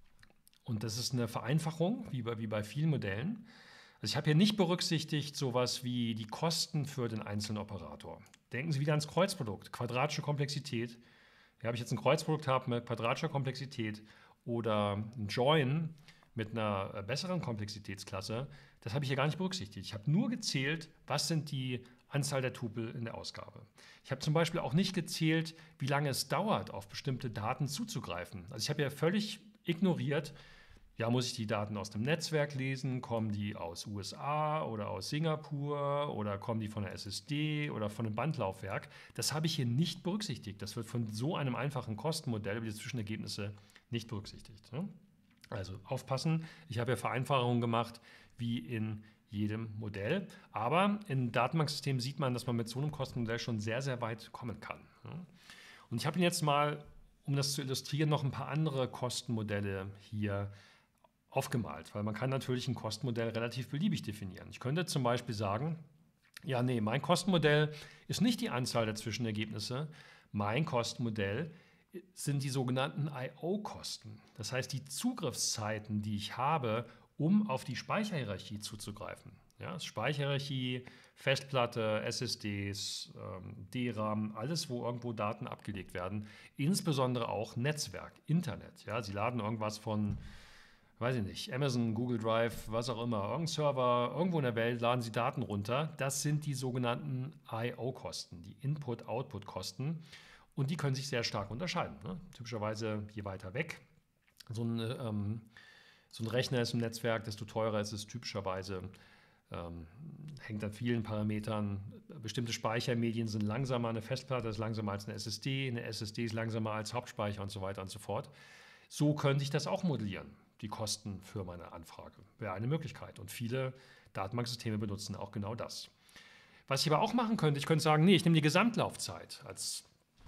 Und das ist eine Vereinfachung, wie bei, wie bei vielen Modellen. Also ich habe hier nicht berücksichtigt sowas wie die Kosten für den einzelnen Operator. Denken Sie wieder ans Kreuzprodukt, quadratische Komplexität. Ja, ob ich jetzt ein Kreuzprodukt habe mit quadratischer Komplexität oder ein Join mit einer besseren Komplexitätsklasse, das habe ich hier gar nicht berücksichtigt. Ich habe nur gezählt, was sind die Anzahl der Tupel in der Ausgabe. Ich habe zum Beispiel auch nicht gezählt, wie lange es dauert, auf bestimmte Daten zuzugreifen. Also ich habe ja völlig ignoriert, ja, muss ich die Daten aus dem Netzwerk lesen? Kommen die aus U S A oder aus Singapur oder kommen die von der S S D oder von einem Bandlaufwerk? Das habe ich hier nicht berücksichtigt. Das wird von so einem einfachen Kostenmodell über die Zwischenergebnisse nicht berücksichtigt. Ne? Also aufpassen, ich habe ja Vereinfachungen gemacht, wie in jedem Modell. Aber in Datenbanksystemen sieht man, dass man mit so einem Kostenmodell schon sehr, sehr weit kommen kann. Ne? Und ich habe Ihnen jetzt mal, um das zu illustrieren, noch ein paar andere Kostenmodelle hier aufgemalt, weil man kann natürlich ein Kostenmodell relativ beliebig definieren. Ich könnte zum Beispiel sagen, ja, nee, mein Kostenmodell ist nicht die Anzahl der Zwischenergebnisse. Mein Kostenmodell sind die sogenannten I O-Kosten. Das heißt, die Zugriffszeiten, die ich habe, um auf die Speicherhierarchie zuzugreifen. Ja, Speicherhierarchie, Festplatte, S S Ds, ähm, D RAM, alles, wo irgendwo Daten abgelegt werden. Insbesondere auch Netzwerk, Internet. Ja, Sie laden irgendwas von, weiß ich nicht, Amazon, Google Drive, was auch immer, irgendein Server, irgendwo in der Welt laden Sie Daten runter. Das sind die sogenannten I O-Kosten, die Input-Output-Kosten. Und die können sich sehr stark unterscheiden. Ne? Typischerweise je weiter weg so ein, ähm, so ein Rechner ist im Netzwerk, desto teurer ist es typischerweise. Ähm, hängt an vielen Parametern. Bestimmte Speichermedien sind langsamer, eine Festplatte ist langsamer als eine S S D, eine S S D ist langsamer als Hauptspeicher und so weiter und so fort. So könnte ich das auch modellieren. Die Kosten für meine Anfrage wäre eine Möglichkeit. Und viele Datenbanksysteme benutzen auch genau das. Was ich aber auch machen könnte, ich könnte sagen, nee, ich nehme die Gesamtlaufzeit als,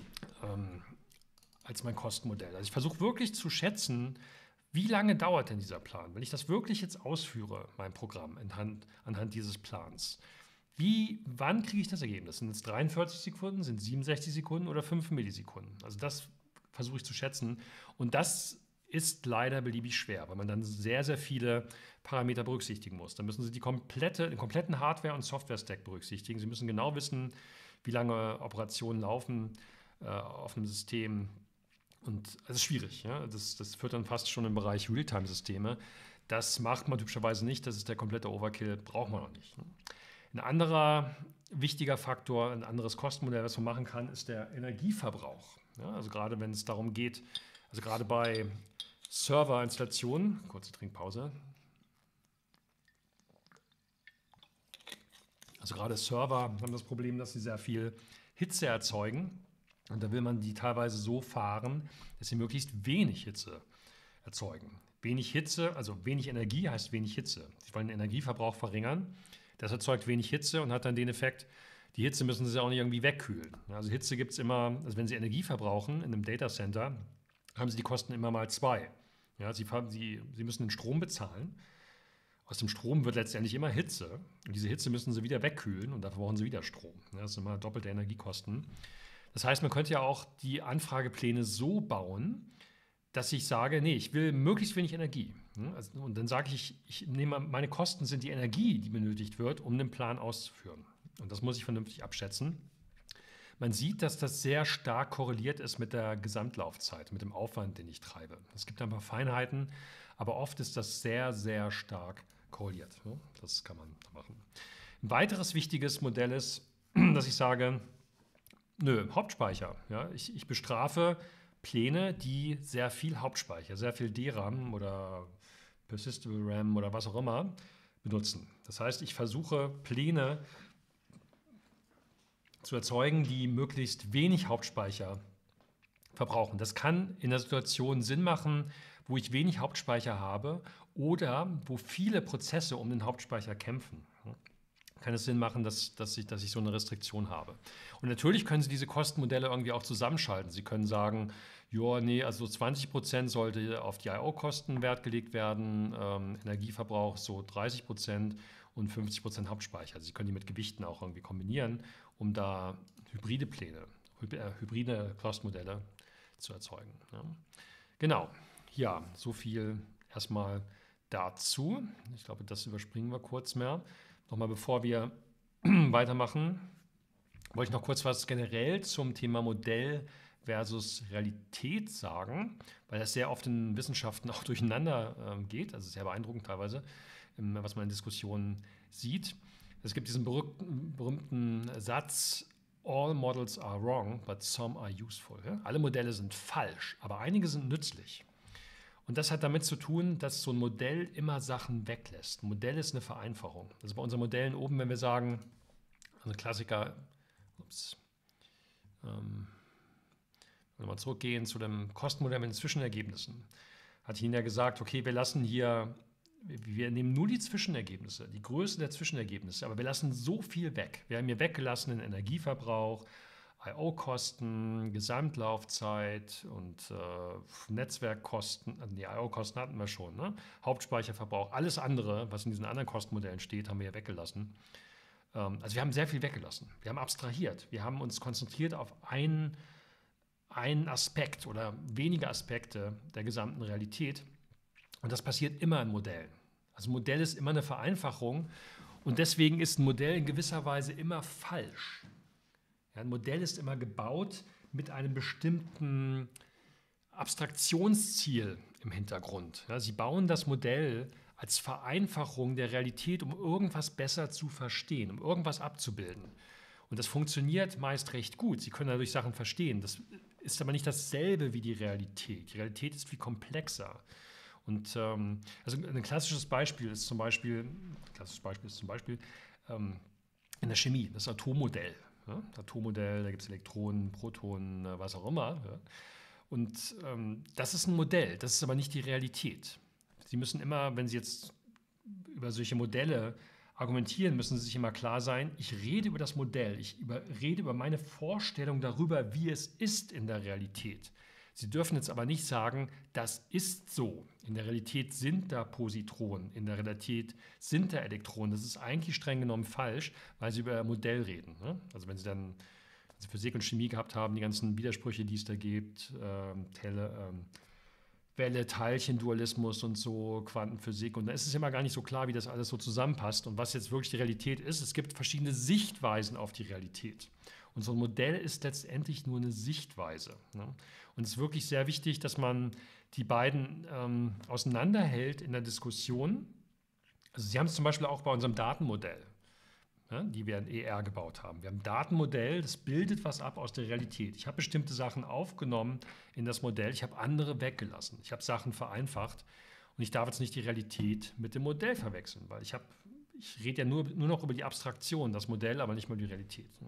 ähm, als mein Kostenmodell. Also ich versuche wirklich zu schätzen, wie lange dauert denn dieser Plan? Wenn ich das wirklich jetzt ausführe, mein Programm, anhand, anhand dieses Plans, wie, wann kriege ich das Ergebnis? Sind es dreiundvierzig Sekunden, sind es siebenundsechzig Sekunden oder fünf Millisekunden? Also das versuche ich zu schätzen. Und das ist leider beliebig schwer, weil man dann sehr, sehr viele Parameter berücksichtigen muss. Dann müssen Sie die komplette, den kompletten Hardware- und Software-Stack berücksichtigen. Sie müssen genau wissen, wie lange Operationen laufen äh, auf einem System. Und es ist schwierig. Ja? Das, das führt dann fast schon im Bereich Realtime-Systeme. Das macht man typischerweise nicht. Das ist der komplette Overkill, braucht man noch nicht. Ein anderer wichtiger Faktor, ein anderes Kostenmodell, was man machen kann, ist der Energieverbrauch. Ja? Also gerade wenn es darum geht, also gerade bei Serverinstallationen, kurze Trinkpause. Also gerade Server haben das Problem, dass sie sehr viel Hitze erzeugen. Und da will man die teilweise so fahren, dass sie möglichst wenig Hitze erzeugen. Wenig Hitze, also wenig Energie heißt wenig Hitze. Sie wollen den Energieverbrauch verringern. Das erzeugt wenig Hitze und hat dann den Effekt, die Hitze müssen sie auch nicht irgendwie wegkühlen. Also Hitze gibt es immer, also wenn Sie Energie verbrauchen in einem Datacenter, haben Sie die Kosten immer mal zwei. Ja, Sie, Sie, Sie müssen den Strom bezahlen. Aus dem Strom wird letztendlich immer Hitze. Und diese Hitze müssen Sie wieder wegkühlen und dafür brauchen Sie wieder Strom. Ja, das sind immer doppelte Energiekosten. Das heißt, man könnte ja auch die Anfragepläne so bauen, dass ich sage, nee, ich will möglichst wenig Energie. Und dann sage ich, ich nehme, meine Kosten sind die Energie, die benötigt wird, um den Plan auszuführen. Und das muss ich vernünftig abschätzen. Man sieht, dass das sehr stark korreliert ist mit der Gesamtlaufzeit, mit dem Aufwand, den ich treibe. Es gibt ein paar Feinheiten, aber oft ist das sehr, sehr stark korreliert. Das kann man machen. Ein weiteres wichtiges Modell ist, dass ich sage, nö, Hauptspeicher. Ja, ich, ich bestrafe Pläne, die sehr viel Hauptspeicher, sehr viel D RAM oder Persistable RAM oder was auch immer benutzen. Das heißt, ich versuche Pläne zu erzeugen, die möglichst wenig Hauptspeicher verbrauchen. Das kann in der Situation Sinn machen, wo ich wenig Hauptspeicher habe oder wo viele Prozesse um den Hauptspeicher kämpfen. Kann es Sinn machen, dass, dass, ich, dass ich so eine Restriktion habe. Und natürlich können Sie diese Kostenmodelle irgendwie auch zusammenschalten. Sie können sagen, ja, nee, also zwanzig Prozent sollte auf die I O-Kosten Wert gelegt werden, ähm, Energieverbrauch so dreißig Prozent und fünfzig Prozent Hauptspeicher. Also Sie können die mit Gewichten auch irgendwie kombinieren, um da hybride Pläne, hybride Kostenmodelle zu erzeugen. Ja. Genau, ja, so viel erstmal dazu. Ich glaube, das überspringen wir kurz mehr. Nochmal, bevor wir weitermachen, wollte ich noch kurz was generell zum Thema Modell versus Realität sagen, weil das sehr oft in Wissenschaften auch durcheinander äh, geht. Also sehr beeindruckend teilweise, ähm, was man in Diskussionen sieht. Es gibt diesen berühmten, berühmten Satz: All models are wrong, but some are useful. Ja? Alle Modelle sind falsch, aber einige sind nützlich. Und das hat damit zu tun, dass so ein Modell immer Sachen weglässt. Ein Modell ist eine Vereinfachung. Also bei unseren Modellen oben, wenn wir sagen, also Klassiker, ups, ähm, wenn wir mal zurückgehen zu dem Kostenmodell mit den Zwischenergebnissen, hat Ihnen ja gesagt, okay, wir lassen hier, wir nehmen nur die Zwischenergebnisse, die Größe der Zwischenergebnisse, aber wir lassen so viel weg. Wir haben hier weggelassen den Energieverbrauch, I O-Kosten, Gesamtlaufzeit und äh, Netzwerkkosten. Die I O-Kosten hatten wir schon, ne? Hauptspeicherverbrauch, alles andere, was in diesen anderen Kostenmodellen steht, haben wir hier weggelassen. Ähm, also wir haben sehr viel weggelassen. Wir haben abstrahiert. Wir haben uns konzentriert auf einen, einen Aspekt oder wenige Aspekte der gesamten Realität. Und das passiert immer in Modellen. Also ein Modell ist immer eine Vereinfachung und deswegen ist ein Modell in gewisser Weise immer falsch. Ja, ein Modell ist immer gebaut mit einem bestimmten Abstraktionsziel im Hintergrund. Ja, Sie bauen das Modell als Vereinfachung der Realität, um irgendwas besser zu verstehen, um irgendwas abzubilden. Und das funktioniert meist recht gut. Sie können dadurch Sachen verstehen. Das ist aber nicht dasselbe wie die Realität. Die Realität ist viel komplexer. Und ähm, also ein klassisches Beispiel ist zum Beispiel, ein klassisches Beispiel ist zum Beispiel ähm, in der Chemie, das Atommodell. Ja, Atommodell, da gibt es Elektronen, Protonen, was auch immer. Ja. Und ähm, das ist ein Modell, das ist aber nicht die Realität. Sie müssen immer, wenn Sie jetzt über solche Modelle argumentieren, müssen Sie sich immer klar sein, ich rede über das Modell, ich über, rede über meine Vorstellung darüber, wie es ist in der Realität. Sie dürfen jetzt aber nicht sagen, das ist so. In der Realität sind da Positronen, in der Realität sind da Elektronen. Das ist eigentlich streng genommen falsch, weil Sie über ein Modell reden. Ne? Also wenn Sie dann also Physik und Chemie gehabt haben, die ganzen Widersprüche, die es da gibt, ähm, Tele, ähm, Welle, Teilchendualismus und so, Quantenphysik. Und da ist es immer gar nicht so klar, wie das alles so zusammenpasst und was jetzt wirklich die Realität ist. Es gibt verschiedene Sichtweisen auf die Realität. Und so ein Modell ist letztendlich nur eine Sichtweise. Ne? Und es ist wirklich sehr wichtig, dass man die beiden ähm, auseinanderhält in der Diskussion. Also Sie haben es zum Beispiel auch bei unserem Datenmodell, ne, die wir in E R gebaut haben. Wir haben ein Datenmodell, das bildet was ab aus der Realität. Ich habe bestimmte Sachen aufgenommen in das Modell, ich habe andere weggelassen. Ich habe Sachen vereinfacht und ich darf jetzt nicht die Realität mit dem Modell verwechseln, weil ich, hab, ich rede ja nur, nur noch über die Abstraktion, das Modell, aber nicht mehr über die Realität. Ne?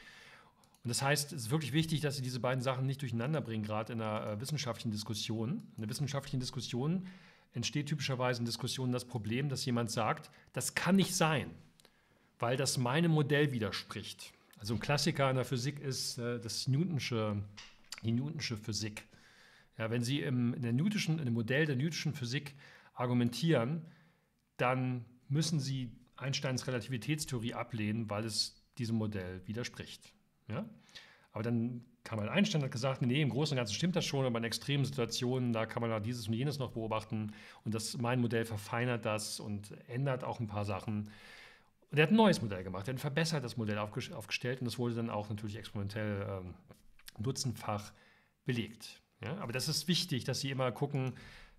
Und das heißt, es ist wirklich wichtig, dass Sie diese beiden Sachen nicht durcheinander bringen, gerade in einer äh, wissenschaftlichen Diskussion. In einer wissenschaftlichen Diskussion entsteht typischerweise in Diskussionen das Problem, dass jemand sagt, das kann nicht sein, weil das meinem Modell widerspricht. Also ein Klassiker in der Physik ist äh, das Newtonsche, die Newtonsche Physik. Ja, wenn Sie im, in, der Newtonschen, in dem Modell der Newtonschen Physik argumentieren, dann müssen Sie Einsteins Relativitätstheorie ablehnen, weil es diesem Modell widerspricht. Ja? Aber dann kam halt Einstein und hat gesagt, nee, im Großen und Ganzen stimmt das schon, aber in extremen Situationen, da kann man halt dieses und jenes noch beobachten und das, mein Modell verfeinert das und ändert auch ein paar Sachen. Und er hat ein neues Modell gemacht, er hat ein verbessertes Modell aufgestellt und das wurde dann auch natürlich experimentell ähm, dutzendfach belegt. Ja? Aber das ist wichtig, dass Sie immer gucken,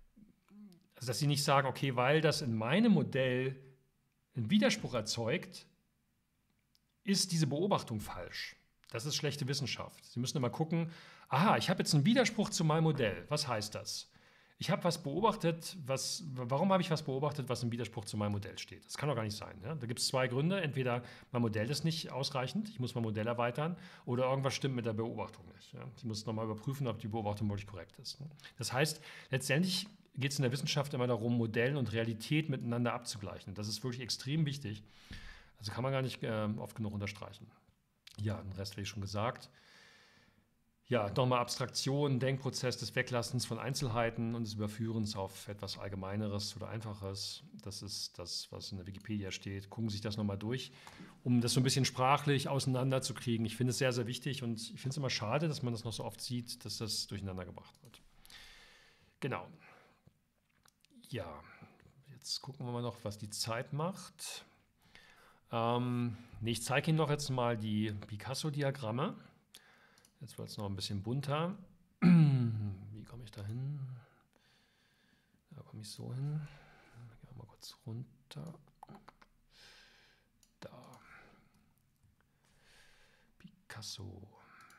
also dass Sie nicht sagen, okay, weil das in meinem Modell einen Widerspruch erzeugt, ist diese Beobachtung falsch. Das ist schlechte Wissenschaft. Sie müssen immer gucken, aha, ich habe jetzt einen Widerspruch zu meinem Modell. Was heißt das? Ich habe was beobachtet, was, warum habe ich was beobachtet, was im Widerspruch zu meinem Modell steht? Das kann doch gar nicht sein. Ja? Da gibt es zwei Gründe. Entweder mein Modell ist nicht ausreichend, ich muss mein Modell erweitern, oder irgendwas stimmt mit der Beobachtung nicht. Ja? Ich muss nochmal überprüfen, ob die Beobachtung wirklich korrekt ist. Ne? Das heißt, letztendlich geht es in der Wissenschaft immer darum, Modell und Realität miteinander abzugleichen. Das ist wirklich extrem wichtig. Also kann man gar nicht äh, oft genug unterstreichen. Ja, den Rest habe ich schon gesagt. Ja, nochmal Abstraktion, Denkprozess des Weglassens von Einzelheiten und des Überführens auf etwas Allgemeineres oder Einfaches. Das ist das, was in der Wikipedia steht. Gucken Sie sich das nochmal durch, um das so ein bisschen sprachlich auseinanderzukriegen. Ich finde es sehr, sehr wichtig und ich finde es immer schade, dass man das noch so oft sieht, dass das durcheinander gebracht wird. Genau. Ja, jetzt gucken wir mal noch, was die Zeit macht. Ähm, nee, ich zeige Ihnen noch jetzt mal die Picasso-Diagramme. Jetzt wird es noch ein bisschen bunter. Wie komme ich da hin? Da komme ich so hin. Gehen wir mal kurz runter. Da. Picasso.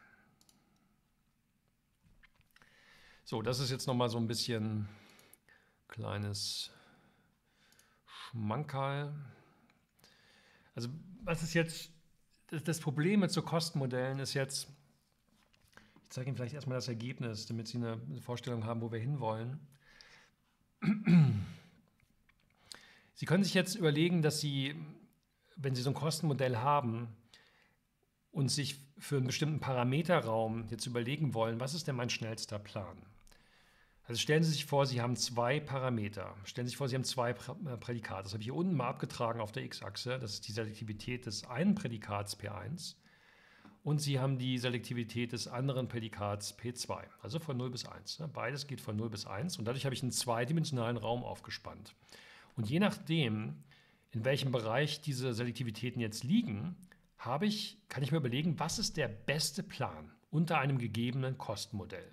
So, das ist jetzt noch mal so ein bisschen kleines Schmankerl. Also was ist jetzt, das Problem mit so Kostenmodellen ist jetzt, ich zeige Ihnen vielleicht erstmal das Ergebnis, damit Sie eine Vorstellung haben, wo wir hinwollen. Sie können sich jetzt überlegen, dass Sie, wenn Sie so ein Kostenmodell haben und sich für einen bestimmten Parameterraum jetzt überlegen wollen, was ist denn mein schnellster Plan? Also stellen Sie sich vor, Sie haben zwei Parameter. Stellen Sie sich vor, Sie haben zwei Prädikate. Das habe ich hier unten mal abgetragen auf der x-Achse. Das ist die Selektivität des einen Prädikats P eins. Und Sie haben die Selektivität des anderen Prädikats P zwei. Also von null bis eins. Beides geht von null bis eins. Und dadurch habe ich einen zweidimensionalen Raum aufgespannt. Und je nachdem, in welchem Bereich diese Selektivitäten jetzt liegen, habe ich, kann ich mir überlegen, was ist der beste Plan unter einem gegebenen Kostenmodell.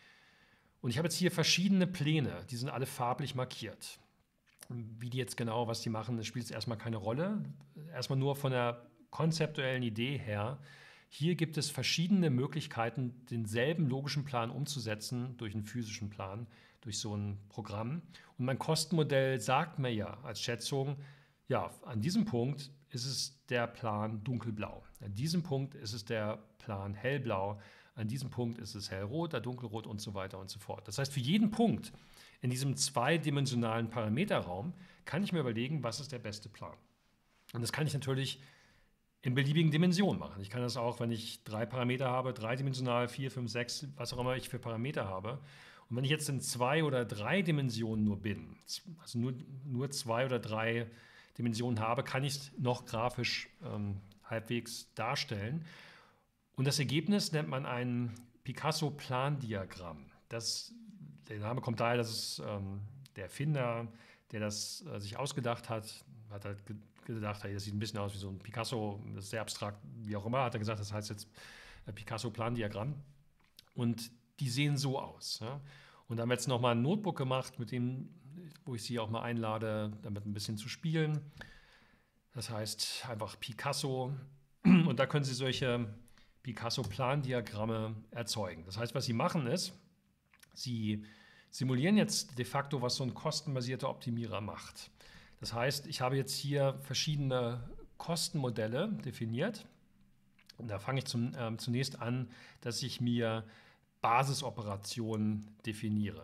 Und ich habe jetzt hier verschiedene Pläne, die sind alle farblich markiert. Wie die jetzt genau, was die machen, das spielt jetzt erstmal keine Rolle. Erstmal nur von der konzeptuellen Idee her. Hier gibt es verschiedene Möglichkeiten, denselben logischen Plan umzusetzen durch einen physischen Plan, durch so ein Programm. Und mein Kostenmodell sagt mir ja als Schätzung, ja, an diesem Punkt ist es der Plan dunkelblau. An diesem Punkt ist es der Plan hellblau. An diesem Punkt ist es hellrot, da dunkelrot und so weiter und so fort. Das heißt, für jeden Punkt in diesem zweidimensionalen Parameterraum kann ich mir überlegen, was ist der beste Plan. Und das kann ich natürlich in beliebigen Dimensionen machen. Ich kann das auch, wenn ich drei Parameter habe, dreidimensional, vier, fünf, sechs, was auch immer ich für Parameter habe. Und wenn ich jetzt in zwei oder drei Dimensionen nur bin, also nur, nur zwei oder drei Dimensionen habe, kann ich es noch grafisch ähm, halbwegs darstellen. Und das Ergebnis nennt man ein Picasso-Plandiagramm. Das, der Name kommt daher, dass es ähm, der Erfinder, der das äh, sich ausgedacht hat, hat halt ge gedacht, hey, das sieht ein bisschen aus wie so ein Picasso, das ist sehr abstrakt, wie auch immer, hat er gesagt, das heißt jetzt äh, Picasso-Plandiagramm. Und die sehen so aus. Ja? Und da haben wir jetzt nochmal ein Notebook gemacht, mit dem, wo ich Sie auch mal einlade, damit ein bisschen zu spielen. Das heißt einfach Picasso. Und da können Sie solche Picasso-Plandiagramme erzeugen. Das heißt, was Sie machen ist, Sie simulieren jetzt de facto, was so ein kostenbasierter Optimierer macht. Das heißt, ich habe jetzt hier verschiedene Kostenmodelle definiert. Und da fange ich zum, äh, zunächst an, dass ich mir Basisoperationen definiere.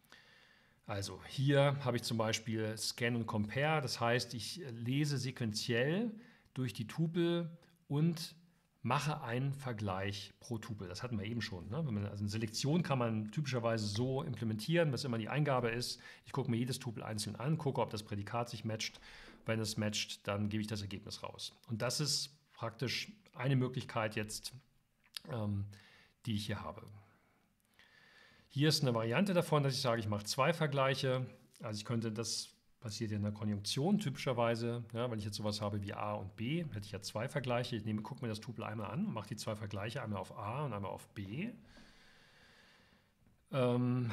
Also hier habe ich zum Beispiel Scan und Compare. Das heißt, ich lese sequenziell durch die Tupel und mache einen Vergleich pro Tupel. Das hatten wir eben schon. Ne? Wenn man, also eine Selektion kann man typischerweise so implementieren, was immer die Eingabe ist. Ich gucke mir jedes Tupel einzeln an, gucke, ob das Prädikat sich matcht. Wenn es matcht, dann gebe ich das Ergebnis raus. Und das ist praktisch eine Möglichkeit jetzt, ähm, die ich hier habe. Hier ist eine Variante davon, dass ich sage, ich mache zwei Vergleiche. Also ich könnte das passiert in der Konjunktion typischerweise. Ja, wenn ich jetzt sowas habe wie A und B, hätte ich ja zwei Vergleiche. Ich nehme, gucke mir das Tupel einmal an und mache die zwei Vergleiche, einmal auf A und einmal auf B. Ähm,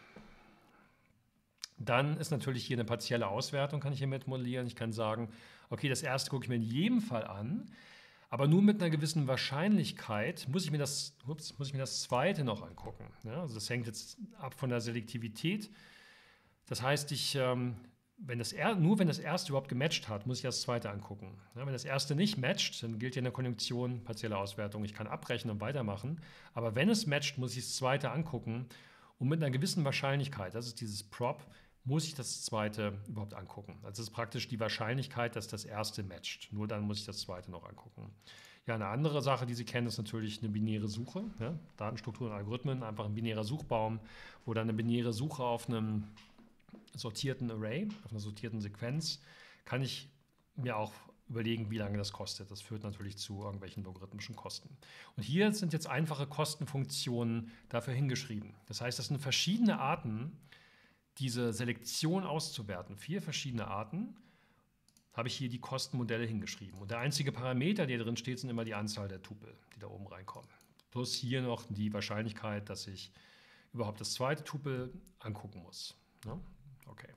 dann ist natürlich hier eine partielle Auswertung, kann ich hiermit modellieren. Ich kann sagen, okay, das erste gucke ich mir in jedem Fall an, aber nur mit einer gewissen Wahrscheinlichkeit muss ich mir das, ups, muss ich mir das zweite noch angucken. Ja, also das hängt jetzt ab von der Selektivität. Das heißt, ich ähm, Wenn das er, nur wenn das erste überhaupt gematcht hat, muss ich das zweite angucken. Ja, wenn das erste nicht matcht, dann gilt ja in der Konjunktion partielle Auswertung. Ich kann abbrechen und weitermachen. Aber wenn es matcht, muss ich das zweite angucken. Und mit einer gewissen Wahrscheinlichkeit, das ist dieses Prop, muss ich das zweite überhaupt angucken. Also das ist praktisch die Wahrscheinlichkeit, dass das erste matcht. Nur dann muss ich das zweite noch angucken. Ja, eine andere Sache, die Sie kennen, ist natürlich eine binäre Suche. Ja? Datenstrukturen und Algorithmen, einfach ein binärer Suchbaum, wo dann eine binäre Suche auf einem sortierten Array, auf einer sortierten Sequenz, kann ich mir auch überlegen, wie lange das kostet. Das führt natürlich zu irgendwelchen logarithmischen Kosten. Und hier sind jetzt einfache Kostenfunktionen dafür hingeschrieben. Das heißt, das sind verschiedene Arten, diese Selektion auszuwerten, vier verschiedene Arten, habe ich hier die Kostenmodelle hingeschrieben. Und der einzige Parameter, der drin steht, sind immer die Anzahl der Tupel, die da oben reinkommen. Plus hier noch die Wahrscheinlichkeit, dass ich überhaupt das zweite Tupel angucken muss. Ja? Okay.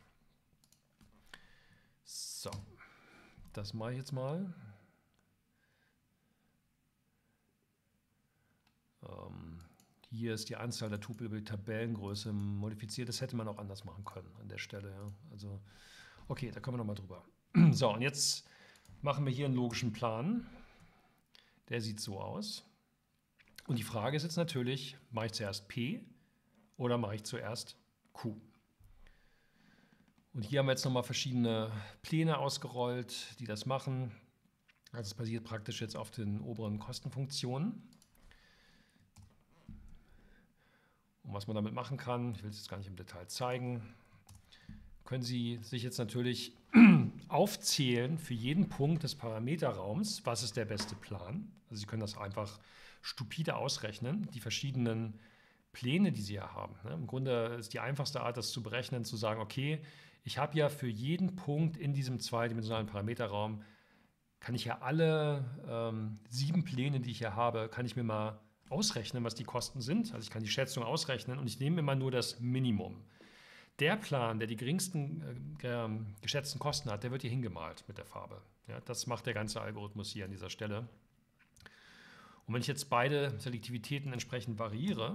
So, das mache ich jetzt mal. Ähm, hier ist die Anzahl der Tupel über die Tabellengröße modifiziert. Das hätte man auch anders machen können an der Stelle. Ja? Also, okay, da kommen wir nochmal drüber. So, und jetzt machen wir hier einen logischen Plan. Der sieht so aus. Und die Frage ist jetzt natürlich, mache ich zuerst P oder mache ich zuerst Q? Und hier haben wir jetzt nochmal verschiedene Pläne ausgerollt, die das machen. Also es basiert praktisch jetzt auf den oberen Kostenfunktionen. Und was man damit machen kann, ich will es jetzt gar nicht im Detail zeigen, können Sie sich jetzt natürlich aufzählen für jeden Punkt des Parameterraums, was ist der beste Plan. Also Sie können das einfach stupide ausrechnen, die verschiedenen Pläne, die Sie hier haben. Im Grunde ist die einfachste Art, das zu berechnen, zu sagen, okay, ich habe ja für jeden Punkt in diesem zweidimensionalen Parameterraum, kann ich ja alle ähm, sieben Pläne, die ich hier habe, kann ich mir mal ausrechnen, was die Kosten sind. Also ich kann die Schätzung ausrechnen und ich nehme immer nur das Minimum. Der Plan, der die geringsten äh, geschätzten Kosten hat, der wird hier hingemalt mit der Farbe. Ja, das macht der ganze Algorithmus hier an dieser Stelle. Und wenn ich jetzt beide Selektivitäten entsprechend variiere,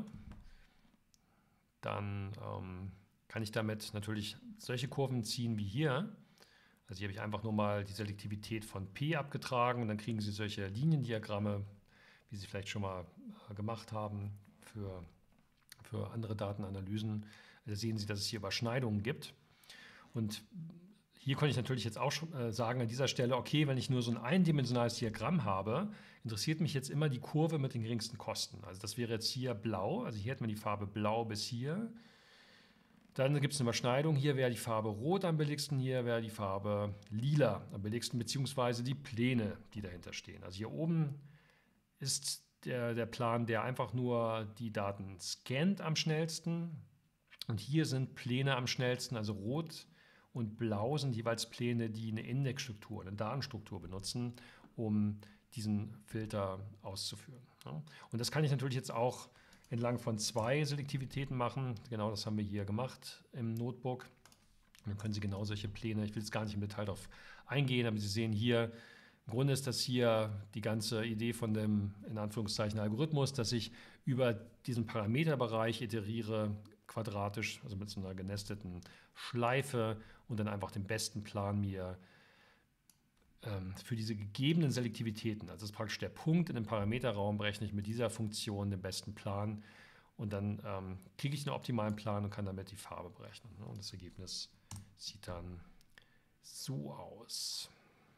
dann ähm, kann ich damit natürlich solche Kurven ziehen wie hier. Also hier habe ich einfach nur mal die Selektivität von P abgetragen und dann kriegen Sie solche Liniendiagramme, wie Sie vielleicht schon mal äh, gemacht haben für, für andere Datenanalysen. Da sehen Sie, dass es hier Überschneidungen gibt. Und hier konnte ich natürlich jetzt auch schon äh, sagen an dieser Stelle, okay, wenn ich nur so ein eindimensionales Diagramm habe, interessiert mich jetzt immer die Kurve mit den geringsten Kosten. Also das wäre jetzt hier blau, also hier hätten wir die Farbe blau bis hier. Dann gibt es eine Überschneidung, hier wäre die Farbe rot am billigsten, hier wäre die Farbe lila am billigsten, beziehungsweise die Pläne, die dahinter stehen. Also hier oben ist der, der Plan, der einfach nur die Daten scannt am schnellsten. Und hier sind Pläne am schnellsten, also rot und blau sind jeweils Pläne, die eine Indexstruktur, eine Datenstruktur benutzen, um diesen Filter auszuführen. Und das kann ich natürlich jetzt auch entlang von zwei Selektivitäten machen. Genau das haben wir hier gemacht im Notebook. Und dann können Sie genau solche Pläne, ich will jetzt gar nicht im Detail darauf eingehen, aber Sie sehen hier, im Grunde ist das hier die ganze Idee von dem, in Anführungszeichen, Algorithmus, dass ich über diesen Parameterbereich iteriere, quadratisch, also mit so einer genesteten Schleife und dann einfach den besten Plan mir ähm, für diese gegebenen Selektivitäten, also das ist praktisch der Punkt in dem Parameterraum, berechne ich mit dieser Funktion den besten Plan und dann ähm, kriege ich einen optimalen Plan und kann damit die Farbe berechnen. Ne? Und das Ergebnis sieht dann so aus.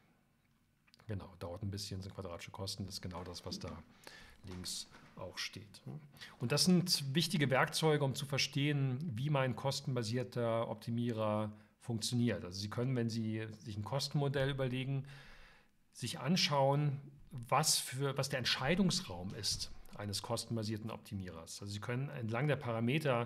Genau, dauert ein bisschen, sind quadratische Kosten, das ist genau das, was da links auch steht. Und das sind wichtige Werkzeuge, um zu verstehen, wie mein kostenbasierter Optimierer funktioniert. Also Sie können, wenn Sie sich ein Kostenmodell überlegen, sich anschauen, was, für, was der Entscheidungsraum ist eines kostenbasierten Optimierers. Also Sie können entlang der Parameter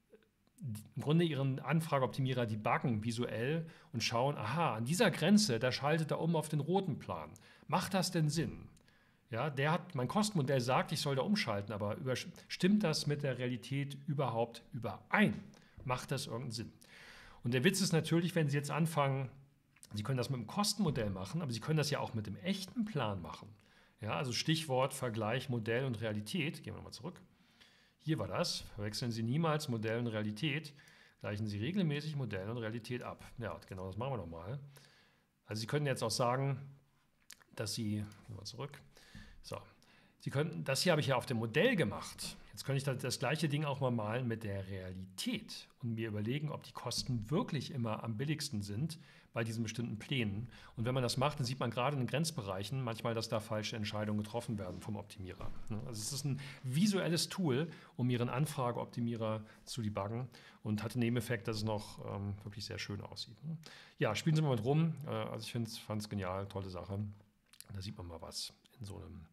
im Grunde Ihren Anfrageoptimierer debuggen visuell und schauen, aha, an dieser Grenze, da schaltet er um auf den roten Plan. Macht das denn Sinn? Ja, der hat, mein Kostenmodell sagt, ich soll da umschalten, aber über, stimmt das mit der Realität überhaupt überein? Macht das irgendeinen Sinn? Und der Witz ist natürlich, wenn Sie jetzt anfangen, Sie können das mit dem Kostenmodell machen, aber Sie können das ja auch mit dem echten Plan machen. Ja, also Stichwort Vergleich Modell und Realität. Gehen wir nochmal zurück. Hier war das. Verwechseln Sie niemals Modell und Realität. Gleichen Sie regelmäßig Modell und Realität ab. Ja, genau das machen wir nochmal. Also Sie können jetzt auch sagen, dass Sie, gehen wir mal zurück, so, Sie können, das hier habe ich ja auf dem Modell gemacht. Jetzt könnte ich das, das gleiche Ding auch mal malen mit der Realität und mir überlegen, ob die Kosten wirklich immer am billigsten sind bei diesen bestimmten Plänen. Und wenn man das macht, dann sieht man gerade in den Grenzbereichen manchmal, dass da falsche Entscheidungen getroffen werden vom Optimierer. Also es ist ein visuelles Tool, um Ihren Anfrageoptimierer zu debuggen und hat den Nebeneffekt, dass es noch ähm, wirklich sehr schön aussieht. Ja, spielen Sie mal mit rum. Äh, also ich fand es genial, tolle Sache. Da sieht man mal was in so einem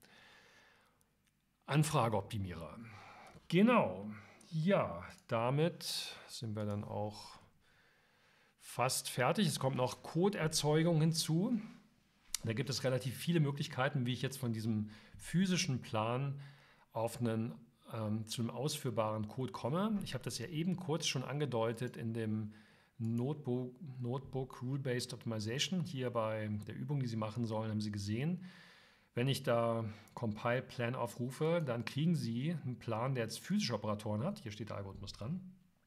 Anfrageoptimierer. Genau, ja, damit sind wir dann auch fast fertig. Es kommt noch Codeerzeugung hinzu. Da gibt es relativ viele Möglichkeiten, wie ich jetzt von diesem physischen Plan auf einen, ähm, zu einem ausführbaren Code komme. Ich habe das ja eben kurz schon angedeutet in dem Notebook, Notebook Rule-Based Optimization. Hier bei der Übung, die Sie machen sollen, haben Sie gesehen. Wenn ich da Compile Plan aufrufe, dann kriegen Sie einen Plan, der jetzt physische Operatoren hat. Hier steht der Algorithmus dran.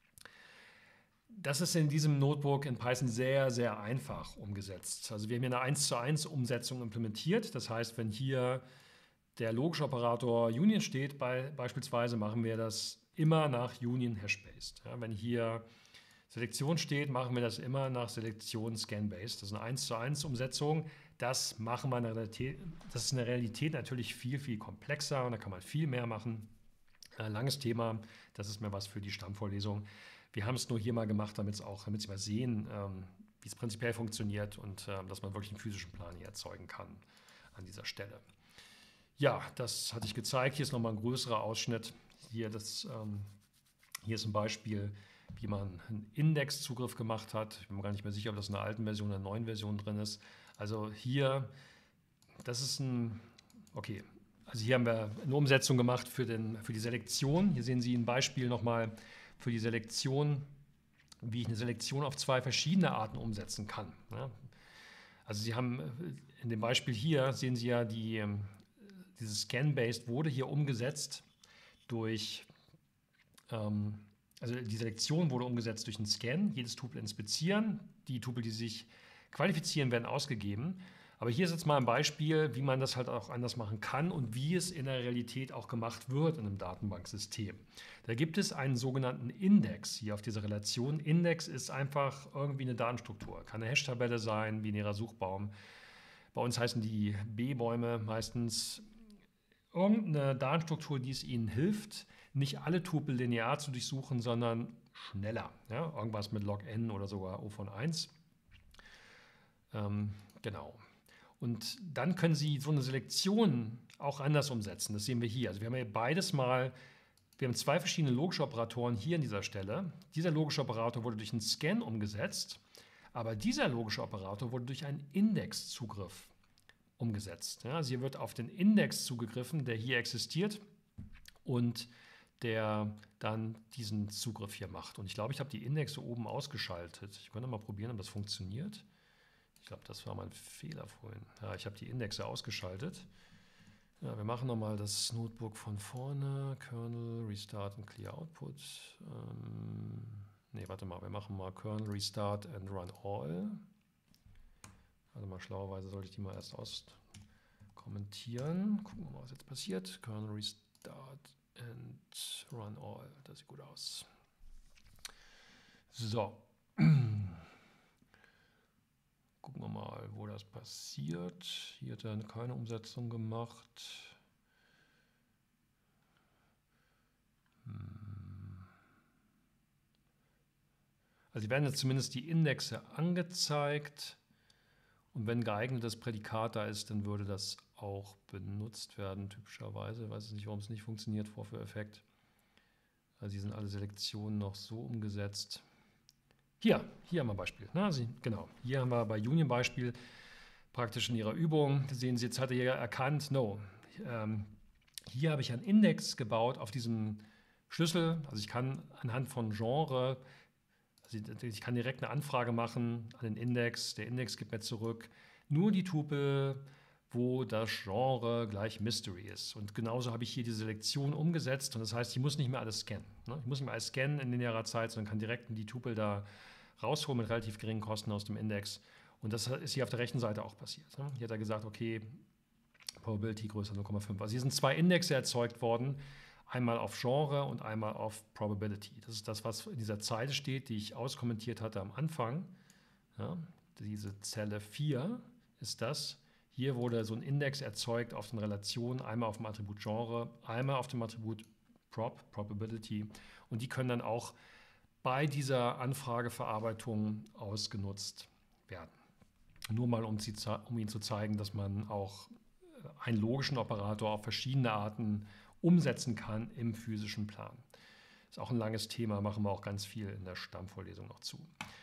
Das ist in diesem Notebook in Python sehr, sehr einfach umgesetzt. Also wir haben hier eine eins zu eins Umsetzung implementiert. Das heißt, wenn hier der logische Operator Union steht, bei, beispielsweise machen wir das immer nach Union Hash-Based. Ja, wenn hier Selektion steht, machen wir das immer nach Selektion Scan-Based. Das ist eine eins zu eins Umsetzung. Das machen wir in der Realität, das ist in der Realität natürlich viel, viel komplexer und da kann man viel mehr machen. Ein langes Thema, das ist mir was für die Stammvorlesung. Wir haben es nur hier mal gemacht, damit es auch, damit Sie mal sehen, ähm, wie es prinzipiell funktioniert und ähm, dass man wirklich einen physischen Plan hier erzeugen kann an dieser Stelle. Ja, das hatte ich gezeigt. Hier ist nochmal ein größerer Ausschnitt. Hier, das, ähm, hier ist ein Beispiel, wie man einen Indexzugriff gemacht hat. Ich bin mir gar nicht mehr sicher, ob das in der alten Version oder in der neuen Version drin ist. Also hier, das ist ein, okay, also hier haben wir eine Umsetzung gemacht für, den, für die Selektion. Hier sehen Sie ein Beispiel nochmal für die Selektion, wie ich eine Selektion auf zwei verschiedene Arten umsetzen kann. Ja. Also Sie haben in dem Beispiel hier, sehen Sie ja, die, dieses Scan-Based wurde hier umgesetzt durch, ähm, also die Selektion wurde umgesetzt durch einen Scan, jedes Tupel inspizieren, die Tupel, die sich qualifizieren, werden ausgegeben. Aber hier ist jetzt mal ein Beispiel, wie man das halt auch anders machen kann und wie es in der Realität auch gemacht wird in einem Datenbanksystem. Da gibt es einen sogenannten Index hier auf dieser Relation. Index ist einfach irgendwie eine Datenstruktur. Kann eine Hash-Tabelle sein, binärer Suchbaum. Bei uns heißen die B-Bäume meistens irgendeine Datenstruktur, die es Ihnen hilft, nicht alle Tupel linear zu durchsuchen, sondern schneller. Ja? Irgendwas mit log n oder sogar O von eins. Ähm, genau. Und dann können Sie so eine Selektion auch anders umsetzen. Das sehen wir hier. Also wir haben hier beides mal, wir haben zwei verschiedene logische Operatoren hier an dieser Stelle. Dieser logische Operator wurde durch einen Scan umgesetzt, aber dieser logische Operator wurde durch einen Indexzugriff umgesetzt. Ja, also hier wird auf den Index zugegriffen, der hier existiert und der dann diesen Zugriff hier macht. Und ich glaube, ich habe die Indexe oben ausgeschaltet. Ich könnte mal probieren, ob das funktioniert. Ich glaube, das war mein Fehler vorhin. Ja, ich habe die Indexe ausgeschaltet. Ja, wir machen nochmal das Notebook von vorne. Kernel, Restart und Clear Output. Ähm, ne, warte mal, wir machen mal Kernel, Restart and Run All. Also mal schlauerweise sollte ich die mal erst auskommentieren. Gucken wir mal, was jetzt passiert. Kernel, Restart and Run All. Das sieht gut aus. So. Gucken wir mal, wo das passiert. Hier hat er keine Umsetzung gemacht. Also werden jetzt zumindest die Indexe angezeigt. Und wenn geeignetes Prädikat da ist, dann würde das auch benutzt werden, typischerweise. Ich weiß nicht, warum es nicht funktioniert, Vorführeffekt. Also hier sind alle Selektionen noch so umgesetzt. Hier, hier haben wir ein Beispiel. Na, Sie, genau, hier haben wir bei Union-Beispiel praktisch in Ihrer Übung. Da sehen Sie, jetzt hat er hier erkannt, no. Ähm, hier habe ich einen Index gebaut auf diesem Schlüssel. Also ich kann anhand von Genre, also ich kann direkt eine Anfrage machen an den Index. Der Index gibt mir zurück nur die Tupel, wo das Genre gleich Mystery ist. Und genauso habe ich hier die Selektion umgesetzt. Und das heißt, ich muss nicht mehr alles scannen. Ne? Ich muss nicht mehr alles scannen in linearer Zeit, sondern kann direkt die Tupel da rausholen mit relativ geringen Kosten aus dem Index. Und das ist hier auf der rechten Seite auch passiert. Ne? Hier hat er gesagt, okay, Probability größer null Komma fünf. Also hier sind zwei Indexe erzeugt worden. Einmal auf Genre und einmal auf Probability. Das ist das, was in dieser Zeile steht, die ich auskommentiert hatte am Anfang. Ja, diese Zelle vier ist das. Hier wurde so ein Index erzeugt auf den Relationen, einmal auf dem Attribut Genre, einmal auf dem Attribut Prob, Probability. Und die können dann auch bei dieser Anfrageverarbeitung ausgenutzt werden. Nur mal, um, sie, um Ihnen zu zeigen, dass man auch einen logischen Operator auf verschiedene Arten umsetzen kann im physischen Plan. Ist auch ein langes Thema, machen wir auch ganz viel in der Stammvorlesung noch zu.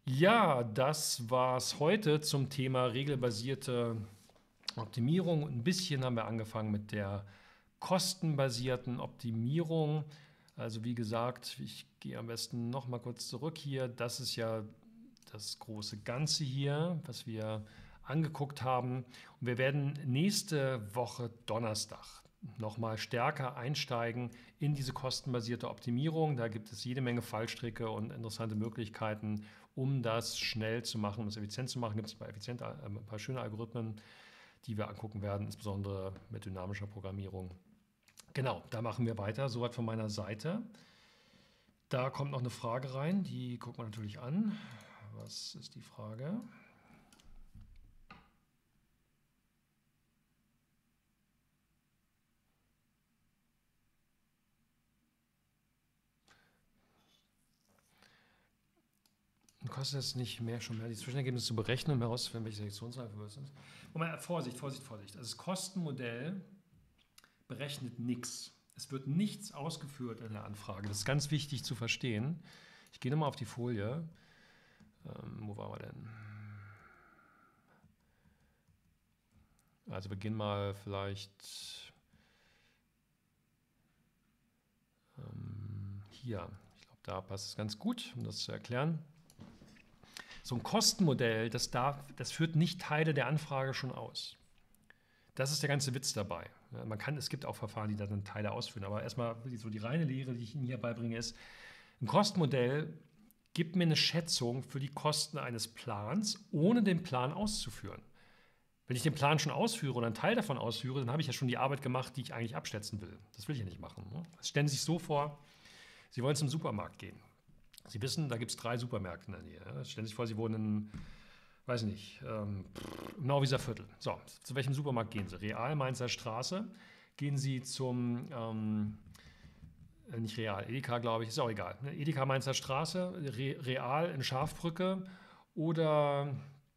Ja, das war's heute zum Thema regelbasierte Optimierung. Ein bisschen haben wir angefangen mit der kostenbasierten Optimierung. Also wie gesagt, ich gehe am besten noch mal kurz zurück hier. Das ist ja das große Ganze hier, was wir angeguckt haben. Und wir werden nächste Woche Donnerstag noch mal stärker einsteigen in diese kostenbasierte Optimierung. Da gibt es jede Menge Fallstricke und interessante Möglichkeiten, um das schnell zu machen, um es effizient zu machen. Gibt es bei effizient ein paar schöne Algorithmen, die wir angucken werden, insbesondere mit dynamischer Programmierung. Genau, da machen wir weiter. Soweit von meiner Seite. Da kommt noch eine Frage rein, die gucken wir natürlich an. Was ist die Frage? Kostet es nicht mehr schon mehr, die Zwischenergebnisse zu berechnen, um herauszufinden, welche Selektionsreife wir sind? Moment, Vorsicht, Vorsicht, Vorsicht. Also das Kostenmodell berechnet nichts. Es wird nichts ausgeführt in der Anfrage. Das ist ganz wichtig zu verstehen. Ich gehe nochmal auf die Folie. Ähm, wo waren wir denn? Also beginnen mal vielleicht ähm, hier. Ich glaube, da passt es ganz gut, um das zu erklären. So ein Kostenmodell, das, darf, das führt nicht Teile der Anfrage schon aus. Das ist der ganze Witz dabei. Man kann, es gibt auch Verfahren, die dann Teile ausführen, aber erstmal so die reine Lehre, die ich Ihnen hier beibringe, ist, ein Kostenmodell gibt mir eine Schätzung für die Kosten eines Plans, ohne den Plan auszuführen. Wenn ich den Plan schon ausführe oder einen Teil davon ausführe, dann habe ich ja schon die Arbeit gemacht, die ich eigentlich abschätzen will. Das will ich ja nicht machen. Stellen Sie sich so vor, Sie wollen zum Supermarkt gehen. Sie wissen, da gibt es drei Supermärkte in der Nähe. Stellen Sie sich vor, Sie wohnen in, weiß nicht, ähm, im Nauwieser Viertel. So, zu welchem Supermarkt gehen Sie? Real, Mainzer Straße. Gehen Sie zum, ähm, nicht Real, Edeka, glaube ich, ist auch egal. Edeka, Mainzer Straße, Re Real in Schafbrücke oder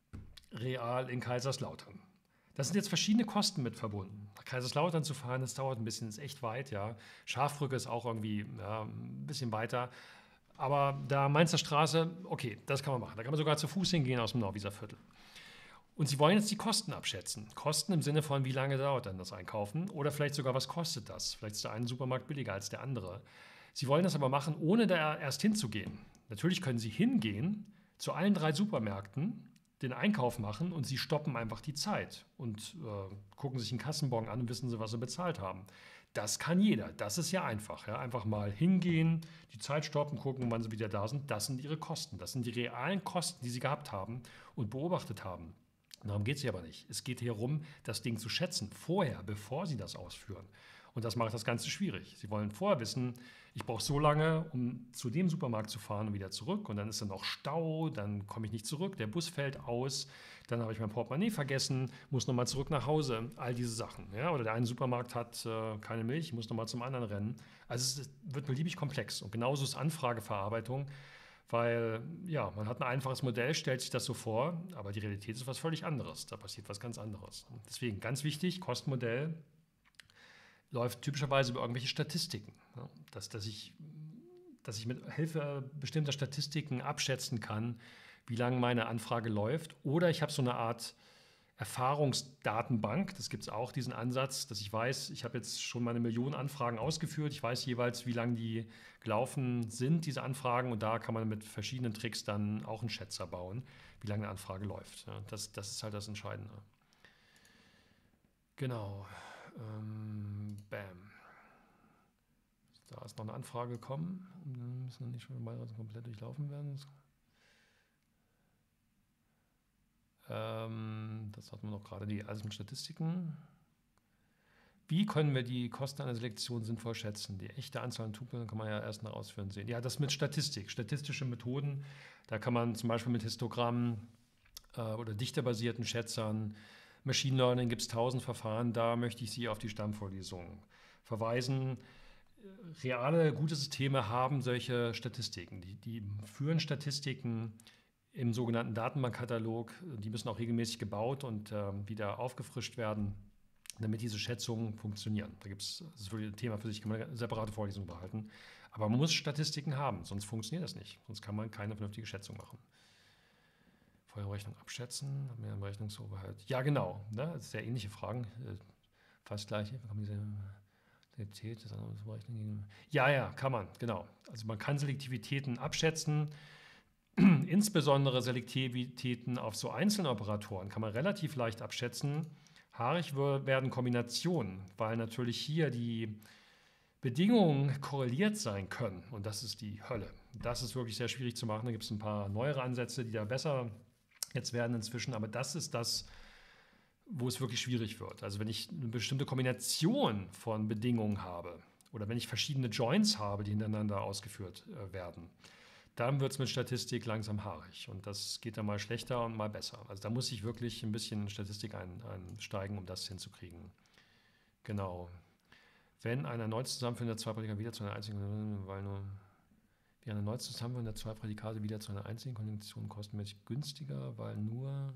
Real in Kaiserslautern. Das sind jetzt verschiedene Kosten mit verbunden. Nach Kaiserslautern zu fahren, das dauert ein bisschen, ist echt weit, ja. Schafbrücke ist auch irgendwie ja, ein bisschen weiter. Aber da Mainzer Straße, okay, das kann man machen. Da kann man sogar zu Fuß hingehen aus dem Nauwieser Viertel. Und Sie wollen jetzt die Kosten abschätzen. Kosten im Sinne von, wie lange dauert dann das Einkaufen? Oder vielleicht sogar, was kostet das? Vielleicht ist der eine Supermarkt billiger als der andere. Sie wollen das aber machen, ohne da erst hinzugehen. Natürlich können Sie hingehen zu allen drei Supermärkten, den Einkauf machen und Sie stoppen einfach die Zeit und äh, gucken sich einen Kassenbon an und wissen Sie, was Sie bezahlt haben. Das kann jeder. Das ist ja einfach. Ja? Einfach mal hingehen, die Zeit stoppen, gucken, wann Sie wieder da sind. Das sind Ihre Kosten. Das sind die realen Kosten, die Sie gehabt haben und beobachtet haben. Darum geht es hier aber nicht. Es geht hier darum, das Ding zu schätzen, vorher, bevor Sie das ausführen. Und das macht das Ganze schwierig. Sie wollen vorher wissen, ich brauche so lange, um zu dem Supermarkt zu fahren und wieder zurück. Und dann ist da noch Stau, dann komme ich nicht zurück, der Bus fällt aus, dann habe ich mein Portemonnaie vergessen, muss nochmal zurück nach Hause. All diese Sachen. Ja? Oder der eine Supermarkt hat äh, keine Milch, ich muss nochmal zum anderen rennen. Also es wird beliebig komplex. Und genauso ist Anfrageverarbeitung, weil ja, man hat ein einfaches Modell, stellt sich das so vor, aber die Realität ist was völlig anderes. Da passiert was ganz anderes. Deswegen ganz wichtig, Kostenmodell läuft typischerweise über irgendwelche Statistiken. Ja, dass, dass, ich, dass ich mit Hilfe bestimmter Statistiken abschätzen kann, wie lange meine Anfrage läuft. Oder ich habe so eine Art Erfahrungsdatenbank. Das gibt es auch, diesen Ansatz, dass ich weiß, ich habe jetzt schon meine Millionen Anfragen ausgeführt. Ich weiß jeweils, wie lange die gelaufen sind, diese Anfragen. Und da kann man mit verschiedenen Tricks dann auch einen Schätzer bauen, wie lange eine Anfrage läuft. Ja, das, das ist halt das Entscheidende. Genau. Ähm, bam. Da ist noch eine Anfrage gekommen. Dann müssen wir nicht schon mal komplett durchlaufen werden. Ähm, das hatten wir noch gerade. Die, also mit Statistiken. Wie können wir die Kosten einer Selektion sinnvoll schätzen? Die echte Anzahl an Tupeln kann man ja erst nach Ausführen sehen. Ja, das mit Statistik, statistische Methoden. Da kann man zum Beispiel mit Histogrammen äh, oder dichterbasierten Schätzern, Machine Learning gibt es tausend Verfahren, da möchte ich Sie auf die Stammvorlesung verweisen. Reale, gute Systeme haben solche Statistiken. Die, die führen Statistiken im sogenannten Datenbankkatalog. Die müssen auch regelmäßig gebaut und äh, wieder aufgefrischt werden, damit diese Schätzungen funktionieren. Da gibt es, das ist ein Thema für sich, kann man eine separate Vorlesung behalten. Aber man muss Statistiken haben, sonst funktioniert das nicht. Sonst kann man keine vernünftige Schätzung machen. Feuerberechnung abschätzen, mehr Berechnungsoverhead. Ja, genau. Ne? Sehr ähnliche Fragen. Äh, fast gleiche. Selektivität, das andere zu berechnen. Ja, ja, kann man, genau. Also man kann Selektivitäten abschätzen. Insbesondere Selektivitäten auf so Einzeloperatoren kann man relativ leicht abschätzen. Haarig werden Kombinationen, weil natürlich hier die Bedingungen korreliert sein können. Und das ist die Hölle. Das ist wirklich sehr schwierig zu machen. Da gibt es ein paar neuere Ansätze, die da besser jetzt werden inzwischen. Aber das ist das, wo es wirklich schwierig wird. Also wenn ich eine bestimmte Kombination von Bedingungen habe oder wenn ich verschiedene Joints habe, die hintereinander ausgeführt äh, werden, dann wird es mit Statistik langsam haarig. Und das geht dann mal schlechter und mal besser. Also da muss ich wirklich ein bisschen Statistik ein, einsteigen, um das hinzukriegen. Genau. Wenn ein erneutes Zusammenführen der zwei Prädikate wieder zu einer einzigen, weil nur wie ein erneutes Zusammenführen der zwei Prädikate wieder zu einer einzigen Konjunktion kostenmäßig günstiger, weil nur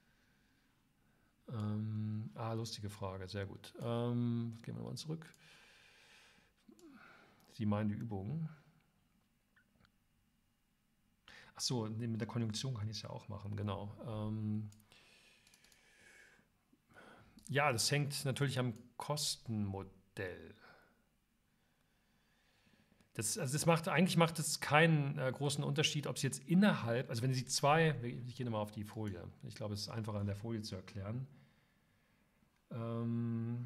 ähm, ah, lustige Frage, sehr gut. Ähm, gehen wir mal zurück. Sie meinen die Übung. Achso, mit der Konjunktion kann ich es ja auch machen, genau. Ähm, ja, das hängt natürlich am Kostenmodell. Das, also das macht, eigentlich macht es keinen äh, großen Unterschied, ob es jetzt innerhalb, also wenn Sie zwei, ich gehe nochmal auf die Folie, ich glaube, es ist einfacher an der Folie zu erklären. Ähm,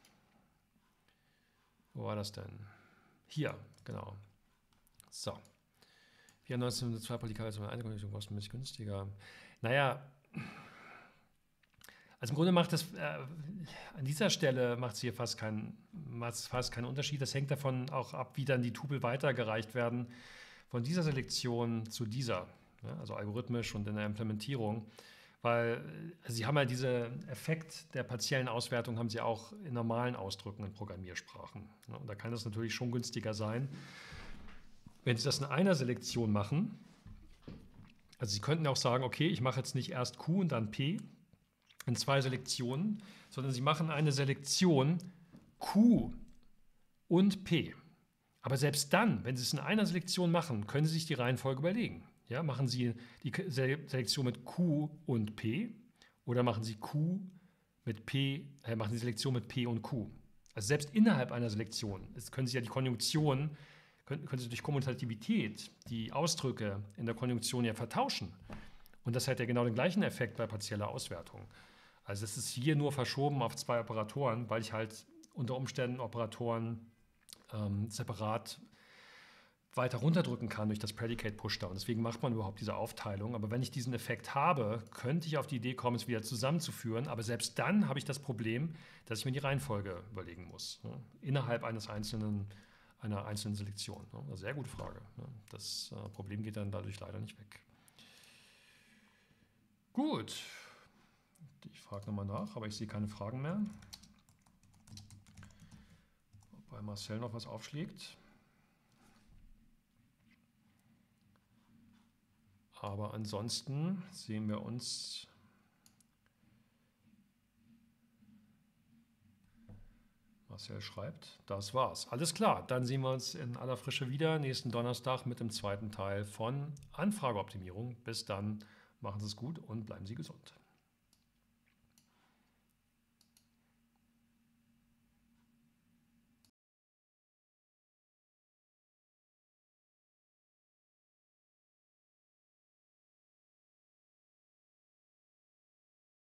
wo war das denn? Hier, genau. So. Wir haben neunzehnhundertzwei Prädikate zu einer Einzelkonjunktion kostenmäßig günstiger. Naja, also im Grunde macht das, äh, an dieser Stelle macht es hier fast keinen, fast keinen Unterschied. Das hängt davon auch ab, wie dann die Tupel weitergereicht werden von dieser Selektion zu dieser, ja, also algorithmisch und in der Implementierung. Weil also Sie haben ja diesen Effekt der partiellen Auswertung haben Sie auch in normalen Ausdrücken in Programmiersprachen. Ja, und da kann das natürlich schon günstiger sein. Wenn Sie das in einer Selektion machen, also Sie könnten auch sagen, okay, ich mache jetzt nicht erst Q und dann P in zwei Selektionen, sondern Sie machen eine Selektion Q und P. Aber selbst dann, wenn Sie es in einer Selektion machen, können Sie sich die Reihenfolge überlegen. Ja, machen Sie die Selektion mit Q und P oder machen Sie Q mit P, äh, machen Sie die Selektion mit P und Q. Also selbst innerhalb einer Selektion können Sie ja die Konjunktion, können, können Sie durch Kommutativität die Ausdrücke in der Konjunktion ja vertauschen. Und das hat ja genau den gleichen Effekt bei partieller Auswertung. Also es ist hier nur verschoben auf zwei Operatoren, weil ich halt unter Umständen Operatoren ähm, separat weiter runterdrücken kann durch das Predicate Pushdown. Deswegen macht man überhaupt diese Aufteilung. Aber wenn ich diesen Effekt habe, könnte ich auf die Idee kommen, es wieder zusammenzuführen. Aber selbst dann habe ich das Problem, dass ich mir die Reihenfolge überlegen muss. Ne? Innerhalb eines einzelnen, einer einzelnen Selektion. Ne? Eine sehr gute Frage. Ne? Das äh, Problem geht dann dadurch leider nicht weg. Gut. Ich frage nochmal nach, aber ich sehe keine Fragen mehr. Ob bei Marcel noch was aufschlägt. Aber ansonsten sehen wir uns Marcel schreibt, das war's. Alles klar, dann sehen wir uns in aller Frische wieder nächsten Donnerstag mit dem zweiten Teil von Anfrageoptimierung. Bis dann, machen Sie es gut und bleiben Sie gesund.